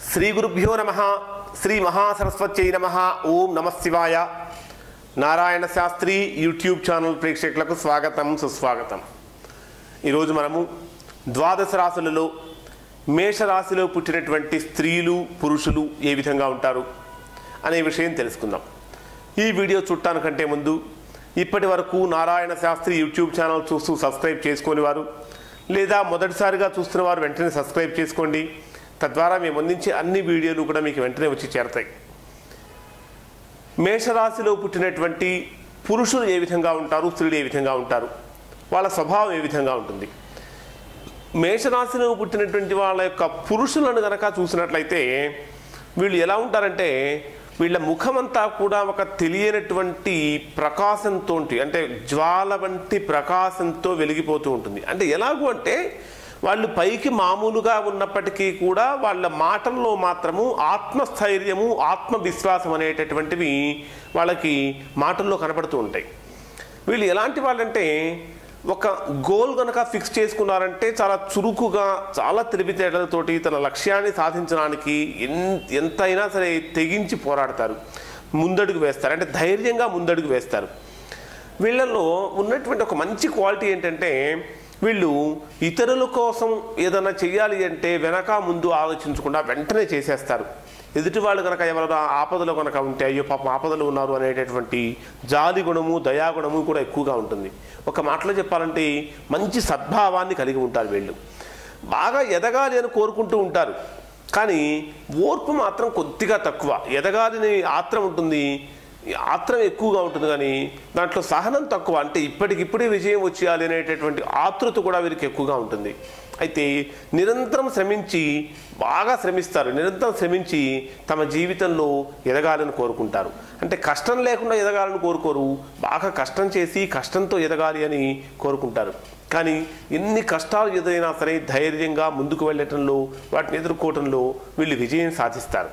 శ్రీ గురుభ్యో నమః. శ్రీ మహాసరస్వత్యై నమః. ఓం నమః శివాయ. నారాయణ శాస్త్రి యూట్యూబ్ ఛానల్ ప్రేక్షకులకు స్వాగతం, సుస్వాగతం. ఈరోజు మనము ద్వాదశ రాశులలో మేషరాశిలో పుట్టినటువంటి స్త్రీలు పురుషులు ఏ విధంగా ఉంటారు అనే విషయం తెలుసుకుందాం. ఈ వీడియో చూడటానికంటే ముందు ఇప్పటి వరకు నారాయణ శాస్త్రి యూట్యూబ్ ఛానల్ చూస్తూ సబ్స్క్రైబ్ చేసుకుని వారు లేదా మొదటిసారిగా చూస్తున్న వారు వెంటనే సబ్స్క్రైబ్ చేసుకోండి. తద్వారా మేము అందించే అన్ని వీడియోలు కూడా మీకు వెంటనే వచ్చి చేరతాయి. మేషరాశిలో పుట్టినటువంటి పురుషులు ఏ విధంగా ఉంటారు, స్త్రీలు ఏ విధంగా ఉంటారు, వాళ్ళ స్వభావం ఏ విధంగా ఉంటుంది. మేషరాశిలో పుట్టినటువంటి వాళ్ళ యొక్క పురుషులను కనుక చూసినట్లయితే వీళ్ళు ఎలా ఉంటారంటే వీళ్ళ ముఖమంతా కూడా ఒక తెలియనటువంటి ప్రకాశంతో, అంటే జ్వాల వంటి ప్రకాశంతో వెలిగిపోతూ ఉంటుంది. అంటే ఎలాగూ అంటే వాళ్ళు పైకి మామూలుగా ఉన్నప్పటికీ కూడా వాళ్ళ మాటల్లో మాత్రము ఆత్మస్థైర్యము, ఆత్మవిశ్వాసం అనేటటువంటివి వాళ్ళకి మాటల్లో కనపడుతూ ఉంటాయి. వీళ్ళు ఎలాంటి వాళ్ళంటే ఒక గోల్ కనుక ఫిక్స్ చేసుకున్నారంటే చాలా చురుకుగా, చాలా తెలివితేటలతోటి తన లక్ష్యాన్ని సాధించడానికి ఎంతైనా సరే తెగించి పోరాడతారు, ముందడుగు వేస్తారు, అంటే ధైర్యంగా ముందడుగు వేస్తారు. వీళ్ళల్లో ఉన్నటువంటి ఒక మంచి క్వాలిటీ ఏంటంటే వీళ్ళు ఇతరుల కోసం ఏదైనా చెయ్యాలి అంటే వెనక ముందు ఆలోచించకుండా వెంటనే చేసేస్తారు. ఎదుటి వాళ్ళు కనుక ఎవరైనా ఆపదలో కనుక ఉంటే అయ్యో పాపం ఆపదలు ఉన్నారు అనేటటువంటి జాలి గుణము, దయాగుణము కూడా ఎక్కువగా ఉంటుంది. ఒక మాటలో చెప్పాలంటే మంచి సద్భావాన్ని కలిగి ఉంటారు. వీళ్ళు బాగా ఎదగాలి అని కోరుకుంటూ ఉంటారు, కానీ ఓర్పు మాత్రం కొద్దిగా తక్కువ. ఎదగాలని ఆత్రం ఉంటుంది, ఆత్రం ఎక్కువగా ఉంటుంది, కానీ దాంట్లో సహనం తక్కువ. అంటే ఇప్పటికిప్పుడే విజయం వచ్చేయాలి అనేటటువంటి ఆతృత కూడా వీరికి ఎక్కువగా ఉంటుంది. అయితే నిరంతరం శ్రమించి, బాగా శ్రమిస్తారు, నిరంతరం శ్రమించి తమ జీవితంలో ఎదగాలని కోరుకుంటారు. అంటే కష్టం లేకుండా ఎదగాలని కోరుకోరు, బాగా కష్టం చేసి కష్టంతో ఎదగాలి అని కోరుకుంటారు. కానీ ఎన్ని కష్టాలు ఎదురైనా సరే ధైర్యంగా ముందుకు వెళ్ళటంలో, వాటిని ఎదుర్కోవటంలో వీళ్ళు విజయం సాధిస్తారు.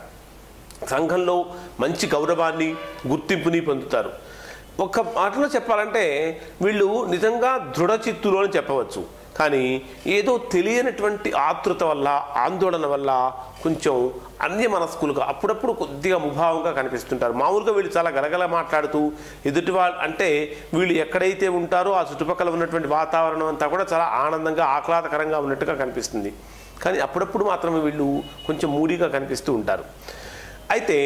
సంఘంలో మంచి గౌరవాన్ని, గుర్తింపుని పొందుతారు. ఒక మాటలో చెప్పాలంటే వీళ్ళు నిజంగా దృఢచిత్తులు అని చెప్పవచ్చు. కానీ ఏదో తెలియనటువంటి ఆతృత వల్ల, ఆందోళన వల్ల కొంచెం అన్యమనస్కులుగా, అప్పుడప్పుడు కొద్దిగా ముభావంగా కనిపిస్తుంటారు. మామూలుగా వీళ్ళు చాలా గలగల మాట్లాడుతూ ఎదుటి వాళ్ళు, అంటే వీళ్ళు ఎక్కడైతే ఉంటారో ఆ చుట్టుపక్కల ఉన్నటువంటి వాతావరణం అంతా కూడా చాలా ఆనందంగా, ఆహ్లాదకరంగా ఉన్నట్టుగా కనిపిస్తుంది. కానీ అప్పుడప్పుడు మాత్రమే వీళ్ళు కొంచెం మూడీగా కనిపిస్తూ ఉంటారు. అయితే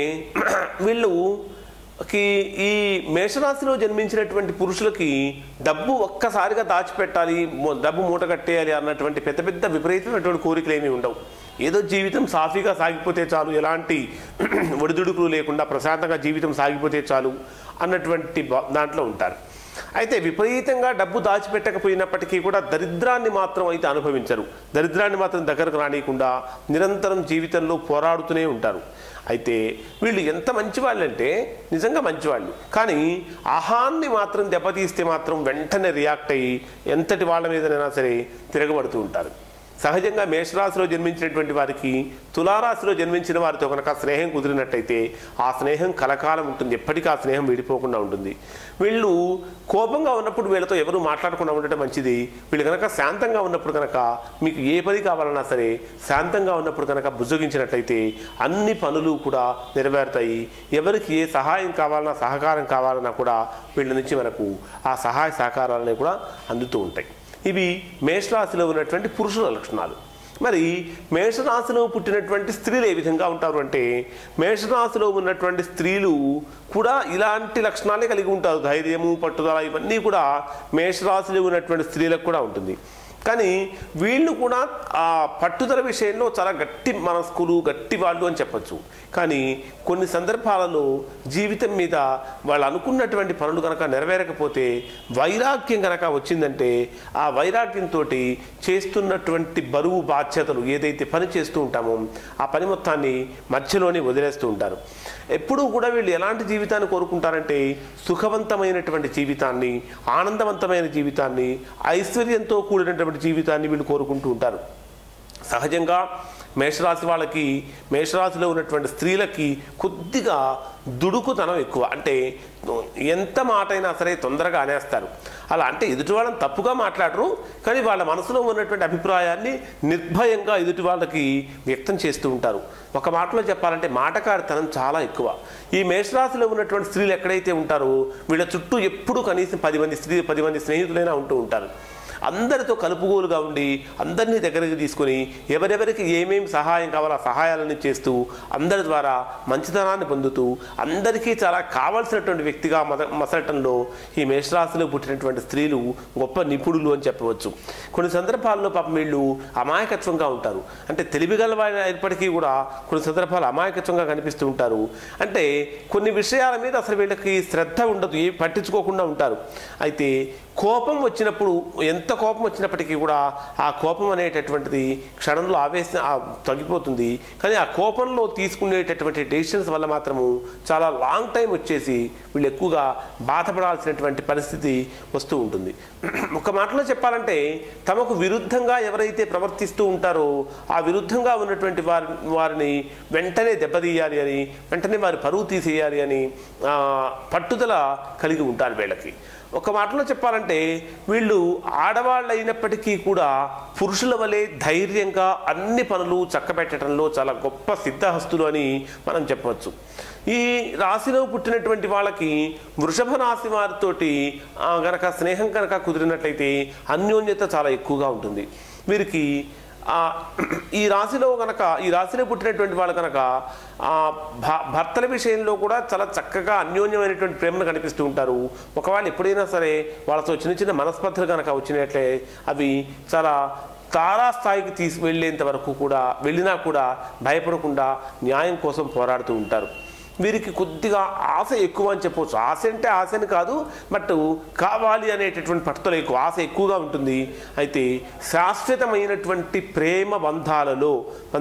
వీళ్ళకి, ఈ మేషరాశిలో జన్మించినటువంటి పురుషులకి డబ్బు ఒక్కసారిగా దాచిపెట్టాలి, డబ్బు మూట కట్టేయాలి అన్నటువంటి పెద్ద పెద్ద విపరీతమైనటువంటి కోరికలు ఏమీ ఉండవు. ఏదో జీవితం సాఫీగా సాగిపోతే చాలు, ఎలాంటి ఒడిదుడుకులు లేకుండా ప్రశాంతంగా జీవితం సాగిపోతే చాలు అన్నటువంటి దాంట్లో ఉంటారు. అయితే విపరీతంగా డబ్బు దాచిపెట్టకపోయినప్పటికీ కూడా దరిద్రాన్ని మాత్రం అయితే అనుభవించరు. దరిద్రాన్ని మాత్రం దగ్గరకు రానియకుండా నిరంతరం జీవితంలో పోరాడుతూనే ఉంటారు. అయితే వీళ్ళు ఎంత మంచివాళ్ళంటే నిజంగా మంచివాళ్ళు, కానీ అహాన్ని మాత్రం దెబ్బతీస్తే మాత్రం వెంటనే రియాక్ట్ అయ్యి ఎంతటి వాళ్ళ మీదనైనా సరే తిరగబడుతూ ఉంటారు. సహజంగా మేషరాశిలో జన్మించినటువంటి వారికి తులారాశిలో జన్మించిన వారితో కనుక స్నేహం కుదిరినట్టయితే ఆ స్నేహం కలకాలం ఉంటుంది, ఎప్పటికీ ఆ స్నేహం విడిపోకుండా ఉంటుంది. వీళ్ళు కోపంగా ఉన్నప్పుడు వీళ్ళతో ఎవరు మాట్లాడకుండా ఉండటం మంచిది. వీళ్ళు కనుక శాంతంగా ఉన్నప్పుడు కనుక మీకు ఏ పని కావాలన్నా సరే శాంతంగా ఉన్నప్పుడు కనుక బుజ్జగించినట్లయితే అన్ని పనులు కూడా నెరవేరుతాయి. ఎవరికి ఏ సహాయం కావాలన్నా, సహకారం కావాలన్నా కూడా వీళ్ళ నుంచి మనకు ఆ సహాయ సహకారాలనే కూడా అందుతూ ఉంటాయి. ఇవి మేషరాశిలో ఉన్నటువంటి పురుషుల లక్షణాలు. మరి మేషరాశిలో పుట్టినటువంటి స్త్రీలు ఏ విధంగా ఉంటారు అంటే మేషరాశిలో ఉన్నటువంటి స్త్రీలు కూడా ఇలాంటి లక్షణాలే కలిగి ఉంటారు. ధైర్యము, పట్టుదల, ఇవన్నీ కూడా మేషరాశిలో ఉన్నటువంటి స్త్రీలకు కూడా ఉంటుంది. కానీ వీళ్ళు కూడా ఆ పట్టుదల విషయంలో చాలా గట్టి మనస్కులు, గట్టి వాళ్ళు అని చెప్పచ్చు. కానీ కొన్ని సందర్భాలలో జీవితం మీద వాళ్ళు అనుకున్నటువంటి పనులు కనుక నెరవేరకపోతే వైరాగ్యం కనుక వచ్చిందంటే ఆ వైరాగ్యంతో చేస్తున్నటువంటి బరువు బాధ్యతలు, ఏదైతే పని చేస్తూ ఉంటామో ఆ పని మొత్తాన్ని మధ్యలోనే వదిలేస్తూ ఉంటారు. ఎప్పుడూ కూడా వీళ్ళు ఎలాంటి జీవితాన్ని కోరుకుంటారంటే సుఖవంతమైనటువంటి జీవితాన్ని, ఆనందవంతమైన జీవితాన్ని, ఐశ్వర్యంతో కూడినటువంటి జీవితాన్ని వీళ్ళు కోరుకుంటూ ఉంటారు. సహజంగా మేషరాశి వాళ్ళకి, మేషరాశిలో ఉన్నటువంటి స్త్రీలకి కొద్దిగా దుడుకుతనం ఎక్కువ. అంటే ఎంత మాట అయినా సరే తొందరగా అనేస్తారు. అలా అంటే ఎదుటి వాళ్ళని తప్పుగా మాట్లాడరు, కానీ వాళ్ళ మనసులో ఉన్నటువంటి అభిప్రాయాన్ని నిర్భయంగా ఎదుటి వాళ్ళకి వ్యక్తం చేస్తూ ఉంటారు. ఒక మాటలో చెప్పాలంటే మాటకారితనం చాలా ఎక్కువ. ఈ మేషరాశిలో ఉన్నటువంటి స్త్రీలు ఎక్కడైతే ఉంటారో వీళ్ళ చుట్టూ ఎప్పుడూ కనీసం 10 మంది స్నేహితులైనా ఉంటూ ఉంటారు. అందరితో కలుపుగోలుగా ఉండి అందరినీ దగ్గరికి తీసుకొని ఎవరెవరికి ఏమేమి సహాయం కావాలో ఆ సహాయాలను చేస్తూ అందరి ద్వారా మంచితనాన్ని పొందుతూ అందరికీ చాలా కావాల్సినటువంటి వ్యక్తిగా మసలటంలో ఈ మేషరాశిలో పుట్టినటువంటి స్త్రీలు గొప్ప నిపుణులు అని చెప్పవచ్చు. కొన్ని సందర్భాల్లో పాపం వీళ్ళు అమాయకత్వంగా ఉంటారు. అంటే తెలివిగల అయినప్పటికీ కూడా కొన్ని సందర్భాలు అమాయకత్వంగా కనిపిస్తూ ఉంటారు. అంటే కొన్ని విషయాల మీద అసలు వీళ్ళకి శ్రద్ధ ఉండదు, ఏ పట్టించుకోకుండా ఉంటారు. అయితే కోపం వచ్చినప్పుడు, ఎంత కోపం వచ్చినప్పటికీ కూడా ఆ కోపం అనేటటువంటిది క్షణంలో ఆవేశం తగ్గిపోతుంది. కానీ ఆ కోపంలో తీసుకునేటటువంటి డెసిషన్స్ వల్ల మాత్రము చాలా లాంగ్ టైం వచ్చేసి వీళ్ళు ఎక్కువగా బాధపడాల్సినటువంటి పరిస్థితి వస్తూ ఉంటుంది. ఒక మాటలో చెప్పాలంటే తమకు విరుద్ధంగా ఎవరైతే ప్రవర్తిస్తూ ఉంటారో ఆ విరుద్ధంగా ఉన్నటువంటి వారిని వెంటనే దెబ్బతీయాలి అని, వెంటనే వారి పరువు తీసేయాలి అని పట్టుదల కలిగి ఉంటారు వీళ్ళకి. ఒక మాటలో చెప్పాలంటే వీళ్ళు ఆడవాళ్ళు అయినప్పటికీ కూడా పురుషుల వలె ధైర్యంగా అన్ని పనులు చక్కబెట్టడంలో చాలా గొప్ప సిద్ధహస్తులు అని మనం చెప్పవచ్చు. ఈ రాశిలో పుట్టినటువంటి వాళ్ళకి వృషభ రాశి వారితోటి గనక స్నేహం కనుక కుదిరినట్లయితే అన్యోన్యత చాలా ఎక్కువగా ఉంటుంది. వీరికి ఈ రాశిలో పుట్టినటువంటి వాళ్ళు కనుక భర్తల విషయంలో కూడా చాలా చక్కగా అన్యోన్యమైనటువంటి ప్రేమను కనిపిస్తూ ఉంటారు. ఒకవేళ ఎప్పుడైనా సరే వాళ్ళతో చిన్న చిన్న మనస్పర్ధలు కనుక వచ్చినట్లే అవి చాలా తారాస్థాయికి వెళ్ళేంత వరకు కూడా వెళ్ళినా కూడా భయపడకుండా న్యాయం కోసం పోరాడుతూ ఉంటారు. వీరికి కొద్దిగా ఆశ ఎక్కువ అని చెప్పవచ్చు. ఆశ అంటే ఆశని కాదు, బట్ కావాలి అనేటటువంటి పట్టుదల ఎక్కువ, ఆశ ఎక్కువగా ఉంటుంది. అయితే శాశ్వతమైనటువంటి ప్రేమ బంధాలు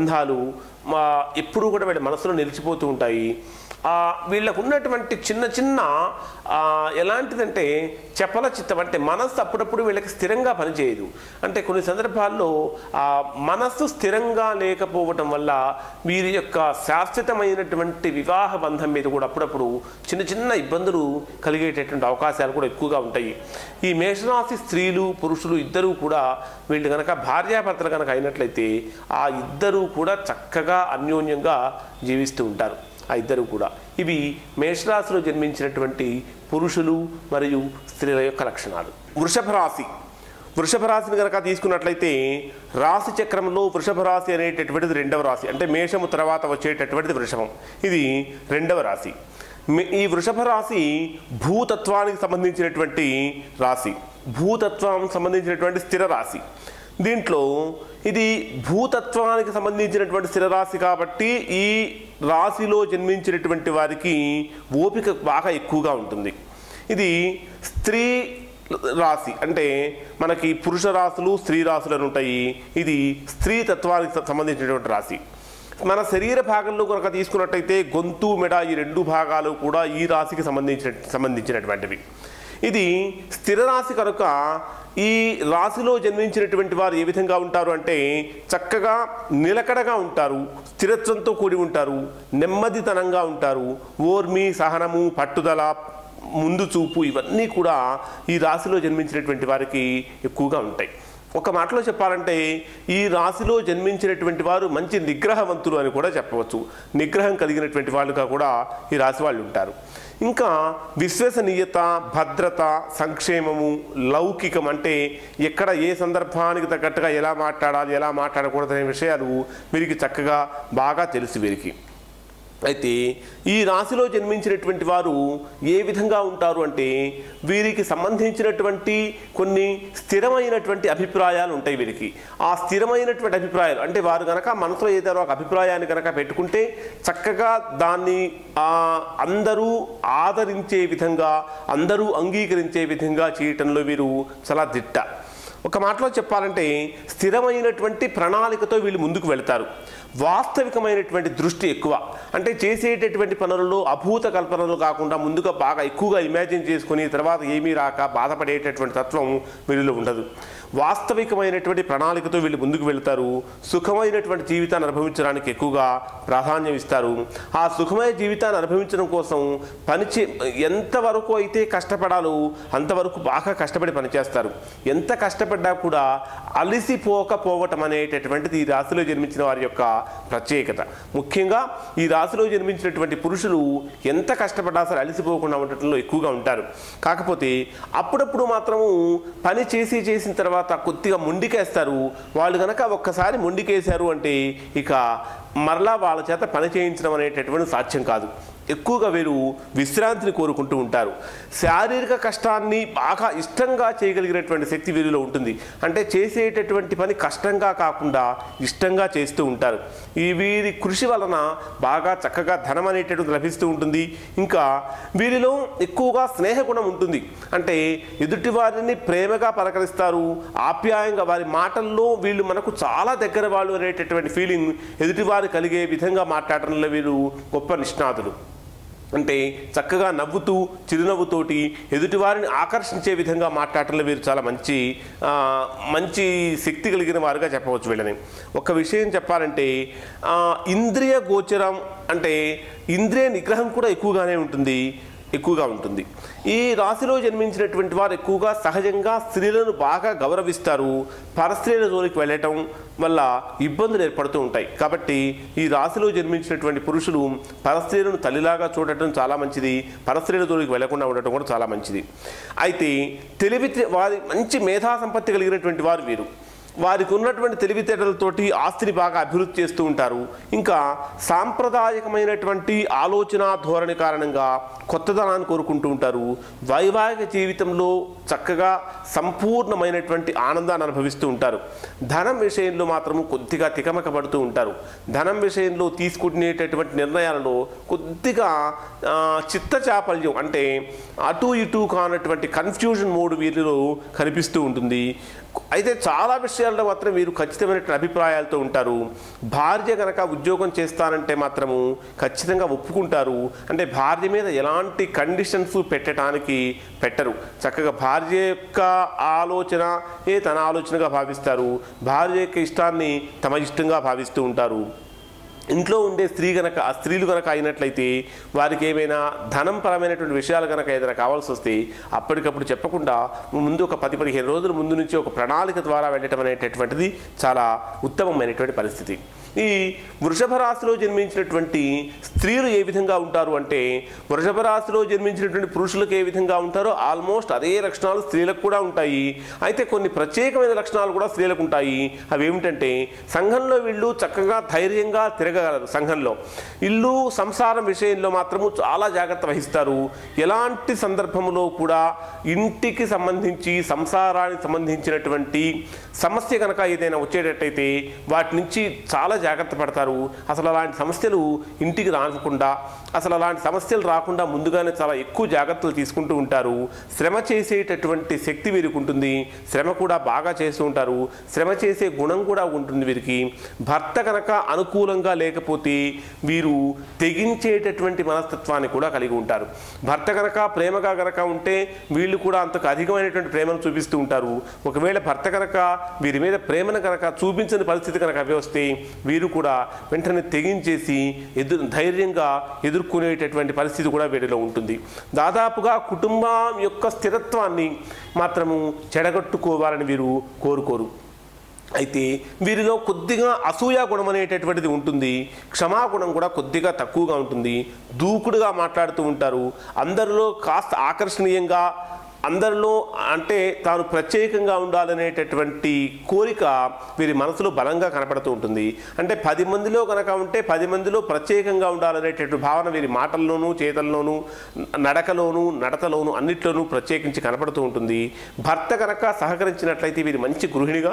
ఎప్పుడూ కూడా వీళ్ళ మనసులో నిలిచిపోతూ ఉంటాయి. వీళ్ళకు ఉన్నటువంటి చిన్న చిన్న ఎలాంటిదంటే చపల చిత్తం, అంటే మనస్సు అప్పుడప్పుడు వీళ్ళకి స్థిరంగా పనిచేయదు. అంటే కొన్ని సందర్భాల్లో మనస్సు స్థిరంగా లేకపోవటం వల్ల వీరి యొక్క శాశ్వతమైనటువంటి వివాహ బంధం మీద కూడా అప్పుడప్పుడు చిన్న చిన్న ఇబ్బందులు కలిగేటటువంటి అవకాశాలు కూడా ఎక్కువగా ఉంటాయి. ఈ మేషరాశి స్త్రీలు పురుషులు ఇద్దరూ కూడా వీళ్ళు కనుక భార్యాభర్తలు కనుక అయినట్లయితే ఆ ఇద్దరూ కూడా చక్కగా అన్యోన్యంగా జీవిస్తూ ఉంటారు. ఆ ఇద్దరు కూడా. ఇవి మేషరాశిలో జన్మించినటువంటి పురుషులు మరియు స్త్రీల యొక్క లక్షణాలు. వృషభ రాశిని కనుక తీసుకున్నట్లయితే రాశి చక్రంలో వృషభ రాశి అనేటటువంటిది 2వ రాశి. అంటే మేషము తర్వాత వచ్చేటటువంటిది వృషభం. ఇది 2వ రాశి. ఈ వృషభ రాశి భూతత్వానికి సంబంధించినటువంటి రాశి, భూతత్వం సంబంధించినటువంటి స్థిర రాశి. దీంట్లో ఇది భూతత్వానికి సంబంధించినటువంటి స్థిరరాశి కాబట్టి ఈ రాశిలో జన్మించినటువంటి వారికి ఓపిక బాగా ఎక్కువగా ఉంటుంది. ఇది స్త్రీ రాశి, అంటే మనకి పురుష రాశులు స్త్రీ రాశులు అని ఉంటాయి. ఇది స్త్రీ తత్వానికి సంబంధించినటువంటి రాశి. మన శరీర భాగంలో కనుక తీసుకున్నట్టయితే గొంతు, మెడ ఈ 2 భాగాలు కూడా ఈ రాశికి సంబంధించినటువంటివి. ఇది స్థిర రాశి కనుక ఈ రాశిలో జన్మించినటువంటి వారు ఏ విధంగా ఉంటారు అంటే చక్కగా నిలకడగా ఉంటారు, స్థిరత్వంతో కూడి ఉంటారు, నెమ్మదితనంగా ఉంటారు. ఓర్మి, సహనము, పట్టుదల, ముందు చూపు ఇవన్నీ కూడా ఈ రాశిలో జన్మించినటువంటి వారికి ఎక్కువగా ఉంటాయి. ఒక మాటలో చెప్పాలంటే ఈ రాశిలో జన్మించినటువంటి వారు మంచి నిగ్రహవంతులు అని కూడా చెప్పవచ్చు. నిగ్రహం కలిగినటువంటి వాళ్ళుగా కూడా ఈ రాశి వాళ్ళు ఉంటారు. ఇంకా విశ్వసనీయత, భద్రత, సంక్షేమము, లౌకికం, అంటే ఎక్కడ ఏ సందర్భానికి తగ్గట్టుగా ఎలా మాట్లాడాలి ఎలా మాట్లాడకూడదు అనే విషయాలు వీరికి చక్కగా బాగా తెలుసు వీరికి. అయితే ఈ రాశిలో జన్మించినటువంటి వారు ఏ విధంగా ఉంటారు అంటే వీరికి సంబంధించినటువంటి కొన్ని స్థిరమైనటువంటి అభిప్రాయాలు ఉంటాయి వీరికి. ఆ స్థిరమైనటువంటి అభిప్రాయాలు అంటే వారు కనుక మనసులో ఏదో ఒక అభిప్రాయాన్ని కనుక పెట్టుకుంటే చక్కగా దాన్ని అందరూ ఆదరించే విధంగా, అందరూ అంగీకరించే విధంగా చేయటంలో వీరు చాలా దిట్ట. ఒక మాటలో చెప్పాలంటే స్థిరమైనటువంటి ప్రణాళికతో వీళ్ళు ముందుకు వెళ్తారు. వాస్తవికమైనటువంటి దృష్టి ఎక్కువ. అంటే చేసేటటువంటి పనులలో అభూత కల్పనలు కాకుండా ముందుగా బాగా ఎక్కువగా ఇమాజిన్ చేసుకుని తర్వాత ఏమీ రాక బాధపడేటటువంటి తత్వం వీరిలో ఉండదు. వాస్తవికమైనటువంటి ప్రణాళికతో వీళ్ళు ముందుకు వెళ్తారు. సుఖమైనటువంటి జీవితాన్ని అనుభవించడానికి ఎక్కువగా ప్రాధాన్యం ఇస్తారు. ఆ సుఖమైన జీవితాన్ని అనుభవించడం కోసం ఎంతవరకు అయితే కష్టపడాలో అంతవరకు బాగా కష్టపడి పనిచేస్తారు. ఎంత కష్టపడ్డా కూడా అలిసిపోకపోవటం అనేటటువంటిది ఈ రాశిలో జన్మించిన వారి యొక్క ప్రత్యేకత. ముఖ్యంగా ఈ రాశిలో జన్మించినటువంటి పురుషులు ఎంత కష్టపడ్డా సరే అలిసిపోకుండా ఉండటంలో ఎక్కువగా ఉంటారు. కాకపోతే అప్పుడప్పుడు మాత్రము పని చేసిన తర్వాత కొద్దిగా మొండికేస్తారు. వాళ్ళు కనుక ఒక్కసారి మొండికేశారు అంటే ఇక మరలా వాళ్ళ చేత పని చేయించడం అనేటటువంటి సాధ్యం కాదు. ఎక్కువగా వీరు విశ్రాంతిని కోరుకుంటూ ఉంటారు. శారీరక కష్టాన్ని బాగా ఇష్టంగా చేయగలిగినటువంటి శక్తి వీరిలో ఉంటుంది. అంటే చేసేటటువంటి పని కష్టంగా కాకుండా ఇష్టంగా చేస్తూ ఉంటారు. వీరి కృషి వలన బాగా చక్కగా ధనం అనేటటువంటి లభిస్తూ ఉంటుంది. ఇంకా వీరిలో ఎక్కువగా స్నేహగుణం ఉంటుంది. అంటే ఎదుటి వారిని ప్రేమగా పలకరిస్తారు, ఆప్యాయంగా వారి మాటల్లో వీళ్ళు మనకు చాలా దగ్గర వాళ్ళు అనేటటువంటి ఫీలింగ్ ఎదుటివారు కలిగే విధంగా మాట్లాడడంలో వీరు గొప్ప నిష్ణాతులు. అంటే చక్కగా నవ్వుతూ చిరునవ్వుతోటి ఎదుటివారిని ఆకర్షించే విధంగా మాట్లాడటంలో వీరు చాలా మంచి శక్తి కలిగిన వారుగా చెప్పవచ్చు వీళ్ళని. ఒక విషయం చెప్పాలంటే ఇంద్రియ గోచరం అంటే ఇంద్రియ నిగ్రహం కూడా ఎక్కువగా ఉంటుంది. ఈ రాశిలో జన్మించినటువంటి వారు ఎక్కువగా సహజంగా స్త్రీలను బాగా గౌరవిస్తారు. పరస్త్రీల జోలికి వెళ్ళటం వల్ల ఇబ్బందులు ఏర్పడుతూ ఉంటాయి. కాబట్టి ఈ రాశిలో జన్మించినటువంటి పురుషులు పరస్త్రీలను తల్లిలాగా చూడటం చాలా మంచిది. పరస్త్రీల జోలికి వెళ్లకుండా ఉండటం కూడా చాలా మంచిది. అయితే వారి మంచి మేధా సంపత్తి కలిగినటువంటి వారు వీరు. వారికి ఉన్నటువంటి తెలివితేటలతోటి ఆస్తిని బాగా అభివృద్ధి చేస్తూ ఉంటారు. ఇంకా సాంప్రదాయకమైనటువంటి ఆలోచన ధోరణి కారణంగా కొత్తదనాన్ని కోరుకుంటూ ఉంటారు. వైవాహిక జీవితంలో చక్కగా సంపూర్ణమైనటువంటి ఆనందాన్ని అనుభవిస్తూ ఉంటారు. ధనం విషయంలో మాత్రము కొద్దిగా తికమక పడుతూ ఉంటారు. ధనం విషయంలో తీసుకునేటటువంటి నిర్ణయాలలో కొద్దిగా చిత్తచాపల్యం అంటే అటు ఇటు కానటువంటి కన్ఫ్యూజన్ మోడ్ వీరిలో కనిపిస్తూ ఉంటుంది. అయితే చాలా విషయాల్లో మాత్రం వీరు ఖచ్చితమైన అభిప్రాయాలతో ఉంటారు. భార్య కనుక ఉద్యోగం చేస్తానంటే మాత్రము ఖచ్చితంగా ఒప్పుకుంటారు. అంటే భార్య మీద ఎలాంటి కండిషన్స్ పెట్టరు. చక్కగా భార్య యొక్క ఆలోచన తన ఆలోచనగా భావిస్తారు. భార్య యొక్క ఇష్టాన్ని తమ ఇష్టంగా భావిస్తూ ఉంటారు. ఇంట్లో ఉండే స్త్రీలు కనుక అయినట్లయితే వారికి ఏమైనా ధనం పరమైనటువంటి విషయాలు కనుక ఏదైనా కావాల్సి వస్తే అప్పటికప్పుడు చెప్పకుండా ముందు ఒక 10-15 రోజుల ముందు నుంచి ఒక ప్రణాళిక ద్వారా వెళ్ళటం అనేటటువంటిది చాలా ఉత్తమమైనటువంటి పరిస్థితి. ఈ వృషభ రాశిలో జన్మించినటువంటి స్త్రీలు ఏ విధంగా ఉంటారు అంటే వృషభ రాశిలో జన్మించినటువంటి పురుషులకు ఏ విధంగా ఉంటారో ఆల్మోస్ట్ అదే లక్షణాలు స్త్రీలకు కూడా ఉంటాయి. అయితే కొన్ని ప్రత్యేకమైన లక్షణాలు కూడా స్త్రీలకు ఉంటాయి. అవి ఏమిటంటే సంఘంలో వీళ్ళు చక్కగా ధైర్యంగా తిరగగలరు. సంఘంలో ఇల్లు సంసారం విషయంలో మాత్రము చాలా జాగ్రత్త వహిస్తారు. ఎలాంటి సందర్భంలో కూడా ఇంటికి సంబంధించి సంసారానికి సంబంధించినటువంటి సమస్య కనుక ఏదైనా వచ్చేటట్టయితే వాటి నుంచి చాలా జాగ్రత్త పడతారు. అసలు అలాంటి సమస్యలు ఇంటికి రాకుండా అసలు అలాంటి సమస్యలు రాకుండా ముందుగానే చాలా ఎక్కువ జాగ్రత్తలు తీసుకుంటూ ఉంటారు. శ్రమ చేసేటటువంటి శక్తి వీరికి ఉంటుంది. శ్రమ కూడా బాగా చేస్తూ ఉంటారు. శ్రమ చేసే గుణం కూడా ఉంటుంది వీరికి. భర్త కనుక అనుకూలంగా లేకపోతే వీరు తెగించేటటువంటి మనస్తత్వాన్ని కూడా కలిగి ఉంటారు. భర్త కనుక ప్రేమగా కనుక ఉంటే వీళ్ళు కూడా అంతకు అధికమైనటువంటి ప్రేమను చూపిస్తూ ఉంటారు. ఒకవేళ భర్త కనుక వీరి మీద ప్రేమను కనుక చూపించని పరిస్థితి కనుక అవి వస్తే వీరు కూడా వెంటనే తెగించేసి ధైర్యంగా ఎదుర్కొనేటటువంటి పరిస్థితి కూడా వీరిలో ఉంటుంది. దాదాపుగా కుటుంబం యొక్క స్థిరత్వాన్ని మాత్రము చెడగొట్టుకోవాలని వీరు కోరుకోరు. అయితే వీరిలో కొద్దిగా అసూయ గుణం అనేటటువంటిది ఉంటుంది. క్షమాగుణం కూడా కొద్దిగా తక్కువగా ఉంటుంది. దూకుడుగా మాట్లాడుతూ ఉంటారు. అందరిలో కాస్త ఆకర్షణీయంగా అందరిలో అంటే తాను ప్రత్యేకంగా ఉండాలనేటటువంటి కోరిక వీరి మనసులో బలంగా కనపడుతూ ఉంటుంది. అంటే 10 మందిలో కనుక ఉంటే 10 మందిలో ప్రత్యేకంగా ఉండాలనేటటువంటి భావన వీరి మాటల్లోనూ చేతల్లోనూ నడకలోనూ నడతలోనూ అన్నిట్లోనూ ప్రత్యేకించి కనపడుతూ ఉంటుంది. భర్త కనుక సహకరించినట్లయితే వీరు మంచి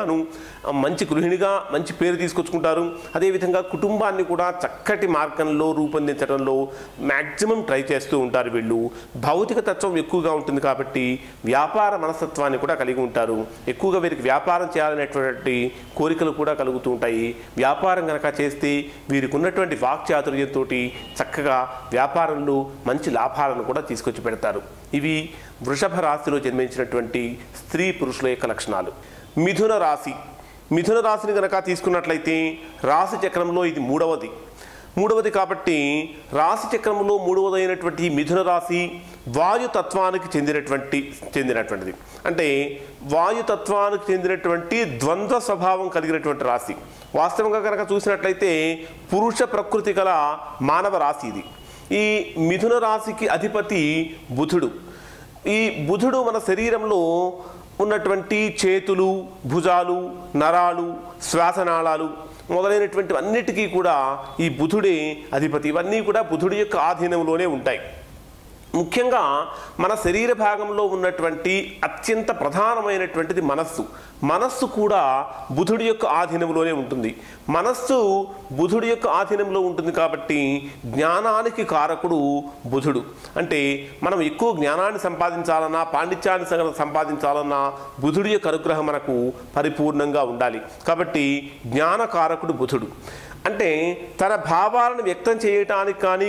గృహిణిగా మంచి పేరు తీసుకొచ్చుకుంటారు. అదేవిధంగా కుటుంబాన్ని కూడా చక్కటి మార్గంలో రూపొందించడంలో మ్యాక్సిమం ట్రై చేస్తూ ఉంటారు. వీళ్ళు భౌతిక తత్వం ఎక్కువగా ఉంటుంది కాబట్టి వ్యాపార మనస్తత్వాన్ని కూడా కలిగి ఉంటారు. ఎక్కువగా వీరికి వ్యాపారం చేయాలనేటువంటి కోరికలు కూడా కలుగుతూ ఉంటాయి. వ్యాపారం కనుక చేస్తే వీరికి ఉన్నటువంటి వాక్చాతుర్యంతో చక్కగా వ్యాపారంలో మంచి లాభాలను కూడా తీసుకొచ్చి పెడతారు. ఇవి వృషభ రాశిలో జన్మించినటువంటి స్త్రీ పురుషుల యొక్క లక్షణాలు. మిథున రాశి. మిథున రాశిని కనుక తీసుకున్నట్లయితే రాశి చక్రంలో ఇది మూడవది కాబట్టి రాశి చక్రంలో మూడవదైనటువంటి మిథున రాశి వాయుతత్వానికి చెందినటువంటిది. అంటే వాయుతత్వానికి చెందినటువంటి ద్వంద్వ స్వభావం కలిగినటువంటి రాశి. వాస్తవంగా కనుక చూసినట్లయితే పురుష ప్రకృతి గల మానవ రాశి ఇది. ఈ మిథున రాశికి అధిపతి బుధుడు. ఈ బుధుడు మన శరీరంలో ఉన్నటువంటి చేతులు, భుజాలు, నరాలు, శ్వాసనాళాలు మొదలైనటువంటి అన్నిటికీ కూడా ఈ బుధుడే అధిపతి. ఇవన్నీ కూడా బుధుడి యొక్క ఆధీనంలోనే ఉంటాయి. ముఖ్యంగా మన శరీర భాగంలో ఉన్నటువంటి అత్యంత ప్రధానమైనటువంటిది మనస్సు కూడా బుధుడి యొక్క ఆధీనంలోనే ఉంటుంది. మనస్సు బుధుడి యొక్క ఆధీనంలో ఉంటుంది కాబట్టి జ్ఞానానికి కారకుడు బుధుడు. అంటే మనం ఎక్కువ జ్ఞానాన్ని సంపాదించాలన్నా, పాండిత్యాన్ని సంపాదించాలన్నా బుధుడి యొక్క అనుగ్రహం మనకు పరిపూర్ణంగా ఉండాలి. కాబట్టి జ్ఞానకారకుడు బుధుడు. అంటే తన భావాలను వ్యక్తం చేయటానికి కానీ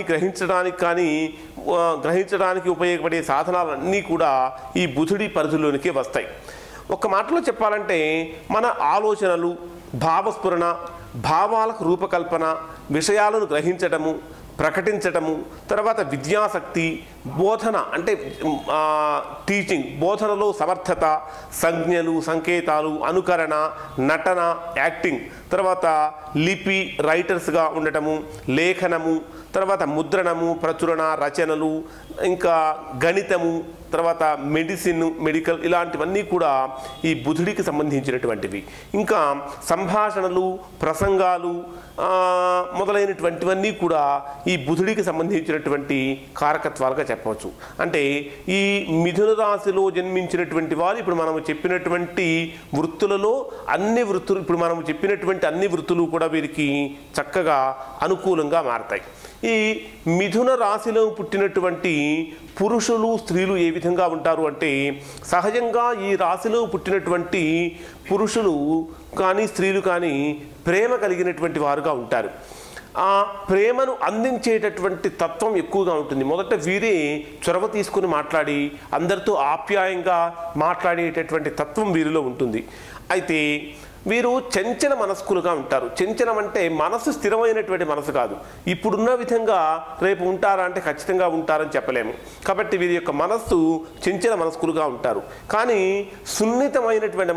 గ్రహించడానికి ఉపయోగపడే సాధనాలన్నీ కూడా ఈ బుధుడి పరిధిలోనికే వస్తాయి. ఒక మాటలో చెప్పాలంటే మన ఆలోచనలు, భావస్ఫురణ, భావాలకు రూపకల్పన, విషయాలను గ్రహించటము, ప్రకటించటము, తర్వాత విద్యాశక్తి, బోధన అంటే టీచింగ్, బోధనలో సమర్థత, సంజ్ఞలు, సంకేతాలు, అనుకరణ, నటన, యాక్టింగ్, తర్వాత లిపి, రైటర్స్గా ఉండటము, లేఖనము, తర్వాత ముద్రణము, ప్రచురణ, రచనలు, ఇంకా గణితము, తర్వాత మెడికల్ ఇలాంటివన్నీ కూడా ఈ బుధుడికి సంబంధించినటువంటివి. ఇంకా సంభాషణలు, ప్రసంగాలు మొదలైనటువంటివన్నీ కూడా ఈ బుధుడికి సంబంధించినటువంటి కారకత్వాలుగా చెప్పవచ్చు. అంటే ఈ మిథున రాశిలో జన్మించినటువంటి వారు ఇప్పుడు మనం చెప్పినటువంటి వృత్తులలో ఇప్పుడు మనం చెప్పినటువంటి అన్ని వృత్తులు కూడా వీరికి చక్కగా అనుకూలంగా మారతాయి. ఈ మిథున రాశిలో పుట్టినటువంటి పురుషులు, స్త్రీలు ఏ విధంగా ఉంటారు అంటే సహజంగా ఈ రాశిలో పుట్టినటువంటి పురుషులు కానీ స్త్రీలు కానీ ప్రేమ కలిగినటువంటి వారుగా ఉంటారు. ఆ ప్రేమను అందించేటటువంటి తత్వం ఎక్కువగా ఉంటుంది. మొదట వీరే చొరవ తీసుకుని మాట్లాడి అందరితో ఆప్యాయంగా మాట్లాడేటటువంటి తత్వం వీరిలో ఉంటుంది. అయితే వీరు చంచల మనస్కులుగా ఉంటారు. చంచలం అంటే మనసు స్థిరమైనటువంటి మనసు కాదు. ఇప్పుడున్న విధంగా రేపు ఉంటారా అంటే ఖచ్చితంగా ఉంటారని చెప్పలేము. కాబట్టి వీరి యొక్క మనస్సు చంచల మనస్కులుగా ఉంటారు. కానీ సున్నితమైనటువంటి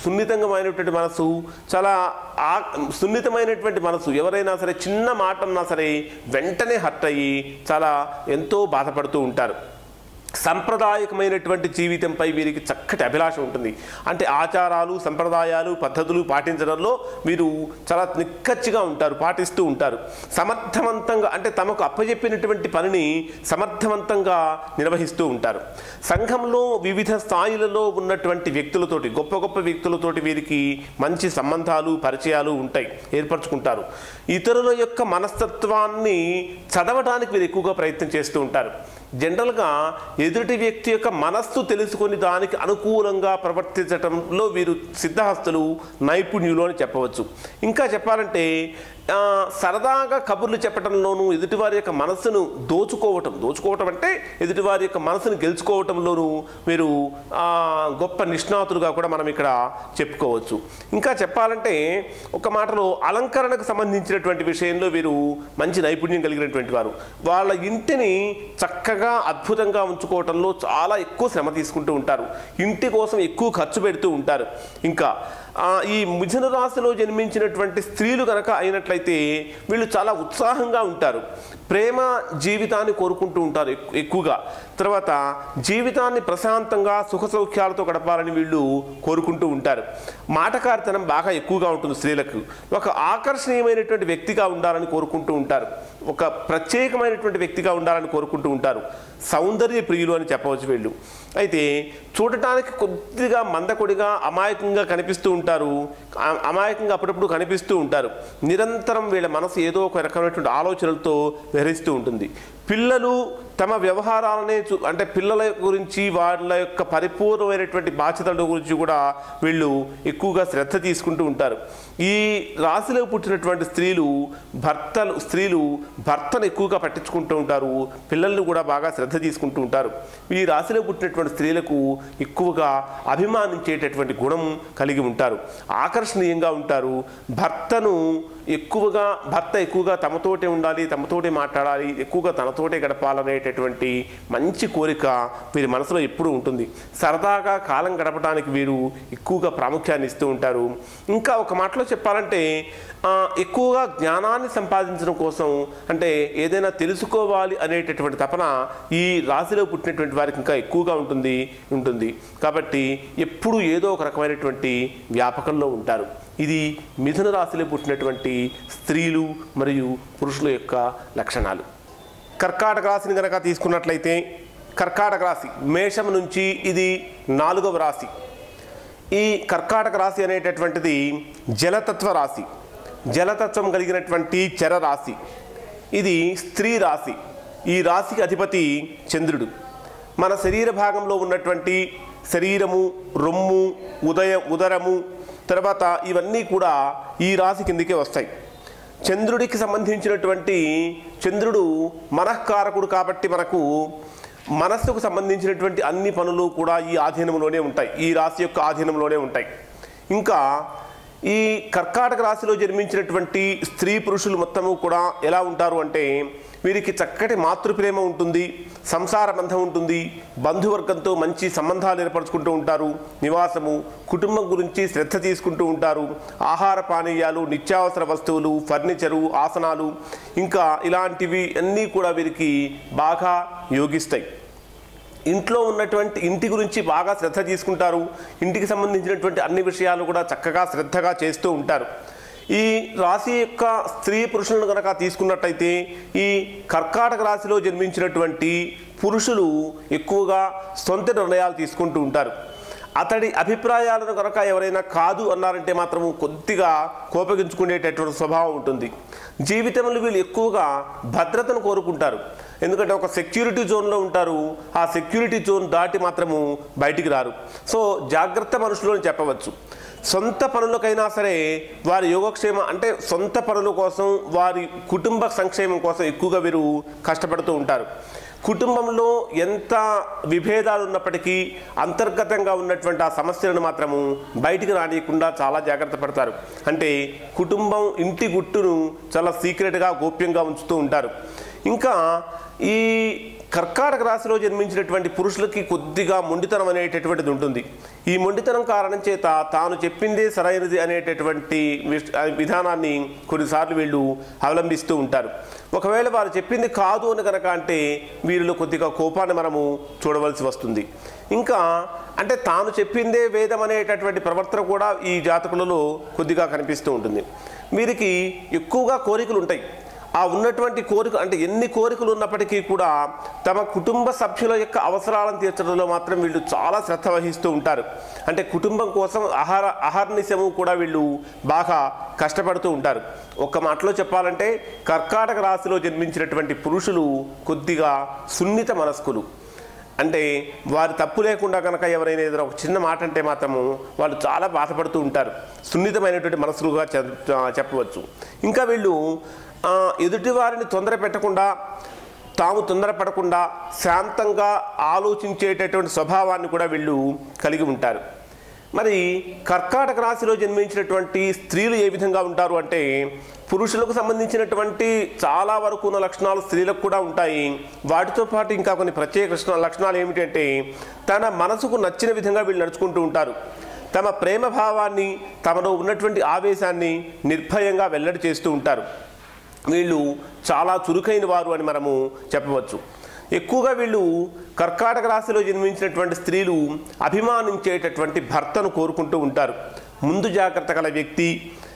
మనసు, చాలా సున్నితమైనటువంటి మనసు, ఎవరైనా సరే చిన్న మాట అన్నా సరే వెంటనే హర్ట్ అయ్యి చాలా ఎంతో బాధపడుతూ ఉంటారు. సంప్రదాయకమైనటువంటి జీవితంపై వీరికి చక్కటి అభిలాష ఉంటుంది. అంటే ఆచారాలు, సంప్రదాయాలు, పద్ధతులు పాటించడంలో వీరు చాలా నిక్కచ్చిగా ఉంటారు, పాటిస్తూ ఉంటారు. సమర్థవంతంగా అంటే తమకు అప్పచెప్పినటువంటి పనిని సమర్థవంతంగా నిర్వహిస్తూ ఉంటారు. సంఘంలో వివిధ స్థాయిలలో ఉన్నటువంటి వ్యక్తులతోటి, గొప్ప గొప్ప వ్యక్తులతోటి వీరికి మంచి సంబంధాలు, పరిచయాలు ఉంటాయి, ఏర్పరచుకుంటారు. ఇతరుల యొక్క మనస్తత్వాన్ని చదవడానికి వీరు ఎక్కువగా ప్రయత్నం చేస్తూ ఉంటారు. జనరల్గా ఎదుటి వ్యక్తి యొక్క మనస్సు తెలుసుకొని దానికి అనుకూలంగా ప్రవర్తించడంలో వీరు సిద్ధహస్తులు, నైపుణ్యులు అని చెప్పవచ్చు. ఇంకా చెప్పాలంటే సరదాగా కబుర్లు చెప్పడంలోనూ ఎదుటివారి యొక్క మనస్సును దోచుకోవటం అంటే ఎదుటివారి యొక్క మనసును గెలుచుకోవటంలోనూ వీరు గొప్ప నిష్ణాతులుగా కూడా మనం ఇక్కడ చెప్పుకోవచ్చు. ఇంకా చెప్పాలంటే ఒక మాటలో అలంకరణకు సంబంధించినటువంటి విషయంలో వీరు మంచి నైపుణ్యం కలిగినటువంటి వారు. వాళ్ళ ఇంటిని చక్కగా అద్భుతంగా ఉంచుకోవటంలో చాలా ఎక్కువ శ్రమ తీసుకుంటూ ఉంటారు. ఇంటి కోసం ఎక్కువ ఖర్చు పెడుతూ ఉంటారు. ఇంకా ఈ మిథున రాశిలో జన్మించినటువంటి స్త్రీలు కనుక అయినట్లయితే వీళ్ళు చాలా ఉత్సాహంగా ఉంటారు. ప్రేమ జీవితాన్ని కోరుకుంటూ ఉంటారు ఎక్కువగా. తర్వాత జీవితాన్ని ప్రశాంతంగా సుఖ సౌఖ్యాలతో గడపాలని వీళ్ళు కోరుకుంటూ ఉంటారు. మాటకారితనం బాగా ఎక్కువగా ఉంటుంది స్త్రీలకు. ఒక ఆకర్షణీయమైనటువంటి వ్యక్తిగా ఉండాలని కోరుకుంటూ ఉంటారు. ఒక ప్రత్యేకమైనటువంటి వ్యక్తిగా ఉండాలని కోరుకుంటూ ఉంటారు. సౌందర్య ప్రియులు అని చెప్పవచ్చు వీళ్ళు. అయితే చూడటానికి కొద్దిగా మందకొడిగా అమాయకంగా కనిపిస్తూ ఉంటారు. అమాయకంగా అప్పుడప్పుడు కనిపిస్తూ ఉంటారు. నిరంతరం వీళ్ళ మనసు ఏదో ఒక రకమైనటువంటి ఆలోచనలతో విహరిస్తూ ఉంటుంది. పిల్లలు తమ వ్యవహారాలనే అంటే పిల్లల గురించి వాళ్ళ యొక్క పరిపూర్ణమైనటువంటి బాధ్యతల గురించి కూడా వీళ్ళు ఎక్కువగా శ్రద్ధ తీసుకుంటూ ఉంటారు. ఈ రాశిలో పుట్టినటువంటి స్త్రీలు భర్తను ఎక్కువగా పట్టించుకుంటూ ఉంటారు, పిల్లల్ని కూడా బాగా శ్రద్ధ తీసుకుంటూ ఉంటారు. ఈ రాశిలో పుట్టినటువంటి స్త్రీలకు ఎక్కువగా అభిమానించేటటువంటి గుణం కలిగి ఉంటారు, ఆకర్షణీయంగా ఉంటారు. భర్త ఎక్కువగా తమతోటే ఉండాలి, తమతోటే మాట్లాడాలి, ఎక్కువగా తనతోటే గడపాలనేటటువంటి మంచి కోరిక వీరి మనసులో ఎప్పుడూ ఉంటుంది. సరదాగా కాలం గడపడానికి వీరు ఎక్కువగా ప్రాముఖ్యాన్ని ఇస్తూ ఉంటారు. ఇంకా ఒక మాటలో చెప్పాలంటే ఎక్కువగా జ్ఞానాన్ని సంపాదించడం కోసం, అంటే ఏదైనా తెలుసుకోవాలి అనేటటువంటి తపన ఈ రాశిలో పుట్టినటువంటి వారికి ఇంకా ఎక్కువగా ఉంటుంది. కాబట్టి ఎప్పుడూ ఏదో ఒక రకమైనటువంటి వ్యాపకంలో ఉంటారు. ఇది మిథున రాశిలో పుట్టినటువంటి స్త్రీలు మరియు పురుషుల యొక్క లక్షణాలు. కర్కాటక రాశిని కనుక తీసుకున్నట్లయితే, కర్కాటక రాశి మేషం నుంచి ఇది 4వ రాశి. ఈ కర్కాటక రాశి అనేటటువంటిది జలతత్వ రాశి, జలతత్వం కలిగినటువంటి చర రాశి. ఇది స్త్రీ రాశి. ఈ రాశికి అధిపతి చంద్రుడు. మన శరీర భాగంలో ఉన్నటువంటి శరీరము, రొమ్ము, ఉదరము, తర్వాత ఇవన్నీ కూడా ఈ రాశి కిందికే వస్తాయి. చంద్రుడికి సంబంధించినటువంటి చంద్రుడు మనఃకారకుడు కాబట్టి మనకు మనస్సుకు సంబంధించినటువంటి అన్ని పనులు కూడా ఈ ఆధీనంలోనే ఉంటాయి, ఈ రాశి యొక్క ఆధీనంలోనే ఉంటాయి. ఇంకా ఈ కర్కాటక రాశిలో జన్మించినటువంటి స్త్రీ పురుషులు మొత్తము కూడా ఎలా ఉంటారు అంటే, వీరికి చక్కటి మాతృప్రేమ ఉంటుంది, సంసార బంధం ఉంటుంది, బంధువర్గంతో మంచి సంబంధాలు ఏర్పరచుకుంటూ ఉంటారు, నివాసము, కుటుంబం గురించి శ్రద్ధ తీసుకుంటూ ఉంటారు, ఆహార పానీయాలు, నిత్యావసర వస్తువులు, ఫర్నిచరు, ఆసనాలు, ఇంకా ఇలాంటివి అన్నీ కూడా వీరికి బాగా యోగిస్తాయి. ఇంట్లో ఉన్నటువంటి ఇంటి గురించి బాగా శ్రద్ధ తీసుకుంటారు, ఇంటికి సంబంధించినటువంటి అన్ని విషయాలు కూడా చక్కగా శ్రద్ధగా చేస్తూ ఉంటారు. ఈ రాశి యొక్క స్త్రీ పురుషులను కనుక తీసుకున్నట్టయితే, ఈ కర్కాటక రాశిలో జన్మించినటువంటి పురుషులు ఎక్కువగా సొంత నిర్ణయాలు తీసుకుంటూ ఉంటారు. అతడి అభిప్రాయాలను కనుక ఎవరైనా కాదు అన్నారంటే మాత్రం కొద్దిగా కోపగించుకునేటటువంటి స్వభావం ఉంటుంది. జీవితంలో వీళ్ళు ఎక్కువగా భద్రతను కోరుకుంటారు, ఎందుకంటే ఒక సెక్యూరిటీ జోన్లో ఉంటారు, ఆ సెక్యూరిటీ జోన్ దాటి మాత్రము బయటికి రారు. సో జాగ్రత్త మనుషులు అని చెప్పవచ్చు. సొంత పనులకైనా సరే వారి యోగక్షేమం, అంటే సొంత పనుల కోసం, వారి కుటుంబ సంక్షేమం కోసం ఎక్కువగా వీరు కష్టపడుతూ ఉంటారు. కుటుంబంలో ఎంత విభేదాలు ఉన్నప్పటికీ అంతర్గతంగా ఉన్నటువంటి ఆ సమస్యలను మాత్రము బయటికి రానియకుండా చాలా జాగ్రత్త పడతారు. అంటే కుటుంబం ఇంటి గుట్టును చాలా సీక్రెట్గా, గోప్యంగా ఉంచుతూ ఉంటారు. ఇంకా ఈ కర్కాటక రాశిలో జన్మించినటువంటి పురుషులకి కొద్దిగా మొండితనం అనేటటువంటిది ఉంటుంది. ఈ మొండితనం కారణం చేత తాను చెప్పిందే సరైనది అనేటటువంటి విధానాన్ని కొన్నిసార్లు వీళ్ళు అవలంబిస్తూ ఉంటారు. ఒకవేళ వారు చెప్పింది కాదు అని కనుక అంటే వీరిలో కొద్దిగా కోపాన్ని మనము చూడవలసి వస్తుంది. ఇంకా అంటే తాను చెప్పిందే వేదం అనేటటువంటి ప్రవర్తన కూడా ఈ జాతకులలో కొద్దిగా కనిపిస్తూ ఉంటుంది. వీరికి ఎక్కువగా కోరికలు ఉంటాయి. ఆ ఉన్నటువంటి కోరిక, అంటే ఎన్ని కోరికలు ఉన్నప్పటికీ కూడా తమ కుటుంబ సభ్యుల యొక్క అవసరాలను తీర్చడంలో మాత్రం వీళ్ళు చాలా శ్రద్ధ వహిస్తూ ఉంటారు. అంటే కుటుంబం కోసం అహర్నిశము కూడా వీళ్ళు బాగా కష్టపడుతూ ఉంటారు. ఒక్క మాటలో చెప్పాలంటే కర్కాటక రాశిలో జన్మించినటువంటి పురుషులు కొద్దిగా సున్నిత మనస్కులు. అంటే వారి తప్పు లేకుండా కనుక ఎవరైనా ఏదైనా ఒక చిన్న మాట అంటే మాత్రము వాళ్ళు చాలా బాధపడుతూ ఉంటారు. సున్నితమైనటువంటి మనసులుగా చెప్పవచ్చు. ఇంకా వీళ్ళు ఎదుటి వారిని తొందర పెట్టకుండా, తాము తొందరపడకుండా శాంతంగా ఆలోచించేటటువంటి స్వభావాన్ని కూడా వీళ్ళు కలిగి ఉంటారు. మరి కర్కాటక రాశిలో జన్మించినటువంటి స్త్రీలు ఏ విధంగా ఉంటారు అంటే, పురుషులకు సంబంధించినటువంటి చాలా వరకు ఉన్న లక్షణాలు స్త్రీలకు కూడా ఉంటాయి. వాటితో పాటు ఇంకా కొన్ని ప్రత్యేక లక్షణాలు ఏమిటంటే, తన మనసుకు నచ్చిన విధంగా వీళ్ళు నడుచుకుంటూ ఉంటారు. తమ ప్రేమ భావాన్ని, తమలో ఉన్నటువంటి ఆవేశాన్ని నిర్భయంగా వెల్లడి చేస్తూ ఉంటారు. వీళ్ళు చాలా చురుకైన వారు అని మనము చెప్పవచ్చు. ఎక్కువగా వీళ్ళు కర్కాటక రాశిలో జన్మించినటువంటి స్త్రీలు అభిమానించేటటువంటి భర్తను కోరుకుంటూ ఉంటారు. ముందు జాగ్రత్త గల వ్యక్తి,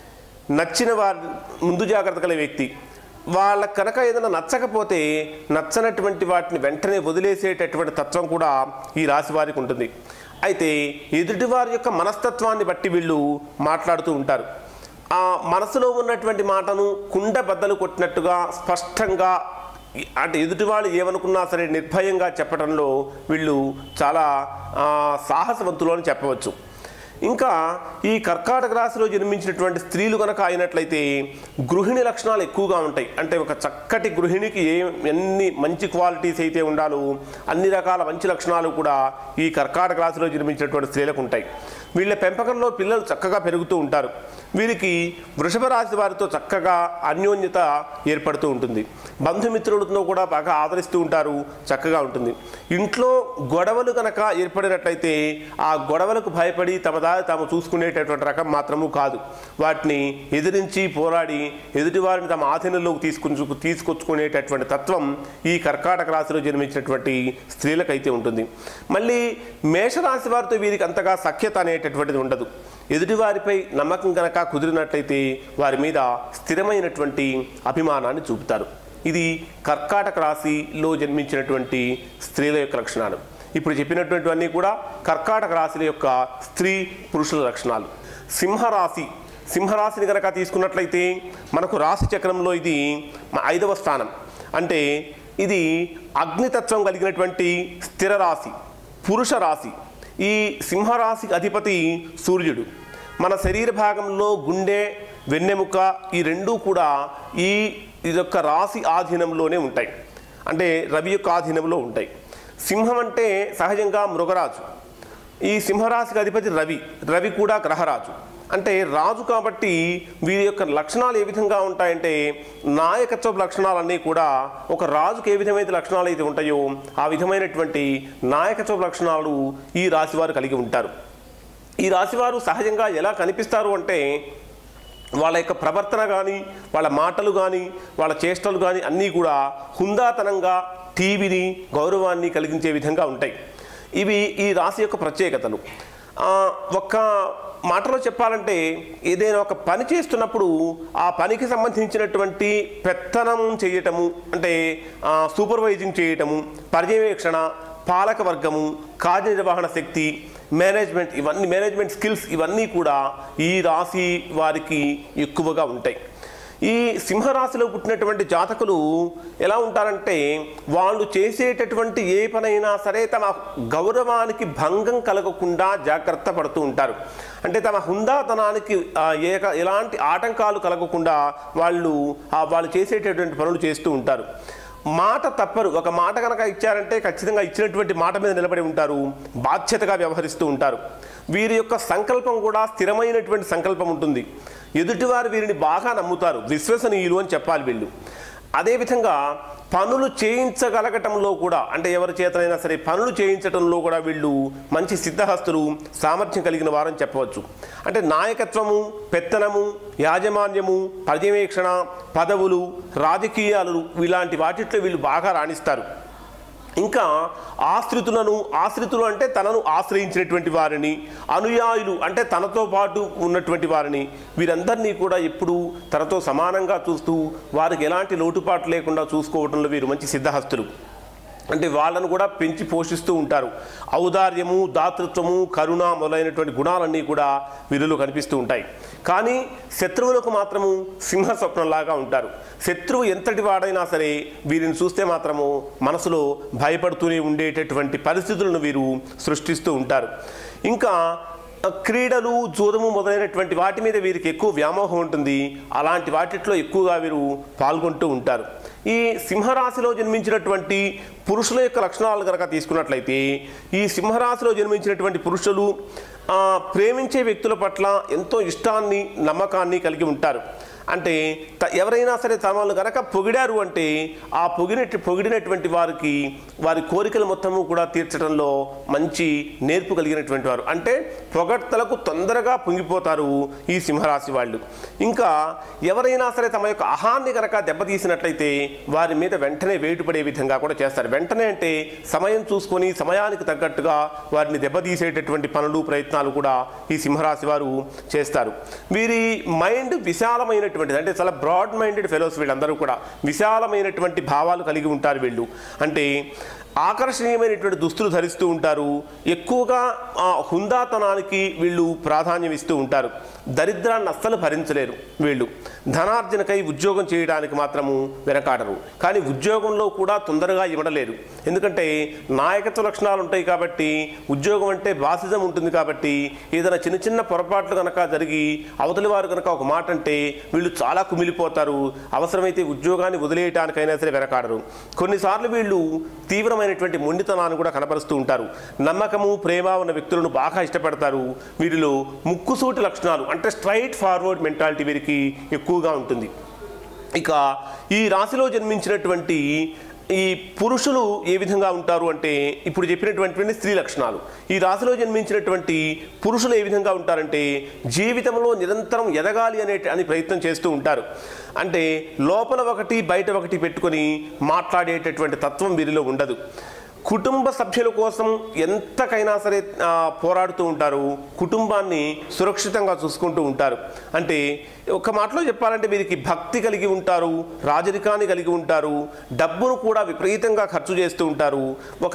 నచ్చిన వారి ముందు జాగ్రత్త గల వ్యక్తి. వాళ్ళకు కనుక ఏదైనా నచ్చకపోతే నచ్చనటువంటి వాటిని వెంటనే వదిలేసేటటువంటి తత్వం కూడా ఈ రాశి వారికి ఉంటుంది. అయితే ఎదుటివారి యొక్క మనస్తత్వాన్ని బట్టి వీళ్ళు మాట్లాడుతూ ఉంటారు. ఆ మనసులో ఉన్నటువంటి మాటను కుండ బద్దలు కొట్టినట్టుగా స్పష్టంగా అంటే ఎదుటి వాళ్ళు ఏమనుకున్నా సరే నిర్భయంగా చెప్పడంలో వీళ్ళు చాలా సాహసవంతులు అని చెప్పవచ్చు. ఇంకా ఈ కర్కాటక రాశిలో జన్మించినటువంటి స్త్రీలు కనుక అయినట్లయితే గృహిణి లక్షణాలు ఎక్కువగా ఉంటాయి. అంటే ఒక చక్కటి గృహిణికి ఎన్ని మంచి క్వాలిటీస్ అయితే ఉండాలో అన్ని రకాల మంచి లక్షణాలు కూడా ఈ కర్కాటక రాశిలో జన్మించినటువంటి స్త్రీలకు ఉంటాయి. వీళ్ళ పెంపకంలో పిల్లలు చక్కగా పెరుగుతూ ఉంటారు. వీరికి వృషభ రాశి వారితో చక్కగా అన్యోన్యత ఏర్పడుతూ ఉంటుంది. బంధుమిత్రులతో కూడా బాగా ఆదరిస్తూ ఉంటారు, చక్కగా ఉంటుంది. ఇంట్లో గొడవలు కనుక ఏర్పడినట్లయితే ఆ గొడవలకు భయపడి తమ దారి తాము చూసుకునేటటువంటి రకం మాత్రము కాదు. వాటిని ఎదిరించి పోరాడి ఎదుటివారిని తమ ఆధీనంలోకి తీసుకొచ్చుకునేటటువంటి తత్వం ఈ కర్కాటక రాశిలో జన్మించినటువంటి స్త్రీలకైతే ఉంటుంది. మళ్ళీ మేషరాశి వారితో వీరికి అంతగా సఖ్యత అనేటటువంటిది ఉండదు. ఎదుటివారిపై నమ్మకం కనుక కుదిరినట్లయితే వారి మీద స్థిరమైనటువంటి అభిమానాన్ని చూపుతారు. ఇది కర్కాటక రాశిలో జన్మించినటువంటి స్త్రీల యొక్క లక్షణాలు. ఇప్పుడు చెప్పినటువంటివన్నీ కూడా కర్కాటక రాశుల యొక్క స్త్రీ పురుషుల లక్షణాలు. సింహరాశిని కనుక తీసుకున్నట్లయితే మనకు రాశి చక్రంలో ఇది 5వ స్థానం. అంటే ఇది అగ్నితత్వం కలిగినటువంటి స్థిర రాశి, పురుష రాశి. ఈ సింహరాశికి అధిపతి సూర్యుడు. మన శరీర భాగంలో గుండె, వెన్నెముక ఈ రెండూ కూడా ఈ యొక్క రాశి ఆధీనంలోనే ఉంటాయి. అంటే రవి యొక్క ఆధీనంలో ఉంటాయి. సింహం అంటే సహజంగా మృగరాజు. ఈ సింహరాశికి అధిపతి రవి కూడా గ్రహరాజు. అంటే రాజు కాబట్టి వీరి యొక్క లక్షణాలు ఏ విధంగా ఉంటాయంటే నాయకత్వ లక్షణాలన్నీ కూడా ఒక రాజుకు ఏ విధమైన లక్షణాలు అయితే ఉంటాయో ఆ విధమైనటువంటి నాయకత్వ లక్షణాలు ఈ రాశివారు కలిగి ఉంటారు. ఈ రాశివారు సహజంగా ఎలా కనిపిస్తారు అంటే వాళ్ళ యొక్క ప్రవర్తన కానీ, వాళ్ళ మాటలు కానీ, వాళ్ళ చేష్టలు కానీ అన్నీ కూడా హుందాతనంగా టీవీని గౌరవాన్ని కలిగించే విధంగా ఉంటాయి. ఇవి ఈ రాశి యొక్క ప్రత్యేకతలు. ఒక్క మాటలో చెప్పాలంటే ఏదైనా ఒక పని చేస్తున్నప్పుడు ఆ పనికి సంబంధించినటువంటి పెత్తనం చేయటము, అంటే సూపర్వైజింగ్ చేయటము, పర్యవేక్షణ, పాలక వర్గము, కార్యనిర్వహణ శక్తి, మేనేజ్మెంట్ స్కిల్స్ ఇవన్నీ కూడా ఈ రాశి వారికి ఎక్కువగా ఉంటాయి. ఈ సింహరాశిలో పుట్టినటువంటి జాతకులు ఎలా ఉంటారంటే వాళ్ళు చేసేటటువంటి ఏ పనైనా సరే తమ గౌరవానికి భంగం కలగకుండా జాగ్రత్త పడుతూ ఉంటారు. అంటే తమ హుందాతనానికి ఎలాంటి ఆటంకాలు కలగకుండా వాళ్ళు చేసేటటువంటి పనులు చేస్తూ ఉంటారు. మాట తప్పరు. ఒక మాట కనుక ఇచ్చారంటే ఖచ్చితంగా ఇచ్చినటువంటి మాట మీద నిలబడి ఉంటారు. బాధ్యతగా వ్యవహరిస్తూ ఉంటారు. వీరి యొక్క సంకల్పం కూడా స్థిరమైనటువంటి సంకల్పం ఉంటుంది. ఎదుటివారు వీరిని బాగా నమ్ముతారు, విశ్వసనీయులు అని చెప్పాలి వీళ్ళు. అదేవిధంగా పనులు చేయించగలగటంలో కూడా, అంటే ఎవరి చేతనైనా సరే పనులు చేయించడంలో కూడా వీళ్ళు మంచి సిద్ధహస్తులు, సామర్థ్యం కలిగిన వారని చెప్పవచ్చు. అంటే నాయకత్వము, పెత్తనము, యాజమాన్యము, పర్యవేక్షణ, పదవులు, రాజకీయాలు ఇలాంటి వాటిట్లో వీళ్ళు బాగా రాణిస్తారు. ఇంకా ఆశ్రితులు అంటే తనను ఆశ్రయించినటువంటి వారిని, అనుయాయులు అంటే తనతో పాటు ఉన్నటువంటి వారిని, వీరందరినీ కూడా ఎప్పుడూ తనతో సమానంగా చూస్తూ వారికి ఎలాంటి లోటుపాటు లేకుండా చూసుకోవడంలో వీరు మంచి సిద్ధహస్తులు. అంటే వాళ్ళను కూడా పెంచి పోషిస్తూ ఉంటారు. ఔదార్యము, దాతృత్వము, కరుణ మొదలైనటువంటి గుణాలన్నీ కూడా వీరిలో కనిపిస్తూ ఉంటాయి. కానీ శత్రువులకు మాత్రము సింహ స్వప్నంలాగా ఉంటారు. శత్రువు ఎంతటి వాడైనా సరే వీరిని చూస్తే మాత్రము మనసులో భయపడుతూనే ఉండేటటువంటి పరిస్థితులను వీరు సృష్టిస్తూ ఉంటారు. ఇంకా క్రీడలు, జూదము మొదలైనటువంటి వాటి మీద వీరికి ఎక్కువ వ్యామోహం ఉంటుంది. అలాంటి వాటిట్లో ఎక్కువగా వీరు పాల్గొంటూ ఉంటారు. ఈ సింహరాశిలో జన్మించినటువంటి పురుషుల యొక్క లక్షణాలు కనుక తీసుకున్నట్లయితే ఈ సింహరాశిలో జన్మించినటువంటి పురుషులు ప్రేమించే వ్యక్తుల పట్ల ఎంతో ఇష్టాన్ని, నమ్మకాన్ని కలిగి ఉంటారు. అంటే ఎవరైనా సరే తమను కనుక పొగిడారు అంటే ఆ పొగిడినటువంటి వారి కోరికలు మొత్తము కూడా తీర్చడంలో మంచి నేర్పు కలిగినటువంటి వారు. అంటే పొగడ్తలకు తొందరగా పొంగిపోతారు ఈ సింహరాశి వాళ్ళు. ఇంకా ఎవరైనా సరే తమ యొక్క అహాన్ని కనుక దెబ్బతీసినట్లయితే వారి మీద వెంటనే వేటుపడే విధంగా కూడా చేస్తారు. వెంటనే అంటే సమయం చూసుకొని సమయానికి తగ్గట్టుగా వారిని దెబ్బతీసేటటువంటి పనులు, ప్రయత్నాలు కూడా ఈ సింహరాశి వారు చేస్తారు. వీరి మైండ్ విశాలమైన అంటే చాలా బ్రాడ్ మైండెడ్ ఫెలోస్ వీళ్ళందరూ కూడా విశాలమైనటువంటి భావాలు కలిగి ఉంటారు వీళ్ళు. అంటే ఆకర్షణీయమైనటువంటి దుస్తులు ధరిస్తూ ఉంటారు. ఎక్కువగా హుందాతనానికి వీళ్ళు ప్రాధాన్యం ఇస్తూ ఉంటారు. దరిద్రాన్ని అస్సలు భరించలేరు వీళ్ళు. ధనార్జనకై ఉద్యోగం చేయడానికి మాత్రము వెనకాడరు. కానీ ఉద్యోగంలో కూడా తొందరగా ఇవ్వడలేరు. ఎందుకంటే నాయకత్వ లక్షణాలు ఉంటాయి కాబట్టి, ఉద్యోగం అంటే బాసిజం ఉంటుంది కాబట్టి, ఏదైనా చిన్న చిన్న పొరపాట్లు కనుక జరిగి అవతలి వారు కనుక ఒక మాట అంటే వీళ్ళు చాలా కుమిలిపోతారు. అవసరమైతే ఉద్యోగాన్ని వదిలేయటానికైనా సరే వెనకాడరు. కొన్నిసార్లు వీళ్ళు తీవ్రమైనటువంటి మొండితనాన్ని కూడా కనపరుస్తూ ఉంటారు. నమ్మకము, ప్రేమ ఉన్న వ్యక్తులను బాగా ఇష్టపడతారు. వీరిలో ముక్కుసూటి లక్షణాలు అంటే స్ట్రైట్ ఫార్వర్డ్ మెంటాలిటీ వీరికి ఎక్కువగా ఉంటుంది. ఇక ఈ రాశిలో జన్మించినటువంటి ఈ పురుషులు ఏ విధంగా ఉంటారు అంటే, ఇప్పుడు చెప్పినటువంటి స్త్రీ లక్షణాలు. ఈ రాశిలో జన్మించినటువంటి పురుషులు ఏ విధంగా ఉంటారంటే, జీవితంలో నిరంతరం ఎదగాలి అని ప్రయత్నం చేస్తూ ఉంటారు. అంటే లోపల ఒకటి బయట ఒకటి పెట్టుకొని మాట్లాడేటటువంటి తత్వం వీరిలో ఉండదు. కుటుంబ సభ్యుల కోసం ఎంతకైనా సరే పోరాడుతూ ఉంటారు. కుటుంబాన్ని సురక్షితంగా చూసుకుంటూ ఉంటారు. అంటే ఒక మాటలో చెప్పాలంటే వీరికి భక్తి కలిగి ఉంటారు, రాజరికాన్ని కలిగి ఉంటారు, డబ్బును కూడా విపరీతంగా ఖర్చు చేస్తూ ఉంటారు.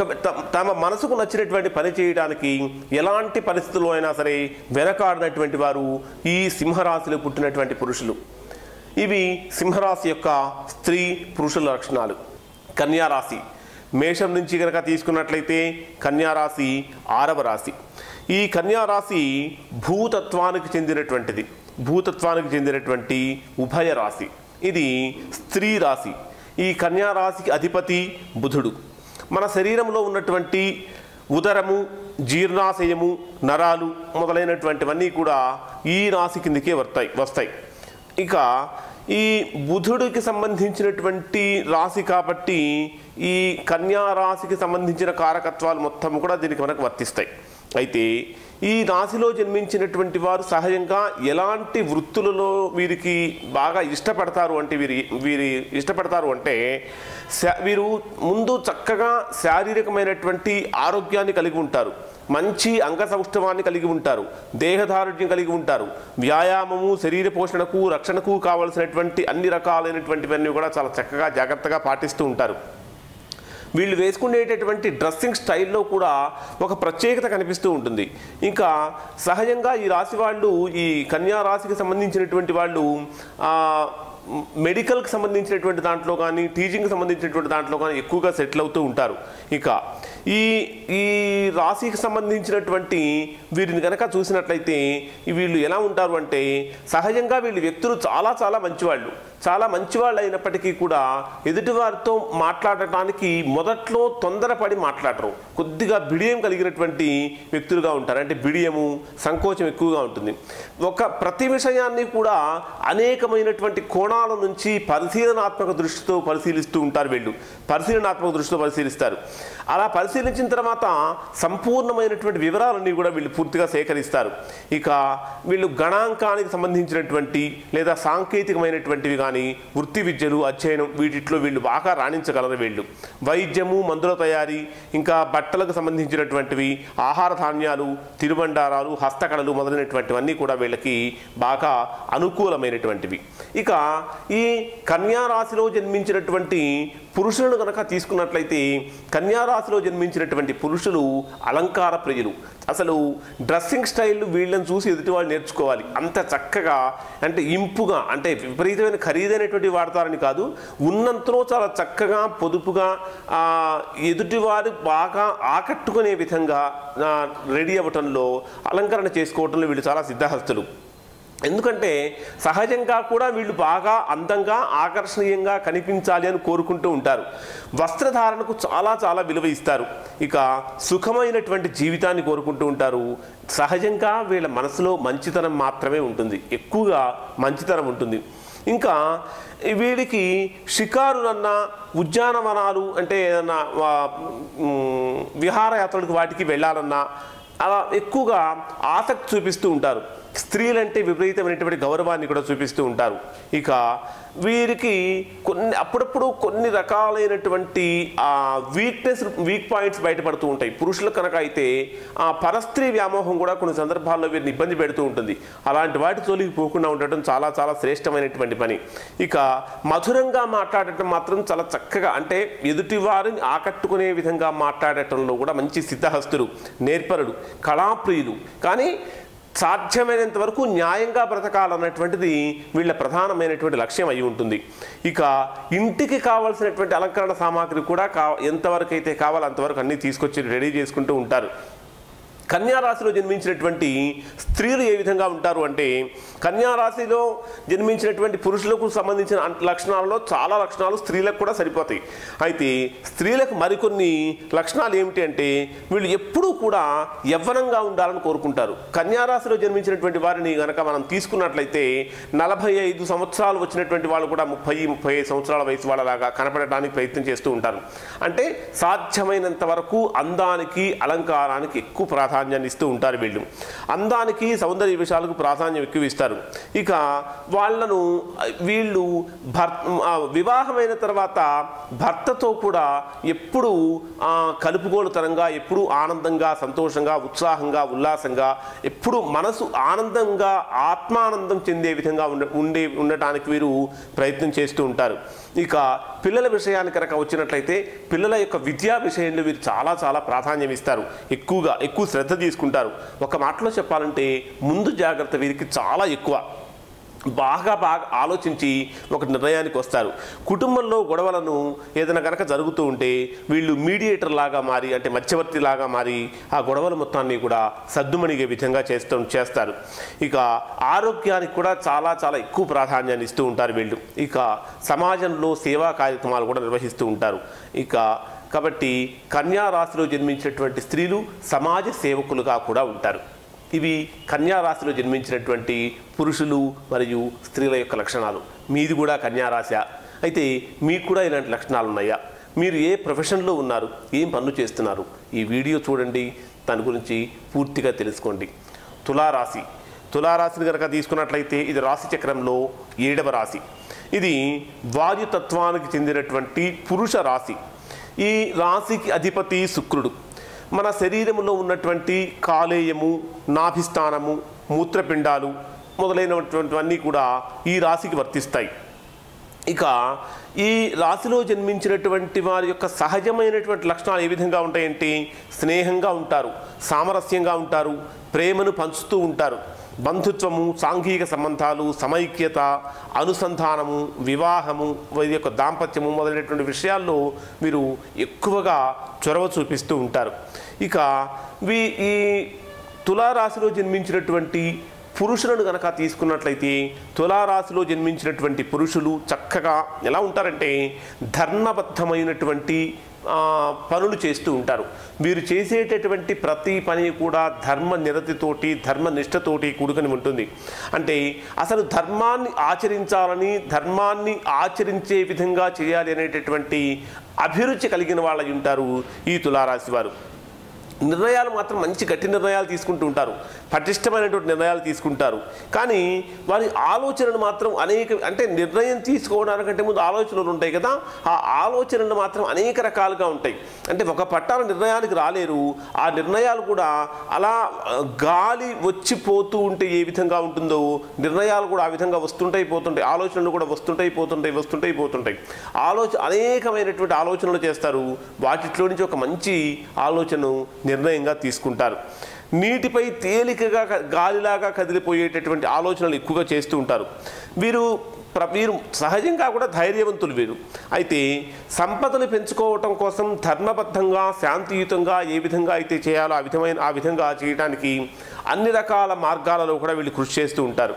తమ మనసుకు నచ్చినటువంటి పని చేయడానికి ఎలాంటి పరిస్థితుల్లో అయినా సరే వెనకాడినటువంటి వారు ఈ సింహరాశిలో పుట్టినటువంటి పురుషులు. ఇవి సింహరాశి యొక్క స్త్రీ పురుషుల లక్షణాలు. కన్యారాశి మేషం నుంచి కనుక తీసుకున్నట్లయితే కన్యారాశి 6వ రాశి. ఈ కన్యారాశి భూతత్వానికి చెందినటువంటిది. భూతత్వానికి చెందినటువంటి ఉభయ రాశి. ఇది స్త్రీ రాశి. ఈ కన్యారాశికి అధిపతి బుధుడు. మన శరీరంలో ఉన్నటువంటి ఉదరము, జీర్ణాశయము, నరాలు మొదలైనటువంటివన్నీ కూడా ఈ రాశి కిందకే వస్తాయి. ఇక ఈ బుధుడికి సంబంధించినటువంటి రాశి కాబట్టి ఈ కన్యా రాశికి సంబంధించిన కారకత్వాలు మొత్తం కూడా దీనికి మనకు వర్తిస్తాయి. అయితే ఈ రాశిలో జన్మించినటువంటి వారు సహజంగా ఎలాంటి వృత్తులలో వీరికి బాగా ఇష్టపడతారు అంటే వీరు ముందు చక్కగా శారీరకమైనటువంటి ఆరోగ్యాన్ని కలిగి ఉంటారు. మంచి అంగ సౌష్ఠవాన్ని కలిగి ఉంటారు. దేహదారుఢ్యం కలిగి ఉంటారు. వ్యాయామము, శరీర పోషణకు, రక్షణకు కావలసినటువంటి అన్ని రకాలైనటువంటివన్నీ కూడా చాలా చక్కగా జాగ్రత్తగా పాటిస్తూ ఉంటారు. వీళ్ళు వేసుకునేటటువంటి డ్రెస్సింగ్ స్టైల్లో కూడా ఒక ప్రత్యేకత కనిపిస్తూ ఉంటుంది. ఇంకా సహజంగా ఈ రాశి వాళ్ళు, ఈ కన్యా రాశికి సంబంధించినటువంటి వాళ్ళు మెడికల్కి సంబంధించినటువంటి దాంట్లో కానీ, టీచింగ్కి సంబంధించినటువంటి దాంట్లో కానీ ఎక్కువగా సెటిల్ అవుతూ ఉంటారు. ఇక ఈ రాశికి సంబంధించినటువంటి వీరిని కనుక చూసినట్లయితే వీళ్ళు ఎలా ఉంటారు అంటే, సహజంగా వీళ్ళు వ్యక్తులు చాలా చాలా మంచివాళ్ళు. చాలా మంచివాళ్ళు అయినప్పటికీ కూడా ఎదుటివారితో మాట్లాడటానికి మొదట్లో తొందరపడి మాట్లాడరు. కొద్దిగా బిడియం కలిగినటువంటి వ్యక్తులుగా ఉంటారు. అంటే బిడియము, సంకోచం ఎక్కువగా ఉంటుంది. ప్రతి విషయాన్ని కూడా అనేకమైనటువంటి కోణాల నుంచి పరిశీలనాత్మక దృష్టితో పరిశీలిస్తూ ఉంటారు. వీళ్ళు పరిశీలనాత్మక దృష్టితో పరిశీలిస్తారు. అలా పరిశీలించిన తర్వాత సంపూర్ణమైనటువంటి వివరాలన్నీ కూడా వీళ్ళు పూర్తిగా సేకరిస్తారు. ఇక వీళ్ళు గణాంకానికి సంబంధించినటువంటి లేదా సాంకేతికమైనటువంటివి కానీ, వృత్తి విద్యలు, అధ్యయనం, వీటిలో వీళ్ళు బాగా రాణించగలరు. వీళ్ళు వైద్యము, మందుల తయారీ, ఇంకా బట్టలకు సంబంధించినటువంటివి, ఆహార ధాన్యాలు, తినుబండారాలు, హస్తకళలు మొదలైనటువంటివన్నీ కూడా వీళ్ళకి బాగా అనుకూలమైనటువంటివి. ఇక ఈ కన్యా రాశిలో జన్మించినటువంటి పురుషులను కనుక తీసుకున్నట్లయితే, కన్యా రాశిలో జన్మించినటువంటి పురుషులు అలంకార ప్రియులు. అసలు డ్రెస్సింగ్ స్టైల్ వీళ్ళని చూసి ఎదుటి వాళ్ళు నేర్చుకోవాలి. అంత చక్కగా, అంటే ఇంపుగా, అంటే విపరీతమైన ఖరీదైనటువంటి వాడతారని కాదు, ఉన్నంతలో చాలా చక్కగా పొదుపుగా ఎదుటివారు బాగా ఆకట్టుకునే విధంగా రెడీ అవ్వటంలో, అలంకరణ చేసుకోవటంలో వీళ్ళు చాలా సిద్ధహస్తులు. ఎందుకంటే సహజంగా కూడా వీళ్ళు బాగా అందంగా, ఆకర్షణీయంగా కనిపించాలి అని కోరుకుంటూ ఉంటారు. వస్త్రధారణకు చాలా చాలా విలువ ఇస్తారు. ఇక సుఖమైనటువంటి జీవితాన్ని కోరుకుంటూ ఉంటారు. సహజంగా వీళ్ళ మనసులో మంచితనం మాత్రమే ఉంటుంది, ఎక్కువగా మంచితనం ఉంటుంది. ఇంకా వీడికి షికారులన్నా, ఉద్యానవనాలు అంటే ఏదన్నా విహారయాత్రలకు వాటికి వెళ్ళాలన్నా అలా ఎక్కువగా ఆసక్తి చూపిస్తూ ఉంటారు. స్త్రీలంటే విపరీతమైనటువంటి గౌరవాన్ని కూడా చూపిస్తూ ఉంటారు. ఇక వీరికి అప్పుడప్పుడు కొన్ని రకాలైనటువంటి వీక్ పాయింట్స్ బయటపడుతూ ఉంటాయి. పురుషుల కనుక అయితే పరస్త్రీ వ్యామోహం కూడా కొన్ని సందర్భాల్లో వీరిని ఇబ్బంది పెడుతూ ఉంటుంది. అలాంటి వాటి జోలికి పోకుండా ఉండటం చాలా చాలా శ్రేష్టమైనటువంటి పని. ఇక మధురంగా మాట్లాడటం మాత్రం చాలా చక్కగా, అంటే ఎదుటి వారిని ఆకట్టుకునే విధంగా మాట్లాడటంలో కూడా మంచి సిద్ధహస్తులు, నేర్పరులు, కళాప్రియులు. కానీ సాధ్యమైనంత వరకు న్యాయంగా బ్రతకాలన్నటువంటిది వీళ్ళ ప్రధానమైనటువంటి లక్ష్యం అయి ఉంటుంది. ఇక ఇంటికి కావాల్సినటువంటి అలంకరణ సామాగ్రి కూడా ఎంతవరకు అయితే కావాలో అంతవరకు అన్నీ తీసుకొచ్చి రెడీ చేసుకుంటూ ఉంటారు. కన్యారాశిలో జన్మించినటువంటి స్త్రీలు ఏ విధంగా ఉంటారు అంటే, కన్యారాశిలో జన్మించినటువంటి పురుషులకు సంబంధించిన లక్షణాలలో చాలా లక్షణాలు స్త్రీలకు కూడా సరిపోతాయి. అయితే స్త్రీలకు మరికొన్ని లక్షణాలు ఏమిటి అంటే, వీళ్ళు ఎప్పుడూ కూడా యవ్వనంగా ఉండాలని కోరుకుంటారు. కన్యారాశిలో జన్మించినటువంటి వారిని కనుక మనం తీసుకున్నట్లయితే 45 సంవత్సరాలు వచ్చినటువంటి వాళ్ళు కూడా 30-35 సంవత్సరాల వయసు వాళ్ళలాగా కనపడడానికి ప్రయత్నం చేస్తూ ఉంటారు. అంటే సాధ్యమైనంత వరకు అందానికి, అలంకారానికి ఎక్కువ ప్రాధాన్యాన్ని ఇస్తూ ఉంటారు. వీళ్ళు అందానికి, సౌందర్య విషయాలకు ప్రాధాన్యం ఎక్కువ ఇస్తారు. ఇక వీళ్ళు వివాహమైన తర్వాత భర్తతో కూడా ఎప్పుడు కలుపుగోలుతనంగా, ఎప్పుడు ఆనందంగా, సంతోషంగా, ఉత్సాహంగా, ఉల్లాసంగా, ఎప్పుడు మనసు ఆనందంగా, ఆత్మానందం చెందే విధంగా ఉండటానికి వీరు ప్రయత్నం చేస్తూ ఉంటారు. ఇక పిల్లల విషయానికి కనుక వచ్చినట్లయితే పిల్లల యొక్క విద్యా విషయంలో వీరు చాలా చాలా ప్రాధాన్యం ఇస్తారు. ఎక్కువ శ్రద్ధ తీసుకుంటారు. ఒక మాటలో చెప్పాలంటే ముందు జాగ్రత్త వీరికి చాలా ఎక్కువ. బాగా ఆలోచించి ఒక నిర్ణయానికి వస్తారు. కుటుంబంలో గొడవలను ఏదైనా కనుక జరుగుతూ ఉంటే వీళ్ళు మీడియేటర్ లాగా మారి, అంటే మధ్యవర్తి లాగా మారి ఆ గొడవల మొత్తాన్ని కూడా సద్దుమణిగే విధంగా చేస్తారు. ఇక ఆరోగ్యానికి కూడా చాలా చాలా ఎక్కువ ప్రాధాన్యాన్ని ఇస్తూ ఉంటారు వీళ్ళు. ఇక సమాజంలో సేవా కార్యక్రమాలు కూడా నిర్వహిస్తూ ఉంటారు. కాబట్టి కన్యా రాశిలో జన్మించినటువంటి స్త్రీలు సమాజ సేవకులుగా కూడా ఉంటారు. ఇవి కన్యా రాశిలో జన్మించినటువంటి పురుషులు మరియు స్త్రీల యొక్క లక్షణాలు. మీది కూడా కన్యా రాశి అయితే మీకు కూడా ఇలాంటి లక్షణాలు ఉన్నాయా? మీరు ఏ ప్రొఫెషన్లో ఉన్నారు? ఏం పనులు చేస్తున్నారు? ఈ వీడియో చూడండి, దాని గురించి పూర్తిగా తెలుసుకోండి. తులారాశిని కనుక తీసుకున్నట్లయితే ఇది రాశి చక్రంలో 7వ రాశి. ఇది వాయుతత్వానికి చెందినటువంటి పురుష రాశి. ఈ రాశికి అధిపతి శుక్రుడు. మన శరీరంలో ఉన్నటువంటి కాలేయము, నాభిస్థానము, మూత్రపిండాలు మొదలైనటువంటివన్నీ కూడా ఈ రాశికి వర్తిస్తాయి. ఇక ఈ రాశిలో జన్మించినటువంటి వారి యొక్క సహజమైనటువంటి లక్షణాలు ఏ విధంగా ఉంటాయంటే, స్నేహంగా ఉంటారు, సామరస్యంగా ఉంటారు, ప్రేమను పంచుతూ ఉంటారు. బంధుత్వము, సాంఘిక సంబంధాలు, సమైక్యత, అనుసంధానము, వివాహము, వీరి యొక్క దాంపత్యము మొదలైనటువంటి విషయాల్లో వీరు ఎక్కువగా చొరవ చూపిస్తూ ఉంటారు. ఇక ఈ తులారాశిలో జన్మించినటువంటి పురుషులను కనుక తీసుకున్నట్లయితే తులారాశిలో జన్మించినటువంటి పురుషులు చక్కగా ఎలా ఉంటారంటే ధర్మబద్ధమైనటువంటి పనులు చేస్తూ ఉంటారు. వీరు చేసేటటువంటి ప్రతి పని కూడా ధర్మ నిరతితోటి, ధర్మనిష్టతోటి కూడుకొని ఉంటుంది. అంటే అసలు ధర్మాన్ని ఆచరించాలని, ధర్మాన్ని ఆచరించే విధంగా చేయాలి అనేటటువంటి అభిరుచి కలిగిన వాళ్ళు ఉంటారు ఈ తులారాశి వారు. నిర్ణయాలు మాత్రం మంచి గట్టి నిర్ణయాలు తీసుకుంటూ ఉంటారు, పటిష్టమైనటువంటి నిర్ణయాలు తీసుకుంటారు. కానీ వారి ఆలోచనలు మాత్రం అంటే నిర్ణయం తీసుకోవడానికంటే ముందు ఆలోచనలు ఉంటాయి కదా, ఆ ఆలోచనలు మాత్రం అనేక రకాలుగా ఉంటాయి. అంటే ఒక పట్టాల నిర్ణయానికి రాలేరు. ఆ నిర్ణయాలు కూడా అలా గాలి వచ్చిపోతూ ఉంటే ఏ విధంగా ఉంటుందో నిర్ణయాలు కూడా ఆ విధంగా వస్తుంటాయి పోతుంటాయి. ఆలోచనలు కూడా వస్తుంటాయి పోతుంటాయి. అనేకమైనటువంటి ఆలోచనలు చేస్తారు. వాటిలో నుంచి ఒక మంచి ఆలోచన నిర్ణయంగా తీసుకుంటారు. నీటిపై తేలికగా గాలిలాగా కదిలిపోయేటటువంటి ఆలోచనలు ఎక్కువగా చేస్తూ ఉంటారు. వీరు సహజంగా కూడా ధైర్యవంతులు వీరు. అయితే సంపదను పెంచుకోవటం కోసం ధర్మబద్ధంగా, శాంతియుతంగా ఏ విధంగా అయితే చేయాలో ఆ విధంగా చేయడానికి అన్ని రకాల మార్గాలలో కూడా వీళ్ళు కృషి చేస్తూ ఉంటారు.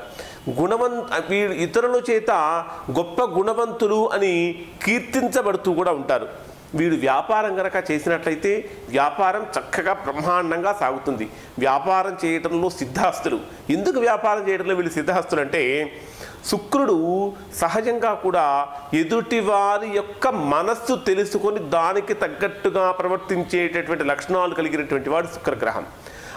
వీళ్ళు ఇతరుల చేత గొప్ప గుణవంతులు అని కీర్తించబడుతూ కూడా ఉంటారు. వీడు వ్యాపారం కనుక చేసినట్లయితే వ్యాపారం చక్కగా బ్రహ్మాండంగా సాగుతుంది. వ్యాపారం చేయడంలో సిద్ధహస్తులు. ఎందుకు వ్యాపారం చేయడంలో వీళ్ళు సిద్ధహస్తులు అంటే, శుక్రుడు సహజంగా కూడా ఎదుటి వారి యొక్క మనస్సు తెలుసుకొని దానికి తగ్గట్టుగా ప్రవర్తించేటటువంటి లక్షణాలు కలిగినటువంటి వాడు శుక్రగ్రహం.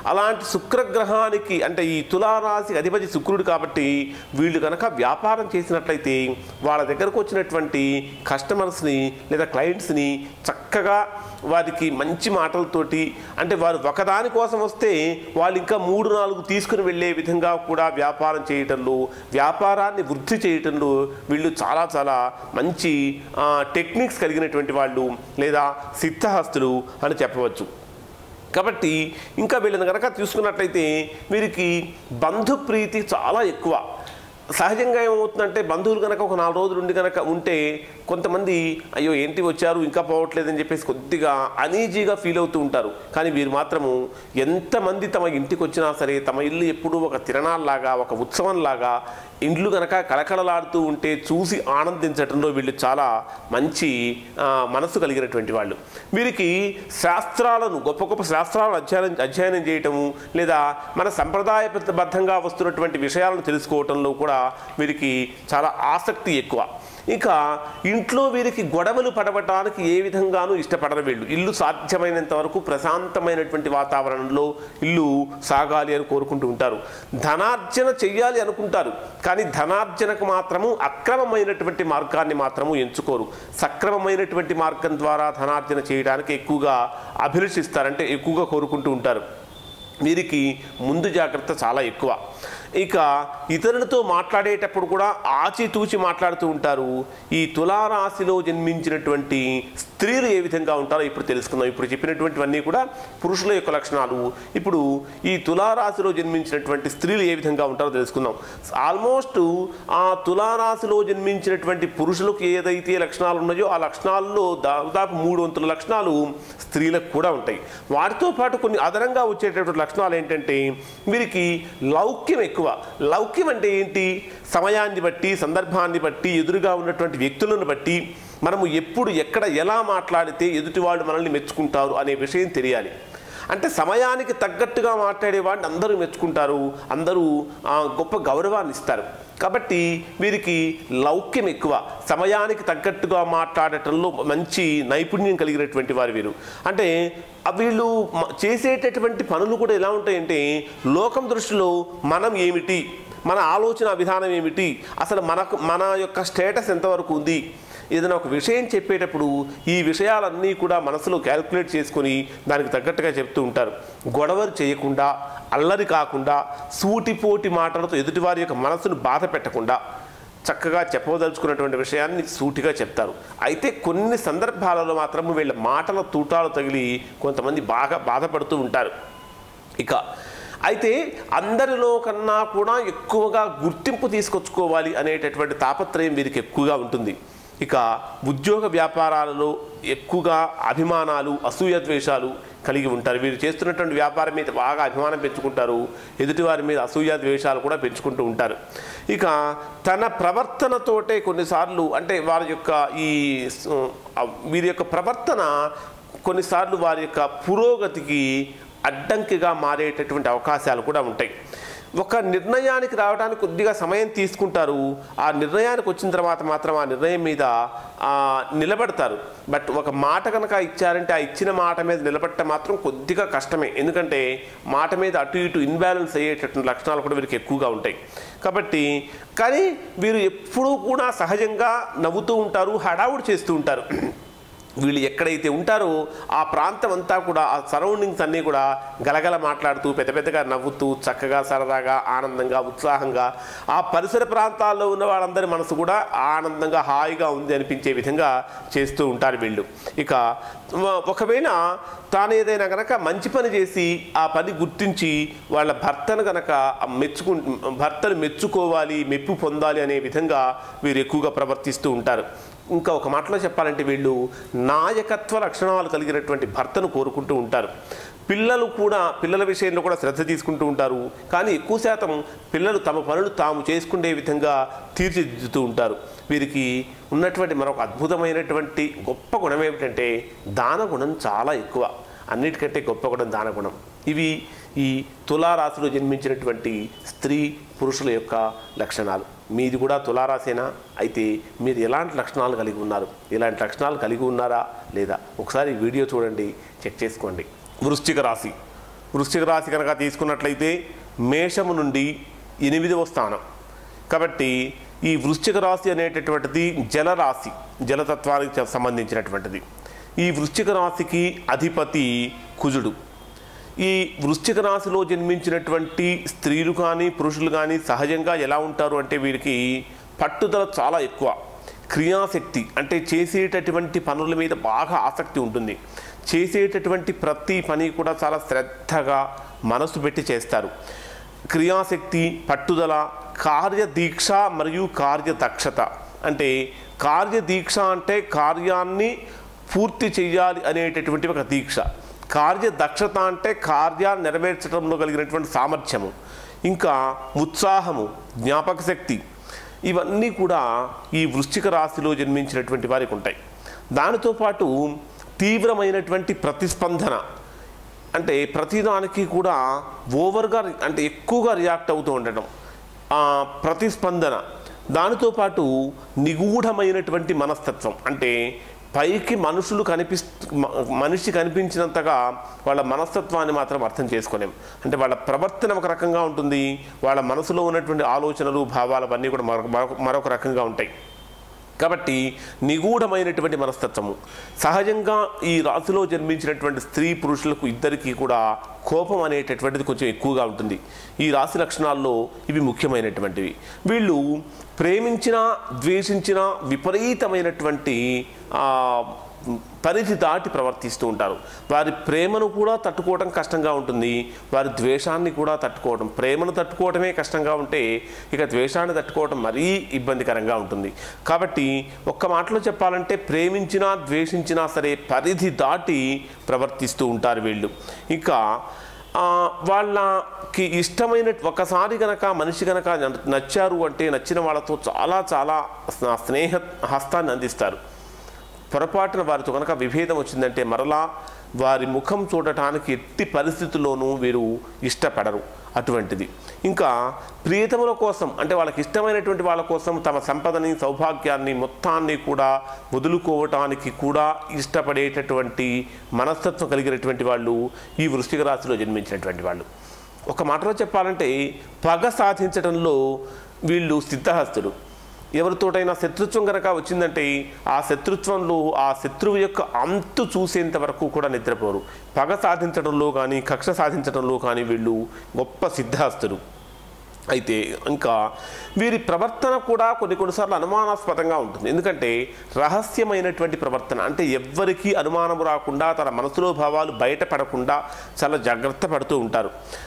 అలాంటి శుక్రగ్రహానికి అంటే ఈ తులారాశి అధిపతి శుక్రుడు కాబట్టి వీళ్ళు కనుక వ్యాపారం చేసినట్లయితే వాళ్ళ దగ్గరకు వచ్చినటువంటి కస్టమర్స్ని లేదా క్లయింట్స్ని చక్కగా వారికి మంచి మాటలతోటి అంటే వారు ఒకదాని కోసం వస్తే వాళ్ళు ఇంకా 3-4 తీసుకుని వెళ్ళే విధంగా కూడా వ్యాపారం చేయటంలో వ్యాపారాన్ని వృద్ధి చేయటంలో వీళ్ళు చాలా చాలా మంచి టెక్నిక్స్ కలిగినటువంటి వాళ్ళు లేదా సిద్ధహస్తులు అని చెప్పవచ్చు. కాబట్టి ఇంకా వీళ్ళని కనుక తీసుకున్నట్లయితే వీరికి బంధుప్రీతి చాలా ఎక్కువ. సహజంగా ఏమవుతుందంటే బంధువులు కనుక ఒక 4 రోజులు ఉండి కనుక ఉంటే కొంతమంది అయ్యో ఏంటి వచ్చారు ఇంకా పోవట్లేదని చెప్పేసి కొద్దిగా అనీజీగా ఫీల్ అవుతూ ఉంటారు. కానీ వీరు మాత్రము ఎంతమంది తమ ఇంటికి వచ్చినా సరే తమ ఇల్లు ఎప్పుడూ ఒక తిరణాల్లాగా ఒక ఉత్సవంలాగా ఇండ్లు కనుక కళకళలాడుతూ ఉంటే చూసి ఆనందించడంలో వీళ్ళు చాలా మంచి మనసు కలిగినటువంటి వాళ్ళు. వీరికి శాస్త్రాలను గొప్ప గొప్ప శాస్త్రాలను అధ్యయనం చేయటము లేదా మన సంప్రదాయబద్ధంగా వస్తున్నటువంటి విషయాలను తెలుసుకోవటంలో కూడా వీరికి చాలా ఆసక్తి ఎక్కువ. ఇంకా ఇంట్లో వీరికి గొడవలు పడవటానికి ఏ విధంగానూ ఇష్టపడరు వీళ్ళు. ఇల్లు సాధ్యమైనంత వరకు ప్రశాంతమైనటువంటి వాతావరణంలో ఇల్లు సాగాలి అని కోరుకుంటూ ఉంటారు. ధనార్జన చెయ్యాలి అనుకుంటారు కానీ ధనార్జనకు మాత్రము అక్రమమైనటువంటి మార్గాన్ని మాత్రము ఎంచుకోరు. సక్రమమైనటువంటి మార్గం ద్వారా ధనార్జన చేయడానికి ఎక్కువగా అభిలషిస్తారంటే ఎక్కువగా కోరుకుంటూ ఉంటారు. వీరికి ముందు జాగ్రత్త చాలా ఎక్కువ. ఇక ఇతరులతో మాట్లాడేటప్పుడు కూడా ఆచితూచి మాట్లాడుతూ ఉంటారు. ఈ తులారాశిలో జన్మించినటువంటి స్త్రీలు ఏ విధంగా ఉంటారో ఇప్పుడు తెలుసుకుందాం. ఇప్పుడు చెప్పినటువంటివన్నీ కూడా పురుషుల యొక్క లక్షణాలు. ఇప్పుడు ఈ తులారాశిలో జన్మించినటువంటి స్త్రీలు ఏ విధంగా ఉంటారో తెలుసుకుందాం. ఆల్మోస్ట్ ఆ తులారాశిలో జన్మించినటువంటి పురుషులకు ఏదైతే లక్షణాలు ఉన్నాయో ఆ లక్షణాల్లో దాదాపు 3 వంతుల లక్షణాలు స్త్రీలకు కూడా ఉంటాయి. వాటితో పాటు కొన్ని అదనంగా వచ్చేటటువంటి లక్షణాలు ఏంటంటే వీరికి లౌక్యం ఎక్కువ. లౌక్యం అంటే ఏంటి? సమయాన్ని బట్టి సందర్భాన్ని బట్టి ఎదురుగా ఉన్నటువంటి వ్యక్తులను బట్టి మనము ఎప్పుడు ఎక్కడ ఎలా మాట్లాడితే ఎదుటి వాళ్ళు మనల్ని మెచ్చుకుంటారు అనే విషయం తెలియాలి. అంటే సమయానికి తగ్గట్టుగా మాట్లాడేవాడిని అందరూ మెచ్చుకుంటారు, అందరూ గొప్ప గౌరవాన్ని ఇస్తారు. కాబట్టి వీరికి లౌక్యం ఎక్కువ. సమయానికి తగ్గట్టుగా మాట్లాడటంలో మంచి నైపుణ్యం కలిగినటువంటి వారు వీరు. అంటే వీళ్ళు చేసేటటువంటి పనులు కూడా ఎలా ఉంటాయంటే లోకం దృష్టిలో మనం ఏమిటి, మన ఆలోచన విధానం ఏమిటి, అసలు మన యొక్క స్టేటస్ ఎంతవరకు ఉంది, ఏదైనా ఒక విషయం చెప్పేటప్పుడు ఈ విషయాలన్నీ కూడా మనసులో క్యాల్కులేట్ చేసుకొని దానికి తగ్గట్టుగా చెప్తూ ఉంటారు. గొడవలు చేయకుండా, అల్లరి కాకుండా, సూటిపోటి మాటలతో ఎదుటివారి యొక్క మనసును బాధ పెట్టకుండా చక్కగా చెప్పదలుచుకున్నటువంటి విషయాన్ని సూటిగా చెప్తారు. అయితే కొన్ని సందర్భాలలో మాత్రం వీళ్ళ మాటల తూటాలు తగిలి కొంతమంది బాగా బాధపడుతూ ఉంటారు. ఇక అయితే అందరిలో కన్నా కూడా ఎక్కువగా గుర్తింపు తీసుకొచ్చుకోవాలి అనేటటువంటి తాపత్రయం వీరికి ఎక్కువగా ఉంటుంది. ఇక ఉద్యోగ వ్యాపారాలలో ఎక్కువగా అభిమానాలు, అసూయ ద్వేషాలు కలిగి ఉంటారు. వీరు చేస్తున్నటువంటి వ్యాపారం మీద బాగా అభిమానం పెంచుకుంటారు, ఎదుటివారి మీద అసూయ ద్వేషాలు కూడా పెంచుకుంటూ ఉంటారు. ఇక తన ప్రవర్తనతోటే కొన్నిసార్లు అంటే వీరి యొక్క ప్రవర్తన కొన్నిసార్లు వారి యొక్క పురోగతికి అడ్డంకిగా మారేటటువంటి అవకాశాలు కూడా ఉంటాయి. ఒక నిర్ణయానికి రావడానికి కొద్దిగా సమయం తీసుకుంటారు. ఆ నిర్ణయానికి వచ్చిన తర్వాత మాత్రం ఆ నిర్ణయం మీద నిలబడతారు. బట్ ఒక మాట కనుక ఇచ్చారంటే ఆ ఇచ్చిన మాట మీద నిలబడటం మాత్రం కొద్దిగా కష్టమే. ఎందుకంటే మాట మీద అటు ఇటు ఇన్బ్యాలెన్స్ అయ్యేటటువంటి లక్షణాలు కూడా వీరికి ఎక్కువగా ఉంటాయి. కాబట్టి కానీ వీరు ఎప్పుడూ కూడా సహజంగా నవ్వుతూ ఉంటారు, హడావుడి చేస్తూ ఉంటారు. వీళ్ళు ఎక్కడైతే ఉంటారో ఆ ప్రాంతం అంతా కూడా ఆ సరౌండింగ్స్ అన్నీ కూడా గలగల మాట్లాడుతూ పెద్ద పెద్దగా నవ్వుతూ చక్కగా సరదాగా ఆనందంగా ఉత్సాహంగా ఆ పరిసర ప్రాంతాల్లో ఉన్న వాళ్ళందరి మనసు కూడా ఆనందంగా హాయిగా ఉంది అనిపించే విధంగా చేస్తూ ఉంటారు వీళ్ళు. ఇక ఒకవేళ తాను ఏదైనా కనుక మంచి పని చేసి ఆ పని గుర్తించి వాళ్ళ భర్తను కనుక భర్తను మెచ్చుకోవాలి, మెప్పు పొందాలి అనే విధంగా వీరు ఎక్కువగా ప్రవర్తిస్తూ ఉంటారు. ఇంకా ఒక మాటలో చెప్పాలంటే వీళ్ళు నాయకత్వ లక్షణాలు కలిగినటువంటి భర్తను కోరుకుంటూ ఉంటారు. పిల్లల విషయంలో కూడా శ్రద్ధ తీసుకుంటూ ఉంటారు. కానీ ఎక్కువ శాతం పిల్లలు తమ పనులు తాము చేసుకునే విధంగా తీర్చిదిద్దుతూ ఉంటారు. వీరికి ఉన్నటువంటి మరొక అద్భుతమైనటువంటి గొప్ప గుణం ఏమిటంటే దానగుణం చాలా ఎక్కువ. అన్నిటికంటే గొప్ప గుణం దానగుణం. ఇవి ఈ తులారాశిలో జన్మించినటువంటి స్త్రీ పురుషుల యొక్క లక్షణాలు. మీది కూడా తులారాశేనా? అయితే మీరు ఎలాంటి లక్షణాలు కలిగి ఉన్నారు, ఇలాంటి లక్షణాలు కలిగి ఉన్నారా లేదా ఒకసారి వీడియో చూడండి, చెక్ చేసుకోండి. వృశ్చిక రాశి వృశ్చిక రాశి కనుక తీసుకున్నట్లయితే మేషము నుండి 8వ స్థానం. కాబట్టి ఈ వృశ్చిక రాశి అనేటటువంటిది జలరాశి, జలతత్వానికి సంబంధించినటువంటిది. ఈ వృశ్చిక రాశికి అధిపతి కుజుడు. ఈ వృశ్చిక రాశిలో జన్మించినటువంటి స్త్రీలు కానీ పురుషులు కానీ సహజంగా ఎలా ఉంటారు అంటే వీరికి పట్టుదల చాలా ఎక్కువ, క్రియాశక్తి అంటే చేసేటటువంటి పనుల మీద బాగా ఆసక్తి ఉంటుంది. చేసేటటువంటి ప్రతి పని కూడా చాలా శ్రద్ధగా మనసు పెట్టి చేస్తారు. క్రియాశక్తి, పట్టుదల, కార్యదీక్ష మరియు కార్యదక్షత. అంటే కార్యదీక్ష అంటే కార్యాన్ని పూర్తి చేయాలి అనేటటువంటి ఒక దీక్ష. కార్యదక్షత అంటే కార్యాన్ని నెరవేర్చడంలో కలిగినటువంటి సామర్థ్యము, ఇంకా ఉత్సాహము, జ్ఞాపక శక్తి, ఇవన్నీ కూడా ఈ వృశ్చిక రాశిలో జన్మించినటువంటి వారికి ఉంటాయి. దానితో పాటు తీవ్రమైనటువంటి ప్రతిస్పందన, అంటే ప్రతిదానికి కూడా ఓవర్గా అంటే ఎక్కువగా రియాక్ట్ అవుతూ ఉండడం, ప్రతిస్పందన. దానితో పాటు నిగూఢమైనటువంటి మనస్తత్వం, అంటే పైకి మనిషి కనిపించినంతగా వాళ్ళ మనస్తత్వాన్ని మాత్రం అర్థం చేసుకోలేం. అంటే వాళ్ళ ప్రవర్తన ఒక రకంగా ఉంటుంది, వాళ్ళ మనసులో ఉన్నటువంటి ఆలోచనలు, భావాలు అవన్నీ కూడా మరొక రకంగా ఉంటాయి. కాబట్టి నిగూఢమైనటువంటి మనస్తత్వము. సహజంగా ఈ రాశిలో జన్మించినటువంటి స్త్రీ పురుషులకు ఇద్దరికీ కూడా కోపం అనేటటువంటిది కొంచెం ఎక్కువగా ఉంటుంది. ఈ రాశి లక్షణాల్లో ఇవి ముఖ్యమైనటువంటివి. వీళ్ళు ప్రేమించినా ద్వేషించినా విపరీతమైనటువంటి పరిధి దాటి ప్రవర్తిస్తూ ఉంటారు. వారి ప్రేమను కూడా తట్టుకోవడం కష్టంగా ఉంటుంది, వారి ద్వేషాన్ని కూడా తట్టుకోవడం. ప్రేమను తట్టుకోవడమే కష్టంగా ఉంటే ఇక ద్వేషాన్ని తట్టుకోవడం మరీ ఇబ్బందికరంగా ఉంటుంది. కాబట్టి ఒక్క మాటలో చెప్పాలంటే ప్రేమించినా ద్వేషించినా సరే పరిధి దాటి ప్రవర్తిస్తూ ఉంటారు వీళ్ళు. ఇంకా వాళ్ళకి ఇష్టమైన ఒకసారి కనుక మనిషి కనుక నచ్చారు అంటే నచ్చిన వాళ్ళతో చాలా చాలా స్నేహ హస్తాన్ని అందిస్తారు. పొరపాటున వారితో కనుక విభేదం వచ్చిందంటే మరలా వారి ముఖం చూడటానికి ఎట్టి పరిస్థితుల్లోనూ వీరు ఇష్టపడరు. అటువంటిది. ఇంకా ప్రియతముల కోసం అంటే వాళ్ళకి ఇష్టమైనటువంటి వాళ్ళ కోసం తమ సంపదని, సౌభాగ్యాన్ని మొత్తాన్ని కూడా వదులుకోవటానికి కూడా ఇష్టపడేటటువంటి మనస్తత్వం కలిగినటువంటి వాళ్ళు ఈ వృశ్చిక రాశిలో జన్మించినటువంటి వాళ్ళు. ఒక మాటలో చెప్పాలంటే పగ సాధించడంలో వీళ్ళు సిద్ధహస్తులు. ఎవరితోటైనా శత్రుత్వం కనుక వచ్చిందంటే ఆ శత్రుత్వంలో ఆ శత్రువు యొక్క అంతు చూసేంత వరకు కూడా నిద్రపోరు. పగ సాధించడంలో కానీ కక్ష సాధించడంలో కానీ వీళ్ళు గొప్ప సిద్ధహస్తులు. అయితే ఇంకా వీరి ప్రవర్తన కూడా కొన్నిసార్లు అనుమానాస్పదంగా ఉంటుంది. ఎందుకంటే రహస్యమైనటువంటి ప్రవర్తన, అంటే ఎవ్వరికీ అనుమానం రాకుండా తన మనసులో భావాలు బయటపడకుండా చాలా జాగ్రత్త పడుతూ ఉంటారు.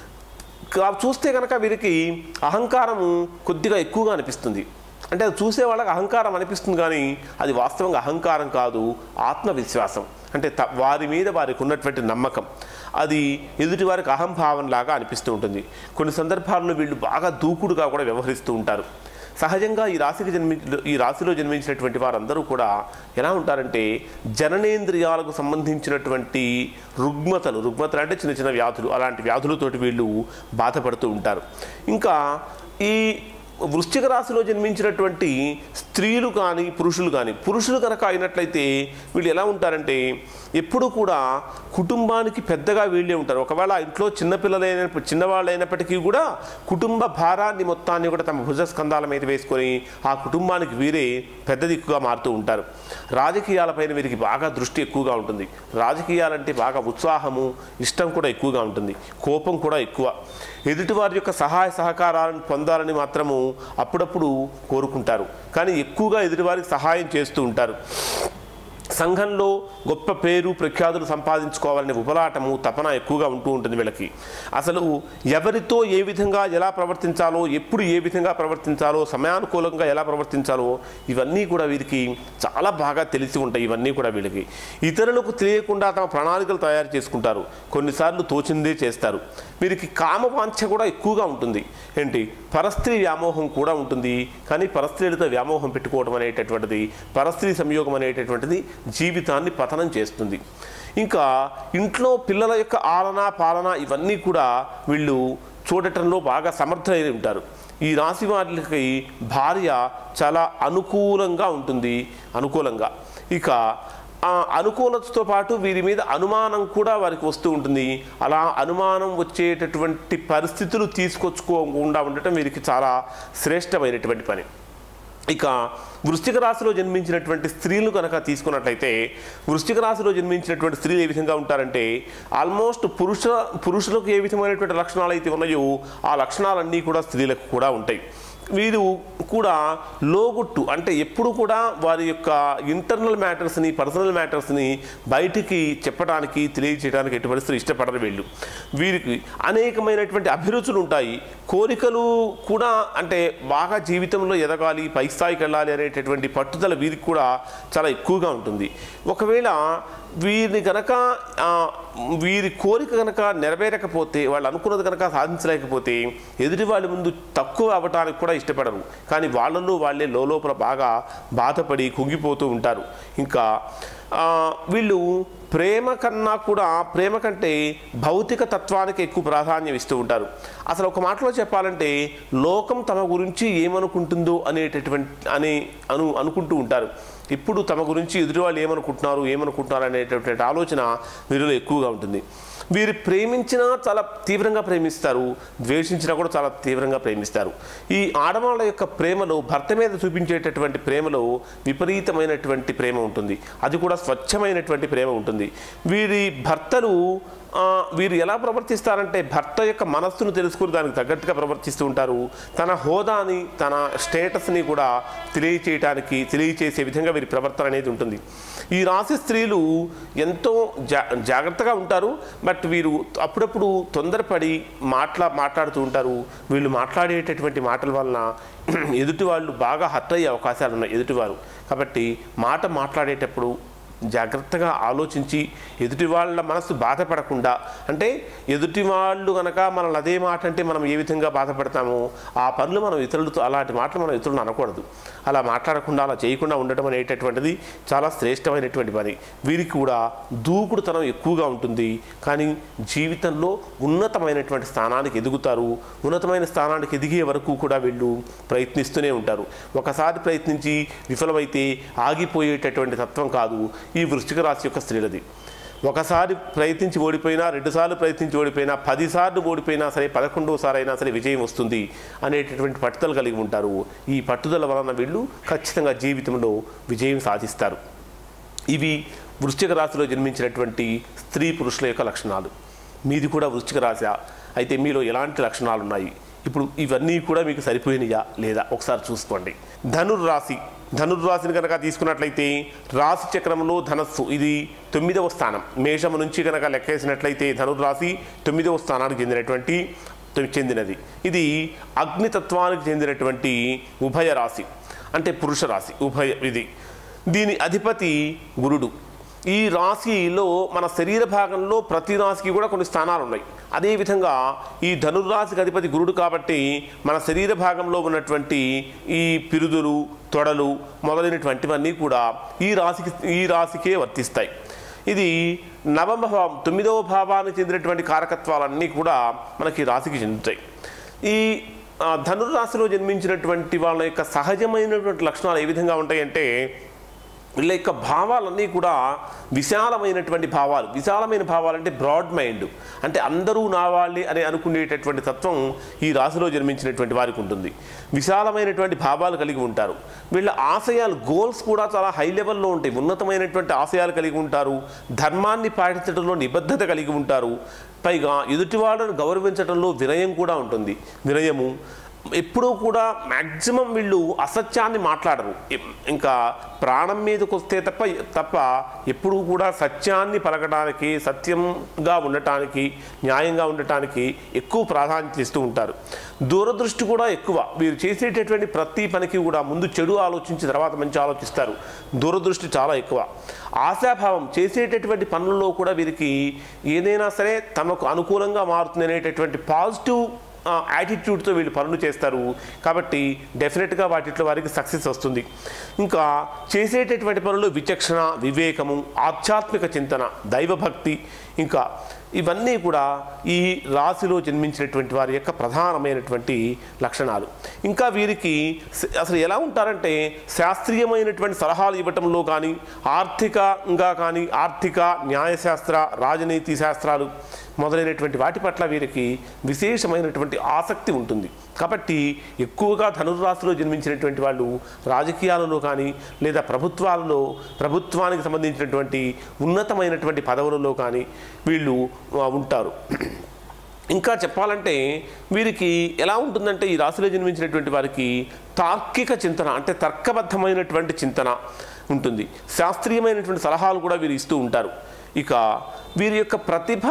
చూస్తే కనుక వీరికి అహంకారము కొద్దిగా ఎక్కువగా అనిపిస్తుంది. అంటే అది చూసే వాళ్ళకి అహంకారం అనిపిస్తుంది, కానీ అది వాస్తవంగా అహంకారం కాదు, ఆత్మవిశ్వాసం. అంటే వారి మీద వారికి ఉన్నటువంటి నమ్మకం, అది ఎదుటి వారికి అహంభావంలాగా అనిపిస్తూ ఉంటుంది. కొన్ని సందర్భాల్లో వీళ్ళు బాగా దూకుడుగా కూడా వ్యవహరిస్తూ ఉంటారు. సహజంగా ఈ రాశిలో జన్మించినటువంటి వారందరూ కూడా ఎలా ఉంటారంటే జననేంద్రియాలకు సంబంధించినటువంటి రుగ్మతలు అంటే చిన్న చిన్న వ్యాధులు, అలాంటి వ్యాధులతోటి వీళ్ళు బాధపడుతూ ఉంటారు. ఇంకా ఈ వృశ్చిక రాశిలో జన్మించినటువంటి స్త్రీలు కానీ పురుషులు కనుక అయినట్లయితే వీళ్ళు ఎలా ఉంటారంటే ఎప్పుడు కూడా కుటుంబానికి పెద్దగా వీళ్ళే ఉంటారు. ఒకవేళ ఇంట్లో చిన్నవాళ్ళైనప్పటికీ కూడా కుటుంబ భారాన్ని మొత్తాన్ని కూడా తమ భుజస్కంధాల మీద వేసుకొని ఆ కుటుంబానికి వీరే పెద్ద దిక్కుగా మారుతూ ఉంటారు. రాజకీయాలపైన వీరికి బాగా దృష్టి ఎక్కువగా ఉంటుంది. రాజకీయాలంటే బాగా ఉత్సాహము, ఇష్టం కూడా ఎక్కువగా ఉంటుంది. కోపం కూడా ఎక్కువ. ఎదుటివారి యొక్క సహాయ సహకారాలను పొందాలని మాత్రము అప్పుడప్పుడు కోరుకుంటారు, కానీ ఎక్కువగా ఎదుటివారికి సహాయం చేస్తూ ఉంటారు. సంఘంలో గొప్ప పేరు ప్రఖ్యాతులు సంపాదించుకోవాలనే ఉపలాటము, తపన ఎక్కువగా ఉంటూ ఉంటుంది వీళ్ళకి. అసలు ఎవరితో ఏ విధంగా ఎలా ప్రవర్తించాలో, ఎప్పుడు ఏ విధంగా ప్రవర్తించాలో, సమయానుకూలంగా ఎలా ప్రవర్తించాలో ఇవన్నీ కూడా వీరికి చాలా బాగా తెలిసి ఉంటాయి. ఇవన్నీ కూడా వీళ్ళకి ఇతరులకు తెలియకుండా తమ ప్రణాళికలు తయారు చేసుకుంటారు. కొన్నిసార్లు తోచిందే చేస్తారు. వీరికి కామవాంఛ కూడా ఎక్కువగా ఉంటుంది. పరస్త్రీ వ్యామోహం కూడా ఉంటుంది. కానీ పరస్త్రీలతో వ్యామోహం పెట్టుకోవడం అనేటటువంటిది, పరస్త్రీ సంయోగం అనేటటువంటిది జీవితాన్ని పతనం చేస్తుంది. ఇంకా ఇంట్లో పిల్లల యొక్క ఆలన పాలన ఇవన్నీ కూడా వీళ్ళు చూడటంలో బాగా సమర్థులై ఉంటారు. ఈ రాశి వారికి భార్య చాలా అనుకూలంగా ఉంటుంది. ఇక అనుకూలతతో పాటు వీరి మీద అనుమానం కూడా వారికి వస్తూ ఉంటుంది. అలా అనుమానం వచ్చేటటువంటి పరిస్థితులు తీసుకొచ్చుకోకుండా ఉండటం వీరికి చాలా శ్రేష్టమైనటువంటి పని. ఇక వృశ్చిక రాశిలో జన్మించినటువంటి స్త్రీలు కనుక తీసుకున్నట్లయితే, వృశ్చిక రాశిలో జన్మించినటువంటి స్త్రీలు ఏ విధంగా ఉంటారంటే, ఆల్మోస్ట్ పురుషులకు ఏ విధమైనటువంటి లక్షణాలు అయితే ఉన్నాయో ఆ లక్షణాలన్నీ కూడా స్త్రీలకు కూడా ఉంటాయి. వీరు కూడా లోగుట్టు అంటే ఎప్పుడు కూడా వారి యొక్క ఇంటర్నల్ మ్యాటర్స్ని, పర్సనల్ మ్యాటర్స్ని బయటికి చెప్పడానికి, తెలియజేయడానికి ఎట్టి పరిస్థితులు ఇష్టపడరు వీళ్ళు. వీరికి అనేకమైనటువంటి అభిరుచులు ఉంటాయి, కోరికలు కూడా, అంటే బాగా జీవితంలో ఎదగాలి, పై స్థాయికి వెళ్ళాలి అనేటటువంటి పట్టుదల వీరికి కూడా చాలా ఎక్కువగా ఉంటుంది. ఒకవేళ వీరిని కనుక వీరి కోరిక కనుక నెరవేరకపోతే, వాళ్ళు అనుకున్నది కనుక సాధించలేకపోతే ఎదుటి వాళ్ళ ముందు తక్కువ అవ్వటానికి కూడా ఇష్టపడరు. కానీ వాళ్ళల్లో వాళ్ళే లోపల బాగా బాధపడి కుంగిపోతూ ఉంటారు. ఇంకా వీళ్ళు ప్రేమ కన్నా కూడా, ప్రేమ కంటే భౌతిక తత్వానికి ఎక్కువ ప్రాధాన్యం ఇస్తూ ఉంటారు. అసలు ఒక మాటలో చెప్పాలంటే లోకం తమ గురించి ఏమనుకుంటుందో అనుకుంటూ ఉంటారు. ఇప్పుడు తమ గురించి ఎదుటి వాళ్ళు ఏమనుకుంటున్నారు అనేటటువంటి ఆలోచన వీరిలో ఎక్కువగా ఉంటుంది. వీరు ప్రేమించినా చాలా తీవ్రంగా ప్రేమిస్తారు, ద్వేషించినా కూడా చాలా తీవ్రంగా ప్రేమిస్తారు. ఈ ఆడవాళ్ళ యొక్క ప్రేమలో, భర్త మీద చూపించేటటువంటి ప్రేమలో విపరీతమైనటువంటి ప్రేమ ఉంటుంది. అది కూడా స్వచ్ఛమైనటువంటి ప్రేమ ఉంటుంది. వీరి భర్తలు వీరు ఎలా ప్రవర్తిస్తారంటే, భర్త యొక్క మనస్సును తెలుసుకుని దానికి తగ్గట్టుగా ప్రవర్తిస్తూ ఉంటారు. తన హోదాని, తన స్టేటస్ని కూడా తెలియచేసే విధంగా వీరి ప్రవర్తన అనేది ఉంటుంది. ఈ రాశి స్త్రీలు ఎంతో జాగ్రత్తగా ఉంటారు. బట్ వీరు అప్పుడప్పుడు తొందరపడి మాట్లాడుతూ ఉంటారు. వీళ్ళు మాట్లాడేటటువంటి మాటల వలన ఎదుటి వాళ్ళు బాగా హర్ట్ అయ్యే అవకాశాలు ఉన్నాయి ఎదుటివారు. కాబట్టి మాట్లాడేటప్పుడు జాగ్రత్తగా ఆలోచించి, ఎదుటి వాళ్ళ మనసు బాధపడకుండా, అంటే ఎదుటి వాళ్ళు కనుక మనల్ని అదే మాట అంటే మనం ఏ విధంగా బాధపడతామో ఆ పనులు మనం ఇతరులతో, అలాంటి మాటలు మనం ఇతరులను అనకూడదు. అలా మాట్లాడకుండా, అలా చేయకుండా ఉండటం అనేటటువంటిది చాలా శ్రేష్టమైనటువంటి పని. వీరికి కూడా దూకుడుతనం ఎక్కువగా ఉంటుంది. కానీ జీవితంలో ఉన్నతమైనటువంటి స్థానానికి ఎదుగుతారు. ఉన్నతమైన స్థానానికి ఎదిగే వరకు కూడా వీళ్ళు ప్రయత్నిస్తూనే ఉంటారు. ఒకసారి ప్రయత్నించి విఫలమైతే ఆగిపోయేటటువంటి తత్వం కాదు ఈ వృశ్చిక రాశి యొక్క స్త్రీలది. ఒకసారి ప్రయత్నించి ఓడిపోయినా, 2 సార్లు ప్రయత్నించి ఓడిపోయినా, 10 సార్లు ఓడిపోయినా సరే, 11వ సారి అయినా సరే విజయం వస్తుంది అనేటటువంటి పట్టుదల కలిగి ఉంటారు. ఈ పట్టుదల వలన వీళ్ళు ఖచ్చితంగా జీవితంలో విజయం సాధిస్తారు. ఇవి వృశ్చిక రాశిలో జన్మించినటువంటి స్త్రీ పురుషుల యొక్క లక్షణాలు. మీది కూడా వృశ్చిక రాశి అయితే మీలో ఎలాంటి లక్షణాలు ఉన్నాయి? ఇప్పుడు ఇవన్నీ కూడా మీకు సరిపోయినాయా లేదా ఒకసారి చూసుకోండి. ధనుర్రాశిని కనుక తీసుకున్నట్లయితే రాశి చక్రంలో ధనస్సు ఇది 9వ స్థానం. మేషము నుంచి కనుక లెక్కేసినట్లయితే ధనుర్రాశి 9వ స్థానానికి చెందినది. ఇది అగ్నితత్వానికి చెందినటువంటి ఉభయ రాశి, అంటే పురుష రాశి ఇది. దీని అధిపతి గురుడు. ఈ రాశిలో మన శరీర భాగంలో ప్రతి రాశికి కూడా కొన్ని స్థానాలు ఉన్నాయి. అదేవిధంగా ఈ ధనుర్రాశికి అధిపతి గురుడు కాబట్టి మన శరీర భాగంలో ఉన్నటువంటి ఈ పిరుదులు, తొడలు మొదలైనటువంటివన్నీ కూడా ఈ రాశికే వర్తిస్తాయి. ఇది 9వ భావం, 9వ భావానికి చెందినటువంటి కారకత్వాలన్నీ కూడా మనకి రాశికి చెందుతాయి. ఈ ధనుర్రాశిలో జన్మించినటువంటి వాళ్ళ యొక్క సహజమైనటువంటి లక్షణాలు ఏ విధంగా ఉంటాయంటే, వీళ్ళ యొక్క భావాలన్నీ కూడా విశాలమైనటువంటి భావాలు. విశాలమైన భావాలు అంటే బ్రాడ్ మైండ్, అంటే అందరూ నా వాళ్ళే అని అనుకునేటటువంటి తత్వం ఈ రాశిలో జన్మించినటువంటి వారికి ఉంటుంది. విశాలమైనటువంటి భావాలు కలిగి ఉంటారు. వీళ్ళ ఆశయాలు, గోల్స్ కూడా చాలా హై లెవెల్లో ఉంటాయి. ఉన్నతమైనటువంటి ఆశయాలు కలిగి ఉంటారు. ధర్మాన్ని పాటించడంలో నిబద్ధత కలిగి ఉంటారు. పైగా ఎదుటివాళ్ళను గౌరవించడంలో వినయం కూడా ఉంటుంది. వినయము ఎప్పుడూ కూడా మ్యాక్సిమం వీళ్ళు అసత్యాన్ని మాట్లాడరు. ఇంకా ప్రాణం మీదకి వస్తే తప్ప ఎప్పుడూ కూడా సత్యాన్ని పలకడానికి, సత్యంగా ఉండటానికి, న్యాయంగా ఉండటానికి ఎక్కువ ప్రాధాన్యత ఇస్తూ ఉంటారు. దూరదృష్టి కూడా ఎక్కువ. వీరు చేసేటటువంటి ప్రతి పనికి కూడా ముందు చెడు ఆలోచించి తర్వాత మంచి ఆలోచిస్తారు. దూరదృష్టి చాలా ఎక్కువ. ఆశాభావం, చేసేటటువంటి పనుల్లో కూడా వీరికి ఏదైనా సరే తమకు అనుకూలంగా మారుతుంది అనేటటువంటి పాజిటివ్ యాటిట్యూడ్తో వీళ్ళు పనులు చేస్తారు. కాబట్టి డెఫినెట్గా వాటిలో వారికి సక్సెస్ వస్తుంది. ఇంకా చేసేటటువంటి పనులు విచక్షణ, వివేకము, ఆధ్యాత్మిక చింతన, దైవభక్తి, ఇంకా ఇవన్నీ కూడా ఈ రాశిలో జన్మించినటువంటి వారి యొక్క ప్రధానమైనటువంటి లక్షణాలు. ఇంకా వీరికి అసలు ఎలా ఉంటారంటే శాస్త్రీయమైనటువంటి సలహాలు ఇవ్వటంలో కానీ, ఆర్థికంగా కానీ, ఆర్థిక న్యాయశాస్త్ర, రాజనీతి శాస్త్రాలు మొదలైనటువంటి వాటి పట్ల వీరికి విశేషమైనటువంటి ఆసక్తి ఉంటుంది. కాబట్టి ఎక్కువగా ధనుర్రాశిలో జన్మించినటువంటి వాళ్ళు రాజకీయాలలో కానీ, లేదా ప్రభుత్వానికి సంబంధించినటువంటి ఉన్నతమైనటువంటి పదవులలో కానీ వీళ్ళు ఉంటారు. ఇంకా చెప్పాలంటే వీరికి ఎలా ఉంటుందంటే ఈ రాశిలో జన్మించినటువంటి వారికి తార్కిక చింతన, అంటే తర్కబద్ధమైనటువంటి చింతన ఉంటుంది. శాస్త్రీయమైనటువంటి సలహాలు కూడా వీరు ఇస్తూ ఉంటారు. ఇక వీరి యొక్క ప్రతిభ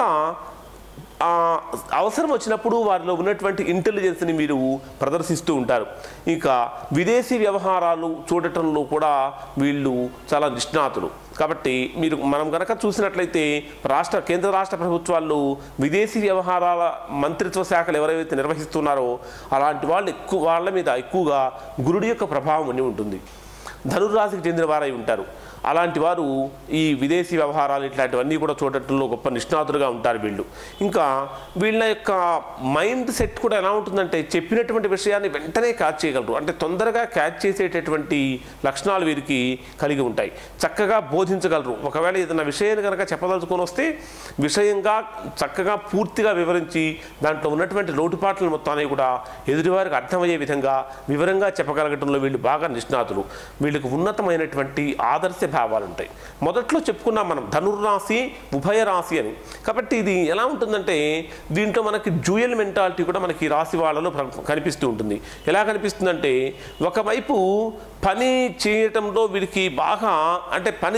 అవసరం వచ్చినప్పుడు వారిలో ఉన్నటువంటి ఇంటెలిజెన్స్ని మీరు ప్రదర్శిస్తూ ఉంటారు. ఇక విదేశీ వ్యవహారాలు చూడటంలో కూడా వీళ్ళు చాలా నిష్ణాతులు. కాబట్టి మనం కనుక చూసినట్లయితే కేంద్ర రాష్ట్ర ప్రభుత్వాల్లో విదేశీ వ్యవహారాల మంత్రిత్వ శాఖలు ఎవరైతే నిర్వహిస్తున్నారో అలాంటి వాళ్ళ మీద ఎక్కువగా గురుడి యొక్క ప్రభావం అని ఉంటుంది. ధనుర్రాశికి చెందిన వారై ఉంటారు. అలాంటి వారు ఈ విదేశీ వ్యవహారాలు ఇట్లాంటివన్నీ కూడా చూడటంలో గొప్ప నిష్ణాతులుగా ఉంటారు వీళ్ళు. ఇంకా వీళ్ళ యొక్క మైండ్ సెట్ కూడా ఎలా ఉంటుందంటే చెప్పినటువంటి విషయాన్ని వెంటనే క్యాచ్ చేయగలరు. అంటే తొందరగా క్యాచ్ చేసేటటువంటి లక్షణాలు వీరికి కలిగి ఉంటాయి. చక్కగా బోధించగలరు. ఒకవేళ ఏదైనా విషయాన్ని కనుక చెప్పదలుచుకొని వస్తే విషయంగా చక్కగా పూర్తిగా వివరించి దాంట్లో ఉన్నటువంటి లోటుపాట్లను మొత్తాన్ని కూడా ఎదుటివారికి అర్థమయ్యే విధంగా వివరంగా చెప్పగలగటంలో వీళ్ళు బాగా నిష్ణాతులు. వీళ్ళకి ఉన్నతమైనటువంటి ఆదర్శ భావాలు ఉంటాయి. మొదట్లో చెప్పుకున్నాం మనం ధనుర్రాశి ఉభయ రాశి అని. కాబట్టి ఇది ఎలా ఉంటుందంటే దీంట్లో మనకి డ్యూయల్ మెంటాలిటీ కూడా మనకి రాశి వాళ్ళలో కనిపిస్తూ ఉంటుంది. ఎలా కనిపిస్తుందంటే ఒకవైపు పని చేయటంలో వీరికి బాగా అంటే పని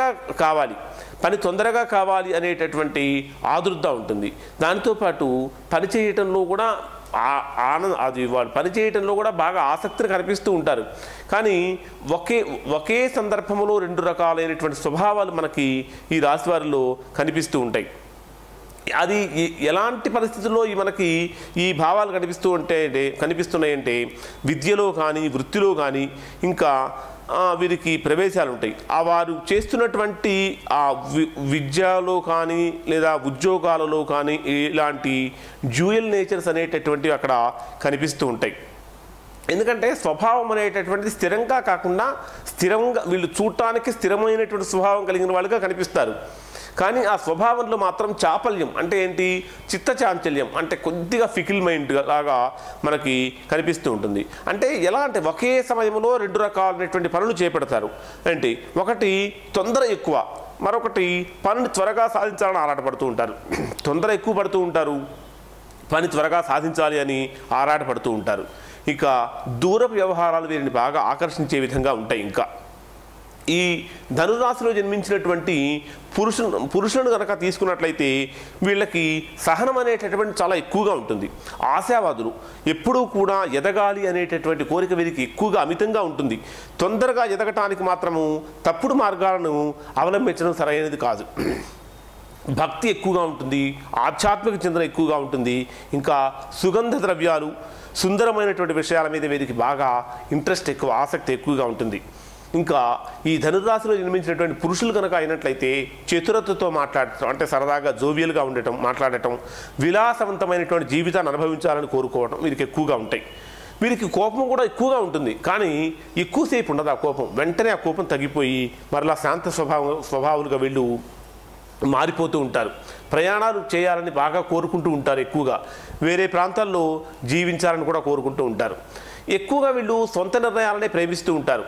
తొందరగా కావాలి అనేటటువంటి ఆదుర్ద ఉంటుంది. దాంతోపాటు పని చేయటంలో కూడా వాళ్ళు పనిచేయటంలో కూడా బాగా ఆసక్తిని కనిపిస్తూ ఉంటారు. కానీ ఒకే సందర్భంలో రెండు రకాలైనటువంటి స్వభావాలు మనకి ఈ రాశి వారిలో కనిపిస్తూ ఉంటాయి. అది ఎలాంటి పరిస్థితుల్లో మనకి ఈ భావాలు కనిపిస్తున్నాయంటే విద్యలో కానీ, వృత్తిలో కానీ, ఇంకా వీరికి ప్రవేశాలు ఉంటాయి. వారు చేస్తున్నటువంటి విద్యలో కానీ లేదా ఉద్యోగాలలో కానీ ఇలాంటి డ్యూయల్ నేచర్స్ అనేటటువంటివి అక్కడ కనిపిస్తూ ఉంటాయి. ఎందుకంటే స్వభావం అనేటటువంటిది స్థిరంగా కాకుండా వీళ్ళు చూడటానికి స్థిరమైనటువంటి స్వభావం కలిగిన వాళ్ళుగా కనిపిస్తారు. కానీ ఆ స్వభావంలో మాత్రం చాపల్యం అంటే ఏంటి, చిత్తచాంచల్యం అంటే కొద్దిగా ఫికిల్ మైండ్ లాగా మనకి కనిపిస్తూ ఉంటుంది. అంటే ఎలా అంటే ఒకే సమయంలో రెండు రకాలైనటువంటి పనులు చేపడతారు. ఏంటి, ఒకటి తొందర ఎక్కువ, మరొకటి పనిని త్వరగా సాధించాలని ఆరాటపడుతూ ఉంటారు. తొందర ఎక్కువ పడుతూ ఉంటారు, పని త్వరగా సాధించాలి అని ఆరాటపడుతూ ఉంటారు. ఇక దూరపు వ్యవహారాలు వీరిని బాగా ఆకర్షించే విధంగా ఉంటాయి. ఇంకా ఈ ధనురాశిలో జన్మించినటువంటి పురుషులను కనుక తీసుకున్నట్లయితే వీళ్ళకి సహనం అనేటటువంటి చాలా ఎక్కువగా ఉంటుంది. ఆశావాదులు, ఎప్పుడూ కూడా ఎదగాలి అనేటటువంటి కోరిక వీరికి ఎక్కువగా అమితంగా ఉంటుంది. తొందరగా ఎదగటానికి మాత్రము తప్పుడు మార్గాలను అవలంబించడం సరైనది కాదు. భక్తి ఎక్కువగా ఉంటుంది, ఆధ్యాత్మిక చింతన ఎక్కువగా ఉంటుంది. ఇంకా సుగంధ ద్రవ్యాలు, సుందరమైనటువంటి విషయాల మీద వీరికి బాగా ఇంట్రెస్ట్ ఎక్కువ, ఆసక్తి ఎక్కువగా ఉంటుంది. ఇంకా ఈ ధనురాశిలో జన్మించినటువంటి పురుషులు కనుక అయినట్లయితే చతురతతో మాట్లాడటం, అంటే సరదాగా జోవియల్గా మాట్లాడటం, విలాసవంతమైనటువంటి జీవితాన్ని అనుభవించాలని కోరుకోవడం వీరికి ఎక్కువగా ఉంటాయి. వీరికి కోపం కూడా ఎక్కువగా ఉంటుంది, కానీ ఎక్కువసేపు ఉండదు ఆ కోపం. వెంటనే ఆ కోపం తగ్గిపోయి మరలా శాంత స్వభావాలుగా వీళ్ళు మారిపోతూ ఉంటారు. ప్రయాణాలు చేయాలని బాగా కోరుకుంటూ ఉంటారు. ఎక్కువగా వేరే ప్రాంతాల్లో జీవించాలని కూడా కోరుకుంటూ ఉంటారు. ఎక్కువగా వీళ్ళు సొంత నిర్ణయాలనే ప్రేమిస్తూ ఉంటారు.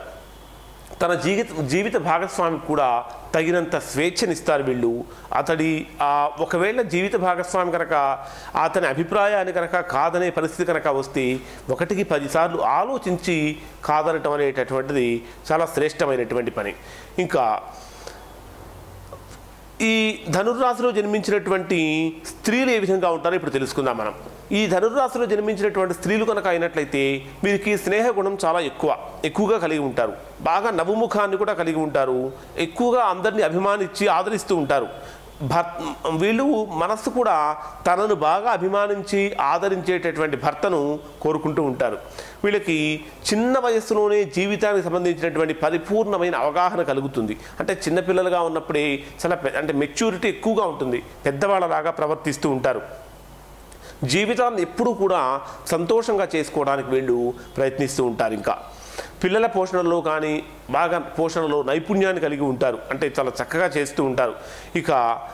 తన జీవిత భాగస్వామికి కూడా తగినంత స్వేచ్ఛనిస్తారు వీళ్ళు. ఒకవేళ జీవిత భాగస్వామి కనుక అతని అభిప్రాయాన్ని కనుక కాదనే పరిస్థితి కనుక వస్తే 1కి 10 సార్లు ఆలోచించి కాదనటం అనేటటువంటిది చాలా శ్రేష్టమైనటువంటి పని. ఇంకా ఈ ధనుర్రాశిలో జన్మించినటువంటి స్త్రీలు ఏ విధంగా ఉంటారో ఇప్పుడు తెలుసుకుందాం మనం. ఈ ధనుర్రాశిలో జన్మించినటువంటి స్త్రీలు కనుక అయినట్లయితే వీరికి స్నేహ గుణం చాలా ఎక్కువగా కలిగి ఉంటారు. బాగా నవ్వుముఖాన్ని కూడా కలిగి ఉంటారు. ఎక్కువగా అందరినీ అభిమానించి ఆదరిస్తూ ఉంటారు. వీళ్ళు మనస్సు కూడా తనను బాగా అభిమానించి ఆదరించేటటువంటి భర్తను కోరుకుంటూ ఉంటారు. వీళ్ళకి చిన్న వయస్సులోనే జీవితానికి సంబంధించినటువంటి పరిపూర్ణమైన అవగాహన కలుగుతుంది. అంటే చిన్నపిల్లలుగా ఉన్నప్పుడే చాలా అంటే మెచ్యూరిటీ ఎక్కువగా ఉంటుంది, పెద్దవాళ్ళలాగా ప్రవర్తిస్తూ ఉంటారు. జీవితాన్ని ఎప్పుడూ కూడా సంతోషంగా చేసుకోవడానికి వీళ్ళు ప్రయత్నిస్తూ ఉంటారు. ఇంకా పిల్లల పోషణలో కానీ బాగా పోషణలో నైపుణ్యాన్ని కలిగి ఉంటారు, అంటే చాలా చక్కగా చేస్తూ ఉంటారు. ఇక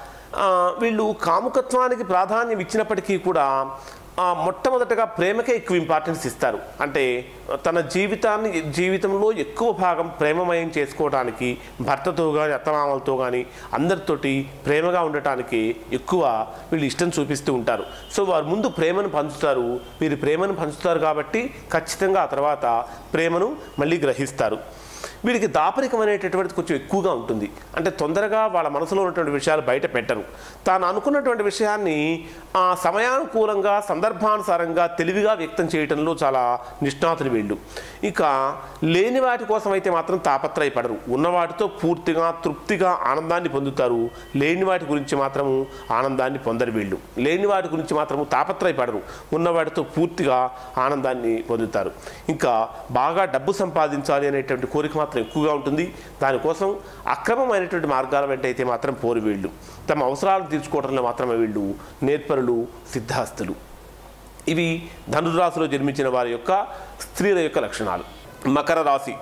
వీళ్ళు కాముకత్వానికి ప్రాధాన్యం ఇచ్చినప్పటికీ కూడా మొట్టమొదటగా ప్రేమకే ఎక్కువ ఇంపార్టెన్స్ ఇస్తారు. అంటే తన జీవితంలో ఎక్కువ భాగం ప్రేమమయం చేసుకోవడానికి భర్తతో కానీ అత్తమామలతో కానీ అందరితోటి ప్రేమగా ఉండటానికి ఎక్కువ వీళ్ళు ఇష్టం చూపిస్తూ ఉంటారు. సో వారు ముందు ప్రేమను పంచుతారు. వీరు ప్రేమను పంచుతారు కాబట్టి ఖచ్చితంగా ఆ తర్వాత ప్రేమను మళ్ళీ గ్రహిస్తారు. వీరికి దాపరికం అనేటటువంటిది కొంచెం ఎక్కువగా ఉంటుంది. అంటే తొందరగా వాళ్ళ మనసులో ఉన్నటువంటి విషయాలు బయట పెట్టరు. తాను అనుకున్నటువంటి విషయాన్ని సమయానుకూలంగా సందర్భానుసారంగా తెలివిగా వ్యక్తం చేయడంలో చాలా నిష్ణాతులు వీళ్ళు. ఇక లేని వాటి కోసం అయితే మాత్రం తాపత్రయపడరు. ఉన్నవాటితో పూర్తిగా తృప్తిగా ఆనందాన్ని పొందుతారు. లేని వాటి గురించి మాత్రము ఆనందాన్ని పొందరు వీళ్ళు. లేని వాటి గురించి మాత్రము తాపత్రయపడరు. ఉన్నవాటితో పూర్తిగా ఆనందాన్ని పొందుతారు. ఇంకా బాగా డబ్బు సంపాదించాలి అనేటువంటి కోరిక మాత్రం ఎక్కువగా ఉంటుంది. దానికోసం అక్రమమైనటువంటి మార్గాల వెంట అయితే మాత్రం పోరు వీళ్ళు. తమ అవసరాలను తీర్చుకోవడంలో మాత్రమే వీళ్ళు నేర్పరులు, సిద్ధాస్తులు. ఇవి ధనురాశిలో జన్మించిన వారి యొక్క స్త్రీల యొక్క లక్షణాలు. మకర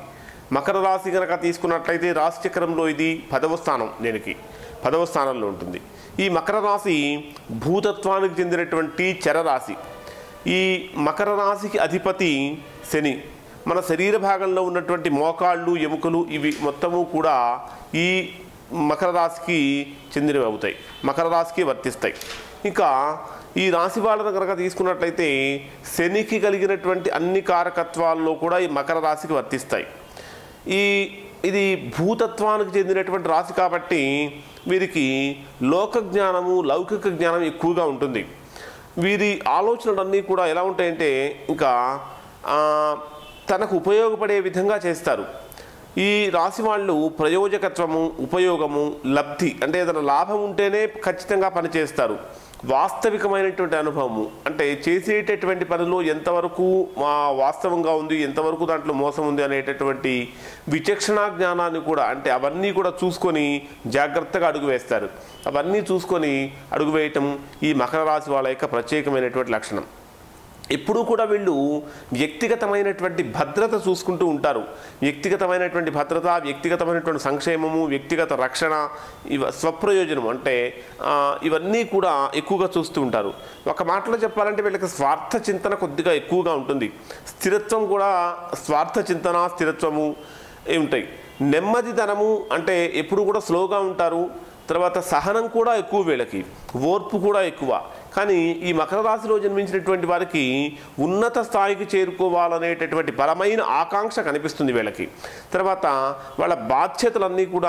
రాశి కనుక తీసుకున్నట్లయితే రాశి చక్రంలో ఇది 10వ స్థానం, దీనికి 10వ స్థానంలో ఉంటుంది. ఈ మకర రాశి భూతత్వానికి చెందినటువంటి చరరాశి. ఈ మకర రాశికి అధిపతి శని. మన శరీర భాగంలో ఉన్నటువంటి మోకాళ్ళు, ఎముకలు ఇవి మొత్తము కూడా ఈ మకర రాశికి చెందినవి అవుతాయి, మకర రాశికి వర్తిస్తాయి. ఇంకా ఈ రాశి వాళ్ళను కనుక తీసుకున్నట్లయితే శనికి కలిగినటువంటి అన్ని కారకత్వాల్లో కూడా ఈ మకర రాశికి వర్తిస్తాయి. ఇది భూతత్వానికి చెందినటువంటి రాశి కాబట్టి వీరికి లోక జ్ఞానము, లౌకిక జ్ఞానం ఎక్కువగా ఉంటుంది. వీరి ఆలోచనలన్నీ కూడా ఎలా ఉంటాయంటే ఇంకా తనకు ఉపయోగపడే విధంగా చేస్తారు. ఈ రాశి వాళ్ళు ప్రయోజకత్వము, ఉపయోగము, లబ్ధి అంటే ఏదైనా లాభం ఉంటేనే ఖచ్చితంగా పనిచేస్తారు. వాస్తవికమైనటువంటి అనుభవము అంటే చేసేటటువంటి పనిలో ఎంతవరకు వాస్తవంగా ఉంది, ఎంతవరకు దాంట్లో మోసం ఉంది అనేటటువంటి విచక్షణ జ్ఞానాన్ని కూడా అంటే అవన్నీ కూడా చూసుకొని జాగ్రత్తగా అడుగు వేస్తారు. అవన్నీ చూసుకొని అడుగు వేయటం ఈ మకర రాశి వాళ్ళ యొక్క ప్రత్యేకమైనటువంటి లక్షణం. ఎప్పుడూ కూడా వీళ్ళు వ్యక్తిగతమైనటువంటి భద్రత చూసుకుంటూ ఉంటారు. వ్యక్తిగతమైనటువంటి భద్రత, వ్యక్తిగతమైనటువంటి సంక్షేమము, వ్యక్తిగత రక్షణ, స్వప్రయోజనం అంటే ఇవన్నీ కూడా ఎక్కువగా చూస్తూ ఉంటారు. ఒక మాటలో చెప్పాలంటే వీళ్ళకి స్వార్థ చింతన కొద్దిగా ఎక్కువగా ఉంటుంది. స్థిరత్వం కూడా స్వార్థ చింతన, స్థిరత్వము ఉంటాయి. నెమ్మదితనము అంటే ఎప్పుడు కూడా స్లోగా ఉంటారు. తర్వాత సహనం కూడా ఎక్కువ వీళ్ళకి, ఓర్పు కూడా ఎక్కువ. కానీ ఈ మకర రాశిలో జన్మించినటువంటి వారికి ఉన్నత స్థాయికి చేరుకోవాలనేటటువంటి బలమైన ఆకాంక్ష కనిపిస్తుంది వీళ్ళకి. తర్వాత వాళ్ళ బాధ్యతలన్నీ కూడా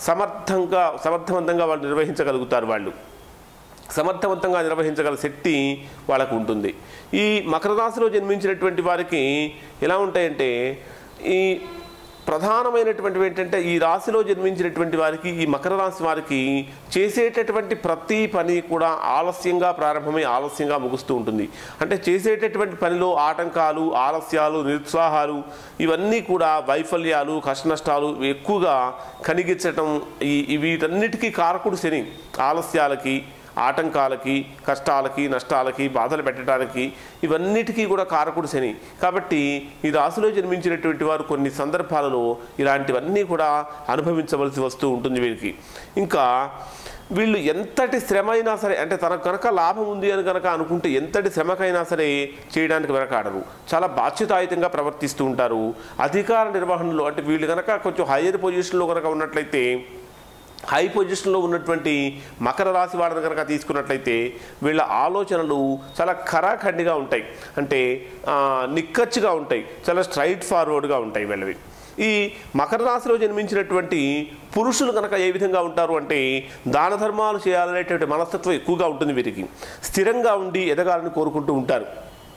సమర్థవంతంగా వాళ్ళు నిర్వహించగలుగుతారు. వాళ్ళు సమర్థవంతంగా నిర్వహించగల శక్తి వాళ్ళకు ఉంటుంది. ఈ మకర రాశిలో జన్మించినటువంటి వారికి ఎలా ఉంటాయంటే ఈ ప్రధానమైనటువంటివి ఏంటంటే ఈ రాశిలో జన్మించినటువంటి వారికి, ఈ మకర రాశి వారికి చేసేటటువంటి ప్రతి పని కూడా ఆలస్యంగా ప్రారంభమై ఆలస్యంగా ముగుస్తూ ఉంటుంది. అంటే చేసేటటువంటి పనిలో ఆటంకాలు, ఆలస్యాలు, నిరుత్సాహాలు ఇవన్నీ కూడా వైఫల్యాలు, కష్టనష్టాలు ఎక్కువగా కనిగించటం వీటన్నిటికీ కారకుడు శని. ఆలస్యాలకి, ఆటంకాలకి, కష్టాలకి, నష్టాలకి, బాధలు పెట్టడానికి ఇవన్నిటికీ కూడా కారకుడు శని. కాబట్టి ఈ రాశిలో జన్మించినటువంటి వారు కొన్ని సందర్భాలలో ఇలాంటివన్నీ కూడా అనుభవించవలసి వస్తూ ఉంటుంది వీరికి. ఇంకా వీళ్ళు ఎంతటి శ్రమ అయినా సరే అంటే తనకు కనుక లాభం ఉంది అని కనుక అనుకుంటే ఎంతటి శ్రమకైనా సరే చేయడానికి వెనకాడరు. చాలా బాధ్యతాయుతంగా ప్రవర్తిస్తూ ఉంటారు. అధికార నిర్వహణలో అంటే వీళ్ళు కనుక కొంచెం హైయర్ పొజిషన్లో కనుక ఉన్నట్లయితే, హై పొజిషన్లో ఉన్నటువంటి మకర రాశి వాళ్ళని కనుక తీసుకున్నట్లయితే వీళ్ళ ఆలోచనలు చాలా ఖరాఖండిగా ఉంటాయి. అంటే నిక్కచ్చిగా ఉంటాయి, చాలా స్ట్రైట్ ఫార్వర్డ్గా ఉంటాయి వీళ్ళవి. ఈ మకర రాశిలో జన్మించినటువంటి పురుషులు కనుక ఏ విధంగా ఉంటారు అంటే దాన ధర్మాలు చేయాలనేటువంటి మనస్తత్వం ఎక్కువగా ఉంటుంది వీరికి. స్థిరంగా ఉండి ఎదగాలని కోరుకుంటూ ఉంటారు.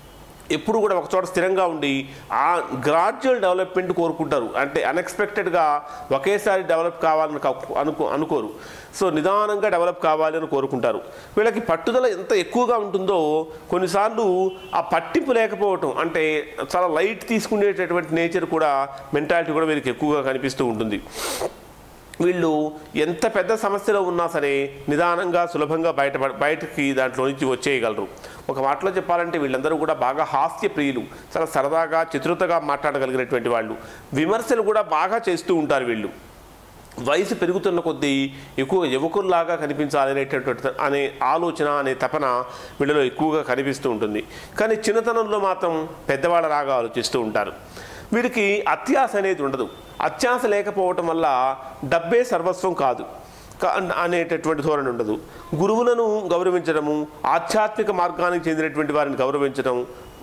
ఎప్పుడు కూడా ఒక చోట స్థిరంగా ఉండి ఆ గ్రాడ్యువల్ డెవలప్మెంట్ కోరుకుంటారు. అంటే అన్ఎక్స్పెక్టెడ్గా ఒకేసారి డెవలప్ కావాలని అనుకోరు. సో నిదానంగా డెవలప్ కావాలి అని కోరుకుంటారు. వీళ్ళకి పట్టుదల ఎంత ఎక్కువగా ఉంటుందో కొన్నిసార్లు ఆ పట్టింపు లేకపోవటం, అంటే చాలా లైట్ తీసుకునేటటువంటి నేచర్ కూడా, మెంటాలిటీ కూడా వీళ్ళకి ఎక్కువగా కనిపిస్తూ ఉంటుంది. వీళ్ళు ఎంత పెద్ద సమస్యలో ఉన్నా సరే నిదానంగా సులభంగా బయటకి దాంట్లో నుంచి వచ్చేయగలరు. ఒక మాటలో చెప్పాలంటే వీళ్ళందరూ కూడా బాగా హాస్య ప్రియులు, చాలా సరదాగా చతురతగా మాట్లాడగలిగినటువంటి వాళ్ళు. విమర్శలు కూడా బాగా చేస్తూ ఉంటారు వీళ్ళు. వయసు పెరుగుతున్న కొద్దీ ఎక్కువ యువకుల్లాగా కనిపించాలనేటటువంటి అనే ఆలోచన, అనే తపన వీళ్ళలో ఎక్కువగా కనిపిస్తూ ఉంటుంది. కానీ చిన్నతనంలో మాత్రం పెద్దవాళ్ళలాగా ఆలోచిస్తూ ఉంటారు. వీరికి అత్యాశ అనేది ఉండదు. అత్యాశ లేకపోవటం వల్ల డబ్బే సర్వస్వం కాదు అనేటటువంటి ధోరణి ఉండదు. గురువులను గౌరవించడము, ఆధ్యాత్మిక మార్గానికి చెందినటువంటి వారిని గౌరవించడం,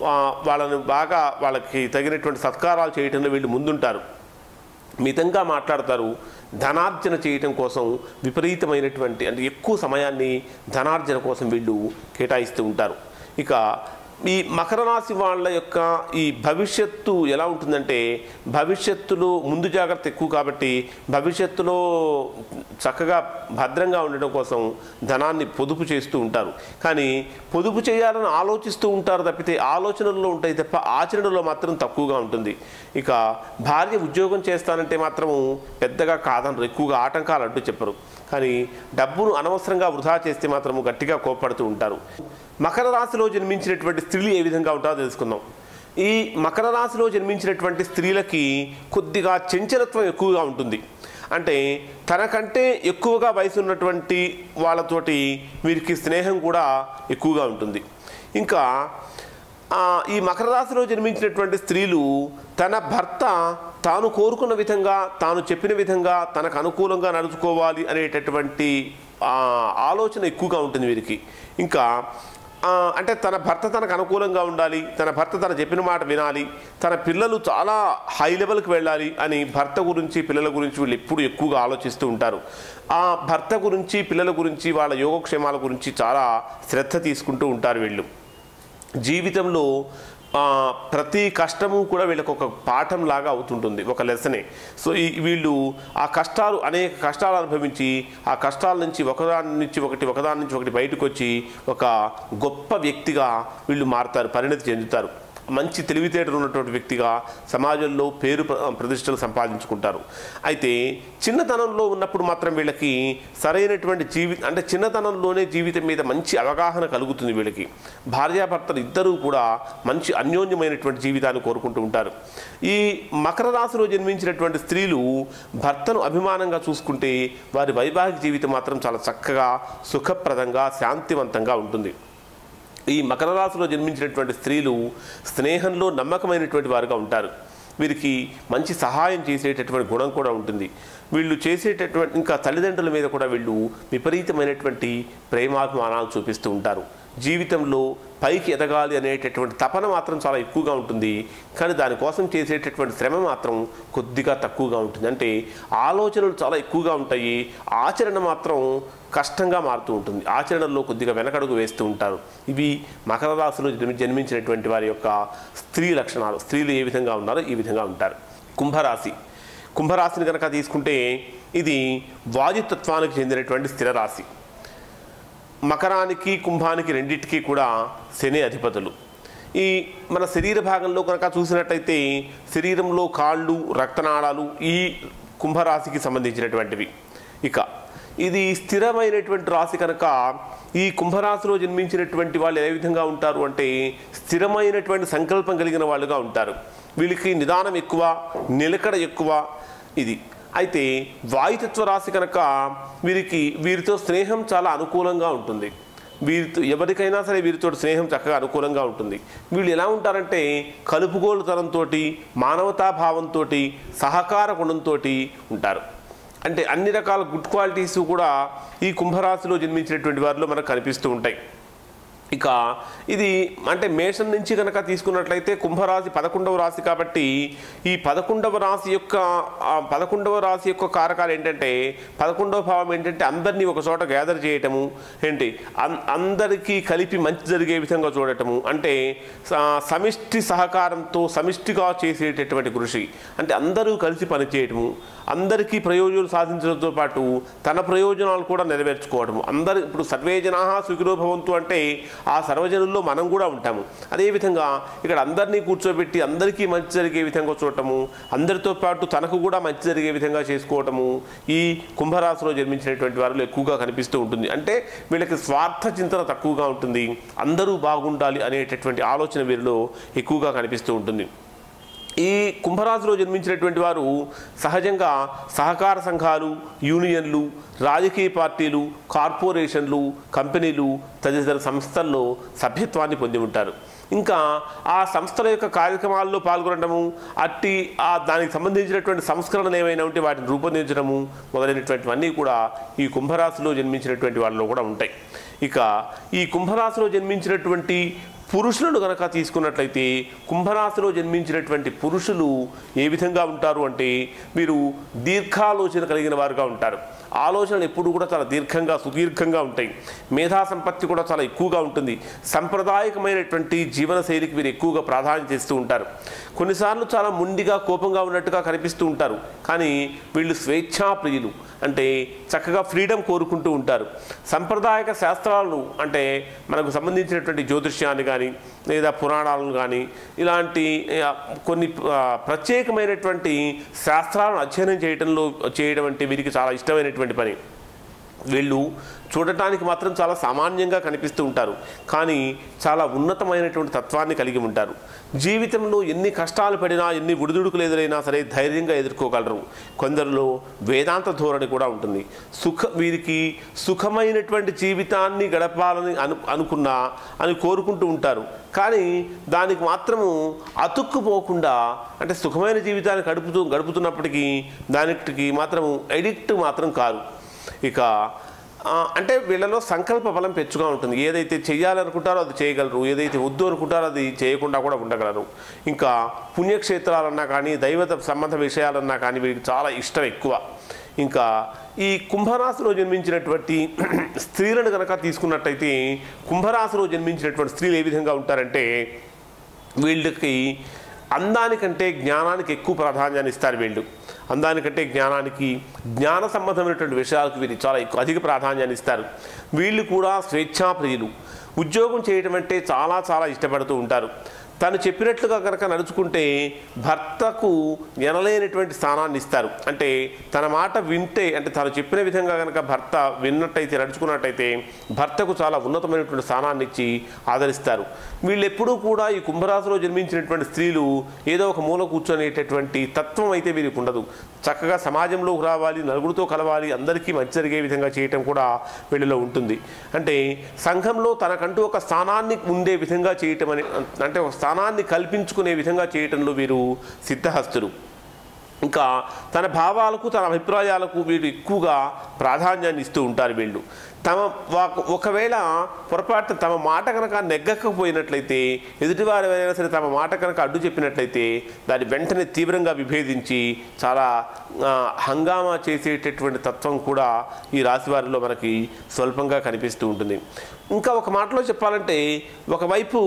వాళ్ళకి తగినటువంటి సత్కారాలు చేయడంలో వీళ్ళు ముందుంటారు. మితంగా మాట్లాడతారు. ధనార్జన చేయటం కోసం విపరీతమైనటువంటి, అంటే ఎక్కువ సమయాన్ని ధనార్జన కోసం వీళ్ళు కేటాయిస్తూ ఉంటారు. ఇక ఈ మకర రాశి వాళ్ళ యొక్క ఈ భవిష్యత్తు ఎలా ఉంటుందంటే, భవిష్యత్తులో ముందు జాగ్రత్త ఎక్కువ కాబట్టి భవిష్యత్తులో చక్కగా భద్రంగా ఉండడం కోసం ధనాన్ని పొదుపు చేస్తూ ఉంటారు. కానీ పొదుపు చేయాలని ఆలోచిస్తూ ఉంటారు తప్పితే, ఆలోచనల్లో ఉంటాయి తప్ప ఆచరణలో మాత్రం తక్కువగా ఉంటుంది. ఇక భార్య ఉద్యోగం చేస్తానంటే మాత్రము పెద్దగా కాదనరు, ఎక్కువగా ఆటంకాలు అంటూ చెప్పరు. కానీ డబ్బును అనవసరంగా వృధా చేస్తే మాత్రము గట్టిగా కోప్పడుతూ ఉంటారు. మకర రాశిలో జన్మించినటువంటి స్త్రీలు ఏ విధంగా ఉంటారో తెలుసుకుందాం. ఈ మకర రాశిలో జన్మించినటువంటి స్త్రీలకి కొద్దిగా చంచలత్వం ఎక్కువగా ఉంటుంది. అంటే తనకంటే ఎక్కువగా వయసు ఉన్నటువంటి వాళ్ళతోటి వీరికి స్నేహం కూడా ఎక్కువగా ఉంటుంది. ఇంకా ఈ మకర రాశిలో జన్మించినటువంటి స్త్రీలు తన భర్త తాను కోరుకున్న విధంగా, తాను చెప్పిన విధంగా తనకు అనుకూలంగా నడుచుకోవాలి అనేటటువంటి ఆలోచన ఎక్కువగా ఉంటుంది వీరికి. ఇంకా అంటే తన భర్త తనకు అనుకూలంగా ఉండాలి, తన భర్త తన చెప్పిన మాట వినాలి, తన పిల్లలు చాలా హై లెవెల్కి వెళ్ళాలి అని భర్త గురించి, పిల్లల గురించి వీళ్ళు ఎప్పుడు ఎక్కువగా ఆలోచిస్తూ ఉంటారు. ఆ భర్త గురించి, పిల్లల గురించి, వాళ్ళ యోగక్షేమాల గురించి చాలా శ్రద్ధ తీసుకుంటూ ఉంటారు వీళ్ళు. జీవితంలో ప్రతి కష్టము కూడా వీళ్ళకి ఒక పాఠం లాగా అవుతుంటుంది, ఒక లెసనే. సో వీళ్ళు ఆ కష్టాలు, అనేక కష్టాలు అనుభవించి ఆ కష్టాల నుంచి ఒకదాని నుంచి ఒకటి బయటకు వచ్చి ఒక గొప్ప వ్యక్తిగా వీళ్ళు మారుతారు, పరిణతి చెందుతారు. మంచి తెలివితేటలు ఉన్నటువంటి వ్యక్తిగా సమాజంలో పేరు ప్రతిష్టలు సంపాదించుకుంటారు. అయితే చిన్నతనంలో ఉన్నప్పుడు మాత్రం వీళ్ళకి సరైనటువంటి అంటే చిన్నతనంలోనే జీవితం మీద మంచి అవగాహన కలుగుతుంది వీళ్ళకి. భార్యాభర్తలు ఇద్దరూ కూడా మంచి అన్యోన్యమైనటువంటి జీవితాన్ని కోరుకుంటూ ఉంటారు. ఈ మకర రాశిలో జన్మించినటువంటి స్త్రీలు భర్తను అభిమానంగా చూసుకుంటే వారి వైవాహిక జీవితం మాత్రం చాలా చక్కగా, సుఖప్రదంగా, శాంతివంతంగా ఉంటుంది. ఈ మకర రాశిలో జన్మించినటువంటి స్త్రీలు స్నేహంలో నమ్మకమైనటువంటి వారుగా ఉంటారు. వీరికి మంచి సహాయం చేసేటటువంటి గుణం కూడా ఉంటుంది. వీళ్ళు చేసేటటువంటి, ఇంకా తల్లిదండ్రుల మీద కూడా వీళ్ళు విపరీతమైనటువంటి ప్రేమాభిమానాలు చూపిస్తూ ఉంటారు. జీవితంలో పైకి ఎదగాలి అనేటటువంటి తపన మాత్రం చాలా ఎక్కువగా ఉంటుంది. కానీ దానికోసం చేసేటటువంటి శ్రమ మాత్రం కొద్దిగా తక్కువగా ఉంటుంది. అంటే ఆలోచనలు చాలా ఎక్కువగా ఉంటాయి, ఆచరణ మాత్రం కష్టంగా మారుతూ ఉంటుంది. ఆచరణలో కొద్దిగా వెనకడుగు వేస్తూ ఉంటారు. ఇవి మకర రాశిలో జన్మించినటువంటి వారి యొక్క స్త్రీ లక్షణాలు. స్త్రీలు ఏ విధంగా ఉన్నారో ఈ విధంగా ఉంటారు. కుంభరాశిని కనుక తీసుకుంటే ఇది వాయుతత్వానికి చెందినటువంటి స్థిర రాశి. మకరానికి, కుంభానికి రెండింటికి కూడా శని అధిపతులు. ఈ మన శరీర భాగంలో కనుక చూసినట్టయితే శరీరంలో కాళ్ళు, రక్తనాళాలు ఈ కుంభరాశికి సంబంధించినటువంటివి. ఇక ఇది స్థిరమైనటువంటి రాశి కనుక ఈ కుంభరాశిలో జన్మించినటువంటి వాళ్ళు ఏ విధంగా ఉంటారు అంటే స్థిరమైనటువంటి సంకల్పం కలిగిన వాళ్ళుగా ఉంటారు. వీళ్ళకి నిదానం ఎక్కువ, నిలకడ ఎక్కువ. ఇది అయితే వాయుతత్వ రాశి కనుక వీరితో స్నేహం చాలా అనుకూలంగా ఉంటుంది. ఎవరికైనా సరే వీరితో స్నేహం చక్కగా అనుకూలంగా ఉంటుంది. వీళ్ళు ఎలా ఉంటారంటే కలుపుగోలుతనంతో, మానవతాభావంతో, సహకార గుణంతో ఉంటారు. అంటే అన్ని రకాల గుడ్ క్వాలిటీస్ కూడా ఈ కుంభరాశిలో జన్మించినటువంటి వారిలో మనకు కనిపిస్తూ ఉంటాయి. ఇక ఇది అంటే మేషం నుంచి కనుక తీసుకున్నట్లయితే కుంభరాశి 11వ రాశి కాబట్టి ఈ 11వ రాశి యొక్క కారకాలు ఏంటంటే 11వ భావం ఏంటంటే అందరినీ ఒక చోట గ్యాదర్ చేయటము, ఏంటి అందరికీ కలిపి మంచి జరిగే విధంగా చూడటము, అంటే సమిష్టి సహకారంతో సమిష్టిగా చేసేటటువంటి కృషి, అంటే అందరూ కలిసి పనిచేయటము, అందరికీ ప్రయోజనాలు సాధించడంతో పాటు తన ప్రయోజనాలు కూడా నెరవేర్చుకోవటము. అందరు ఇప్పుడు సర్వే జనాః సుఖినో భవంతు అంటే ఆ సర్వజనుల్లో మనం కూడా ఉంటాము. అదేవిధంగా ఇక్కడ అందరినీ కూర్చోబెట్టి అందరికీ మంచి జరిగే విధంగా చూడటము, అందరితో పాటు తనకు కూడా మంచి జరిగే విధంగా చేసుకోవటము ఈ కుంభరాశిలో జన్మించినటువంటి వారిలో ఎక్కువగా కనిపిస్తూ ఉంటుంది. అంటే వీళ్ళకి స్వార్థ చింతన తక్కువగా ఉంటుంది, అందరూ బాగుండాలి అనేటటువంటి ఆలోచన వీరిలో ఎక్కువగా కనిపిస్తూ ఉంటుంది. ఈ కుంభరాశిలో జన్మించినటువంటి వారు సహజంగా సహకార సంఘాలు, యూనియన్లు, రాజకీయ పార్టీలు, కార్పొరేషన్లు, కంపెనీలు తదితర సంస్థల్లో సభ్యత్వాన్ని పొంది ఉంటారు. ఇంకా ఆ సంస్థల యొక్క కార్యక్రమాల్లో పాల్గొనడము, దానికి సంబంధించినటువంటి సంస్కరణలు ఏమైనా ఉంటే వాటిని రూపొందించడము మొదలైనటువంటివన్నీ కూడా ఈ కుంభరాశిలో జన్మించినటువంటి వాళ్ళలో కూడా ఉంటాయి. ఇక ఈ కుంభరాశిలో జన్మించినటువంటి పురుషులను కనుక తీసుకున్నట్లయితే కుంభరాశిలో జన్మించినటువంటి పురుషులు ఏ విధంగా ఉంటారు అంటే వీరు దీర్ఘాలోచన కలిగిన వారుగా ఉంటారు. ఆలోచనలు ఎప్పుడు కూడా చాలా దీర్ఘంగా సుదీర్ఘంగా ఉంటాయి. మేధా సంపత్తి కూడా చాలా ఎక్కువగా ఉంటుంది. సాంప్రదాయకమైనటువంటి జీవన శైలికి వీరు ఎక్కువగా ప్రాధాన్యత ఇస్తూ ఉంటారు. కొన్నిసార్లు చాలా మొండిగా కోపంగా ఉన్నట్టుగా కనిపిస్తూ ఉంటారు, కానీ వీళ్ళు స్వేచ్ఛాప్రియులు, అంటే చక్కగా ఫ్రీడమ్ కోరుకుంటూ ఉంటారు. సాంప్రదాయక శాస్త్రాలను అంటే మనకు సంబంధించినటువంటి జ్యోతిష్యాన్ని కానీ లేదా పురాణాలను కానీ ఇలాంటి కొన్ని ప్రత్యేకమైనటువంటి శాస్త్రాలను అధ్యయనం చేయడం అంటే వీరికి చాలా ఇష్టమైనటువంటి పని. వీళ్ళు చూడటానికి మాత్రం చాలా సామాన్యంగా కనిపిస్తూ ఉంటారు, కానీ చాలా ఉన్నతమైనటువంటి తత్వాన్ని కలిగి ఉంటారు. జీవితంలో ఎన్ని కష్టాలు పడినా, ఎన్ని ఉడిదుడుకులు ఎదురైనా సరే ధైర్యంగా ఎదుర్కోగలరు. కొందరిలో వేదాంత ధోరణి కూడా ఉంటుంది. వీరికి సుఖమైనటువంటి జీవితాన్ని గడపాలని అని కోరుకుంటూ ఉంటారు, కానీ దానికి మాత్రము అతుక్కుపోకుండా, అంటే సుఖమైన జీవితాన్ని గడుపుతున్నప్పటికీ దానికి మాత్రము ఎడిక్ట్ మాత్రం కాదు. ఇక అంటే వీళ్ళలో సంకల్ప బలం పెచ్చుగా ఉంటుంది. ఏదైతే చేయాలనుకుంటారో అది చేయగలరు, ఏదైతే వద్దు అనుకుంటారో అది చేయకుండా కూడా ఉండగలరు. ఇంకా పుణ్యక్షేత్రాలన్నా కానీ దైవ సంబంధ విషయాలన్నా కానీ వీరికి చాలా ఇష్టం ఎక్కువ. ఇంకా ఈ కుంభరాశిలో జన్మించినటువంటి స్త్రీలను కనుక తీసుకున్నట్టయితే కుంభరాశిలో జన్మించినటువంటి స్త్రీలు ఏ విధంగా ఉంటారంటే వీళ్ళకి అందానికంటే జ్ఞానానికి ఎక్కువ ప్రాధాన్యాన్ని ఇస్తారు. వీళ్ళు అందానికంటే జ్ఞాన సంబంధమైనటువంటి విషయాలకు వీరు చాలా అధిక ప్రాధాన్యాన్ని ఇస్తారు. వీళ్ళు కూడా స్వేచ్ఛాప్రియులు. ఉద్యోగం చేయటం అంటే చాలా చాలా ఇష్టపడుతూ ఉంటారు. తను చెప్పినట్లుగా కనుక నడుచుకుంటే భర్తకు ఎనలేనటువంటి స్థానాన్ని ఇస్తారు. అంటే తన మాట వింటే, అంటే తను చెప్పిన విధంగా కనుక భర్త విన్నట్టయితే, నడుచుకున్నట్టయితే భర్తకు చాలా ఉన్నతమైనటువంటి స్థానాన్ని ఇచ్చి ఆదరిస్తారు. వీళ్ళెప్పుడూ కూడా ఈ కుంభరాశిలో జన్మించినటువంటి స్త్రీలు ఏదో ఒక మూల కూర్చొనేటటువంటి తత్వం అయితే వీరికి ఉండదు. చక్కగా సమాజంలోకి రావాలి, నలుగురితో కలవాలి, అందరికీ మంచి జరిగే విధంగా చేయటం కూడా వీళ్ళలో ఉంటుంది. అంటే సంఘంలో తనకంటూ ఒక స్థానాన్ని ఉండే విధంగా చేయటం అంటే ఒక స్థానాన్ని కల్పించుకునే విధంగా చేయటంలో వీరు సిద్ధహస్తులు. ఇంకా తన భావాలకు, తన అభిప్రాయాలకు వీరు ఎక్కువగా ప్రాధాన్యాన్ని ఇస్తూ ఉంటారు. వీళ్ళు ఒకవేళ పొరపాటు తమ మాట కనుక నెగ్గకపోయినట్లయితే, ఎదుటివారు ఎవరైనా సరే తమ మాట కనుక అడ్డు చెప్పినట్లయితే దాన్ని వెంటనే తీవ్రంగా విభేదించి చాలా హంగామా చేసేటటువంటి తత్వం కూడా ఈ రాశి వారిలో మనకి స్వల్పంగా కనిపిస్తూ ఉంటుంది. ఇంకా ఒక మాటలో చెప్పాలంటే ఒకవైపు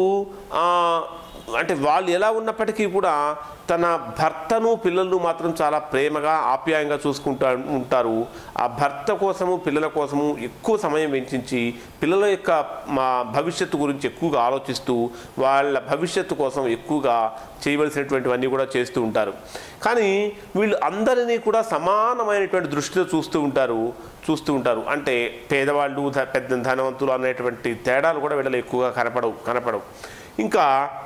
అంటే వాళ్ళు ఎలా ఉన్నప్పటికీ కూడా తన భర్తను పిల్లలను మాత్రం చాలా ప్రేమగా ఆప్యాయంగా చూసుకుంటూ ఉంటారు. ఆ భర్త కోసము పిల్లల కోసము ఎక్కువ సమయం వెచ్చించి పిల్లల యొక్క భవిష్యత్తు గురించి ఎక్కువగా ఆలోచిస్తూ వాళ్ళ భవిష్యత్తు కోసం ఎక్కువగా చేయవలసినటువంటివన్నీ కూడా చేస్తూ ఉంటారు. కానీ వీళ్ళు అందరినీ కూడా సమానమైనటువంటి దృష్టితో చూస్తూ ఉంటారు. అంటే పేదవాళ్ళు, పెద్ద ధనవంతులు అనేటువంటి తేడాలు కూడా వీళ్ళలో ఎక్కువగా కనపడవు. ఇంకా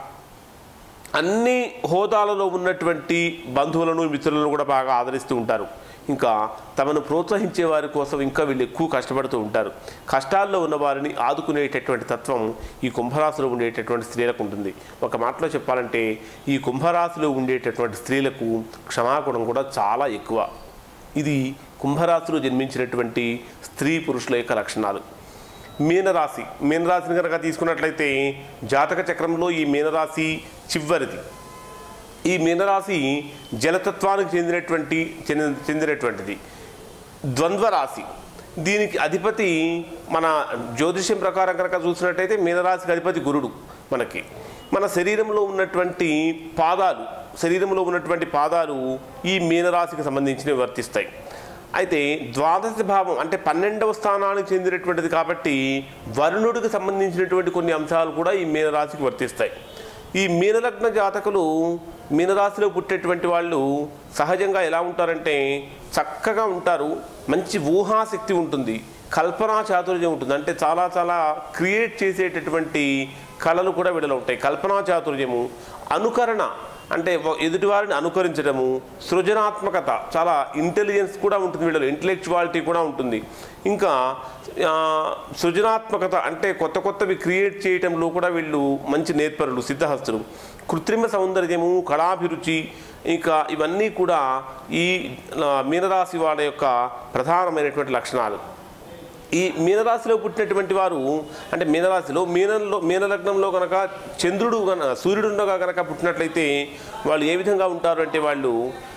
అన్ని హోదాలలో ఉన్నటువంటి బంధువులను, మిత్రులను కూడా బాగా ఆదరిస్తూ ఉంటారు. ఇంకా తమను ప్రోత్సహించే వారి కోసం ఇంకా వీళ్ళు ఎక్కువ కష్టపడుతూ ఉంటారు. కష్టాల్లో ఉన్న వారిని ఆదుకునేటటువంటి తత్వం ఈ కుంభరాశిలో ఉండేటటువంటి స్త్రీలకు ఉంటుంది. ఒక మాటలో చెప్పాలంటే ఈ కుంభరాశిలో ఉండేటటువంటి స్త్రీలకు క్షమాగుణం కూడా చాలా ఎక్కువ. ఇది కుంభరాశిలో జన్మించినటువంటి స్త్రీ పురుషుల యొక్క లక్షణాలు. మీనరాశిని కనుక తీసుకున్నట్లయితే జాతక చక్రంలో ఈ మీనరాశి చివరిది. ఈ మీనరాశి జలతత్వానికి చెందినటువంటిది, ద్వంద్వ రాశి. దీనికి అధిపతి మన జ్యోతిష్యం ప్రకారం కనుక చూసినట్టయితే మీనరాశికి అధిపతి గురుడు. మన శరీరంలో ఉన్నటువంటి పాదాలు ఈ మీనరాశికి సంబంధించినవి వర్తిస్తాయి. అయితే ద్వాదశ భావం అంటే 12వ స్థానానికి చెందినటువంటిది కాబట్టి వరుణుడికి సంబంధించినటువంటి కొన్ని అంశాలు కూడా ఈ మీనరాశికి వర్తిస్తాయి. ఈ మీనలగ్న జాతకులు, మీనరాశిలో పుట్టేటువంటి వాళ్ళు సహజంగా ఎలా ఉంటారంటే చక్కగా ఉంటారు, మంచి ఊహాశక్తి ఉంటుంది, కల్పనా చాతుర్యం ఉంటుంది. అంటే చాలా క్రియేట్ చేసేటటువంటి కళలు కూడా వీళ్ళలో ఉంటాయి. కల్పనా చాతుర్యము, అనుకరణ అంటే ఎదుటివారిని అనుకరించడము, సృజనాత్మకత, చాలా ఇంటెలిజెన్స్ కూడా ఉంటుంది వీళ్ళలో, ఇంటెలెక్చువాలిటీ కూడా ఉంటుంది. ఇంకా సృజనాత్మకత అంటే కొత్తవి క్రియేట్ చేయటంలో కూడా వీళ్ళు మంచి నేర్పరులు, సిద్ధహస్తులు. కృత్రిమ సౌందర్యము, కళాభిరుచి, ఇంకా ఇవన్నీ కూడా ఈ మీనరాశి వాళ్ళ యొక్క ప్రధానమైనటువంటి లక్షణాలు. ఈ మీనరాశిలో పుట్టినటువంటి వారు అంటే మీనలగ్నంలో కనుక సూర్యుడుండగా కనుక పుట్టినట్లయితే వాళ్ళు ఏ విధంగా ఉంటారు అంటే వాళ్ళు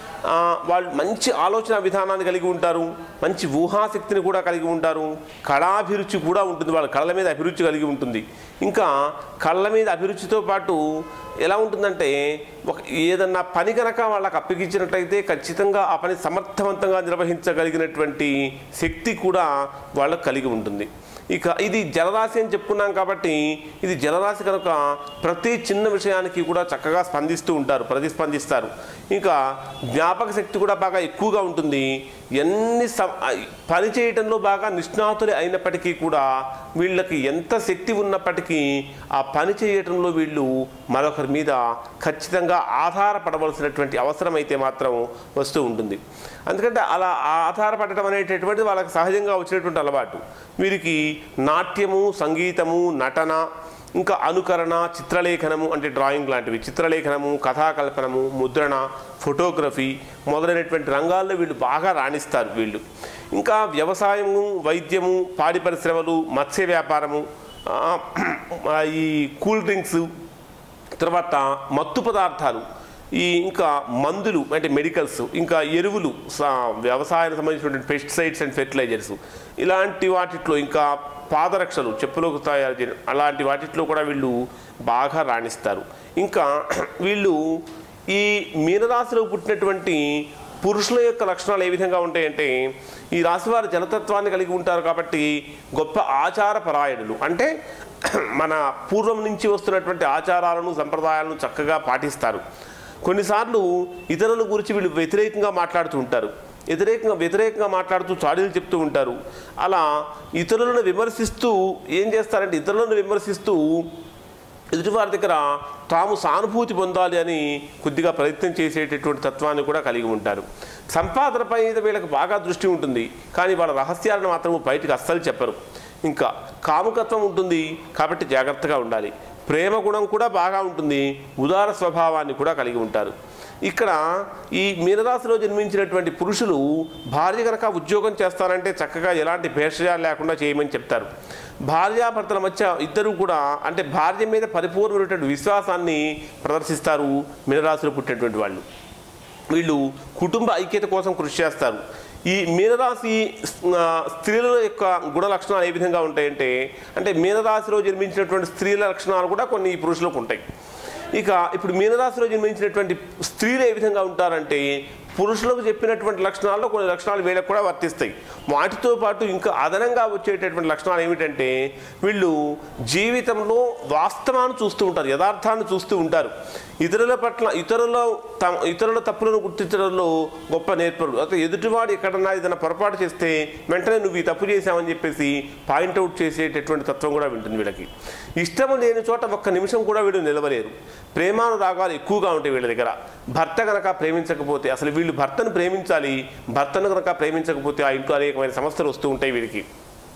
మంచి ఆలోచన విధానాన్ని కలిగి ఉంటారు, మంచి ఊహాశక్తిని కూడా కలిగి ఉంటారు, కళాభిరుచి కూడా ఉంటుంది, వాళ్ళ కళ్ళ మీద అభిరుచి కలిగి ఉంటుంది. ఇంకా కళ్ళ మీద అభిరుచితో పాటు ఎలా ఉంటుందంటే ఏదన్నా పని కనుక వాళ్ళకి అప్పగించినట్లయితే ఖచ్చితంగా ఆ పని సమర్థవంతంగా నిర్వహించగలిగినటువంటి శక్తి కూడా వాళ్ళకు కలిగి ఉంటుంది. ఇక ఇది జలరాశి అని చెప్పుకున్నాం కాబట్టి ఇది జలరాశి కనుక ప్రతి చిన్న విషయానికి కూడా చక్కగా ప్రతిస్పందిస్తారు. ఇంకా జ్ఞాపక శక్తి కూడా బాగా ఎక్కువగా ఉంటుంది. పని చేయటంలో బాగా నిష్ణాతులే అయినప్పటికీ కూడా వీళ్ళకి ఎంత శక్తి ఉన్నప్పటికీ ఆ పని చేయటంలో వీళ్ళు మరొకరి మీద ఖచ్చితంగా ఆధారపడవలసినటువంటి అవసరం అయితే మాత్రం వస్తూ ఉంటుంది. అందుకంటే అలా ఆధారపడటం అనేటటువంటిది వాళ్ళకి సహజంగా వచ్చినటువంటి అలవాటు. వీరికి నాట్యము, సంగీతము, నటన, ఇంకా అనుకరణ, చిత్రలేఖనము అంటే డ్రాయింగ్ లాంటివి, చిత్రలేఖనము, కథాకల్పనము, ముద్రణ, ఫోటోగ్రఫీ మొదలైనటువంటి రంగాల్లో వీళ్ళు బాగా రాణిస్తారు వీళ్ళు. ఇంకా వ్యవసాయము, వైద్యము, పాడి పరిశ్రమలు, మత్స్య వ్యాపారము, ఈ కూల్ డ్రింక్స్, తర్వాత మత్తు పదార్థాలు, ఇంకా మందులు అంటే మెడికల్స్, ఇంకా ఎరువులు, వ్యవసాయానికి సంబంధించినటువంటి పెస్టిసైడ్స్ అండ్ ఫెర్టిలైజర్స్, ఇలాంటి వాటిట్లో, ఇంకా పాదరక్షలు, చెప్పులకు తయారు చేయడం, అలాంటి వాటిట్లో కూడా వీళ్ళు బాగా రాణిస్తారు. ఇంకా వీళ్ళు ఈ మీనరాశిలో పుట్టినటువంటి పురుషుల యొక్క లక్షణాలు ఏ విధంగా ఉంటాయంటే ఈ రాశివారు జలతత్వాన్ని కలిగి ఉంటారు కాబట్టి గొప్ప ఆచారపరాయణులు. అంటే మన పూర్వం నుంచి వస్తున్నటువంటి ఆచారాలను, సంప్రదాయాలను చక్కగా పాటిస్తారు. కొన్నిసార్లు ఇతరుల గురించి వీళ్ళు వ్యతిరేకంగా మాట్లాడుతూ ఉంటారు, వ్యతిరేకంగా మాట్లాడుతూ చాడీలు చెప్తూ ఉంటారు. అలా ఇతరులను విమర్శిస్తూ ఏం చేస్తారంటే ఎదుటివారి దగ్గర తాము సానుభూతి పొందాలి అని కొద్దిగా ప్రయత్నం చేసేటటువంటి తత్వాన్ని కూడా కలిగి ఉంటారు. సంపాదనపై వీళ్ళకి బాగా దృష్టి ఉంటుంది, కానీ వాళ్ళ రహస్యాలను మాత్రం బయటకు అస్సలు చెప్పరు. ఇంకా కాముకత్వం ఉంటుంది కాబట్టి జాగ్రత్తగా ఉండాలి. ప్రేమ గుణం కూడా బాగా ఉంటుంది, ఉదార స్వభావాన్ని కూడా కలిగి ఉంటారు. ఇక్కడ ఈ మీనరాశిలో జన్మించినటువంటి పురుషులు భార్య కనుక ఉద్యోగం చేస్తారంటే చక్కగా ఎలాంటి భేషజాలు లేకుండా చేయమని చెప్తారు. భార్యాభర్తల మధ్య ఇద్దరు కూడా అంటే భార్య మీద పరిపూర్ణమైనటువంటి విశ్వాసాన్ని ప్రదర్శిస్తారు. మీనరాశిలో పుట్టినటువంటి వీళ్ళు కుటుంబ ఐక్యత కోసం కృషి చేస్తారు. ఈ మీనరాశి స్త్రీల యొక్క గుణ లక్షణాలు ఏ విధంగా ఉంటాయంటే అంటే మీనరాశిలో జన్మించినటువంటి స్త్రీల లక్షణాలు కూడా కొన్ని పురుషులకు ఉంటాయి. ఇక ఇప్పుడు మీనరాశిలో జన్మించినటువంటి స్త్రీలు ఏ విధంగా ఉంటారంటే పురుషులకు చెప్పినటువంటి లక్షణాల్లో కొన్ని లక్షణాలు వీళ్ళకు కూడా వర్తిస్తాయి. వాటితో పాటు ఇంకా అదనంగా వచ్చేటటువంటి లక్షణాలు ఏమిటంటే వీళ్ళు జీవితంలో వాస్తవాన్ని చూస్తూ ఉంటారు, యథార్థాన్ని చూస్తూ ఉంటారు. ఇతరుల పట్ల ఇతరుల తప్పులను గుర్తించడంలో గొప్ప నేర్పరులు. అయితే ఎదుటివాడు ఎక్కడన్నా ఏదైనా పొరపాటు చేస్తే వెంటనే నువ్వు ఈ తప్పు చేసావని చెప్పేసి పాయింట్అవుట్ చేసేటటువంటి తత్వం కూడా ఉంటుంది వీళ్ళకి. ఇష్టం లేని చోట ఒక్క నిమిషం కూడా వీళ్ళు నిలవలేరు. ప్రేమానురాగాలు ఎక్కువగా ఉంటాయి వీళ్ళ దగ్గర. భర్త కనుక ప్రేమించకపోతే అసలు వీళ్ళు భర్తను ప్రేమించాలి, భర్తను కనుక ప్రేమించకపోతే ఆ ఇంట్లో అనేకమైన సమస్యలు వస్తూ ఉంటాయి వీరికి.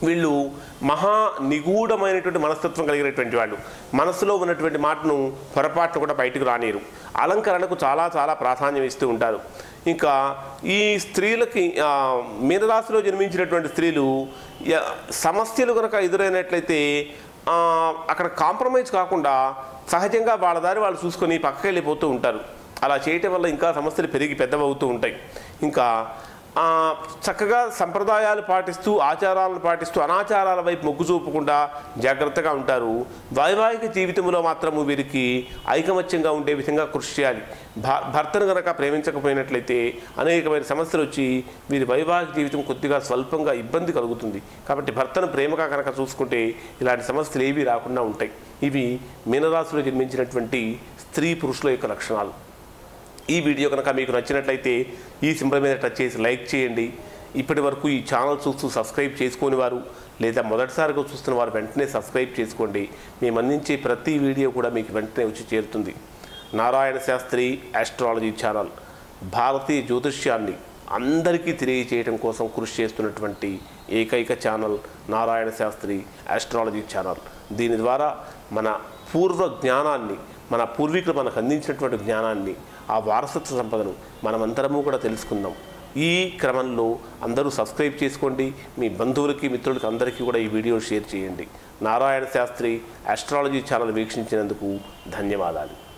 వీళ్ళు మహా నిగూఢమైనటువంటి మనస్తత్వం కలిగినటువంటి వాళ్ళు. మనసులో ఉన్నటువంటి మాటను పొరపాటును కూడా బయటకు రానియరు. అలంకరణకు చాలా చాలా ప్రాధాన్యం ఇస్తూ ఉంటారు. ఇంకా ఈ స్త్రీలకి మీనరాశిలో జన్మించినటువంటి స్త్రీలు సమస్యలు కనుక ఎదురైనట్లయితే అక్కడ కాంప్రమైజ్ కాకుండా సహజంగా వాళ్ళ దారి వాళ్ళు చూసుకొని పక్కకి వెళ్ళిపోతూ ఉంటారు. అలా చేయటం వల్ల ఇంకా సమస్యలు పెరిగి పెద్దవవుతూ ఉంటాయి. ఇంకా చక్కగా సంప్రదాయాలు పాటిస్తూ ఆచారాలను పాటిస్తూ అనాచారాల వైపు మొగ్గు చూపకుండా జాగ్రత్తగా ఉంటారు. వైవాహిక జీవితంలో మాత్రము వీరికి ఐకమత్యంగా ఉండే విధంగా కృషి చేయాలి. భర్తను కనుక ప్రేమించకపోయినట్లయితే అనేకమైన సమస్యలు వచ్చి వీరి వైవాహిక జీవితం కొద్దిగా స్వల్పంగా ఇబ్బంది కలుగుతుంది. కాబట్టి భర్తను ప్రేమగా కనుక చూసుకుంటే ఇలాంటి సమస్యలు ఏవీ రాకుండా ఉంటాయి. ఇవి మీనరాశిలో జన్మించినటువంటి స్త్రీ పురుషుల యొక్క లక్షణాలు. ఈ వీడియో కనుక మీకు నచ్చినట్లయితే ఈ సింబల్ మీద టచ్ చేసి లైక్ చేయండి. ఇప్పటి వరకు ఈ ఛానల్ చూస్తూ సబ్స్క్రైబ్ చేసుకుని వారు లేదా మొదటిసారిగా చూస్తున్న వారు వెంటనే సబ్స్క్రైబ్ చేసుకోండి. మేము అందించే ప్రతి వీడియో కూడా మీకు వెంటనే వచ్చి చేరుతుంది. నారాయణ శాస్త్రి ఆస్ట్రాలజీ ఛానల్ భారతీయ జ్యోతిష్యాన్ని అందరికీ తెలియజేయడం కోసం కృషి చేస్తున్నటువంటి ఏకైక channel Narayana Shastri astrology channel. దీని ద్వారా మన పూర్వ జ్ఞానాన్ని, మన పూర్వీకులు మనకు అందించినటువంటి జ్ఞానాన్ని, ఆ వారసత్వ సంపదను మనమందరము కూడా తెలుసుకుందాం. ఈ క్రమంలో అందరూ సబ్స్క్రైబ్ చేసుకోండి. మీ బంధువులకి మిత్రులకి అందరికీ కూడా ఈ వీడియో షేర్ చేయండి. నారాయణ శాస్త్రి ఆస్ట్రాలజీ ఛానల్ వీక్షించినందుకు ధన్యవాదాలు.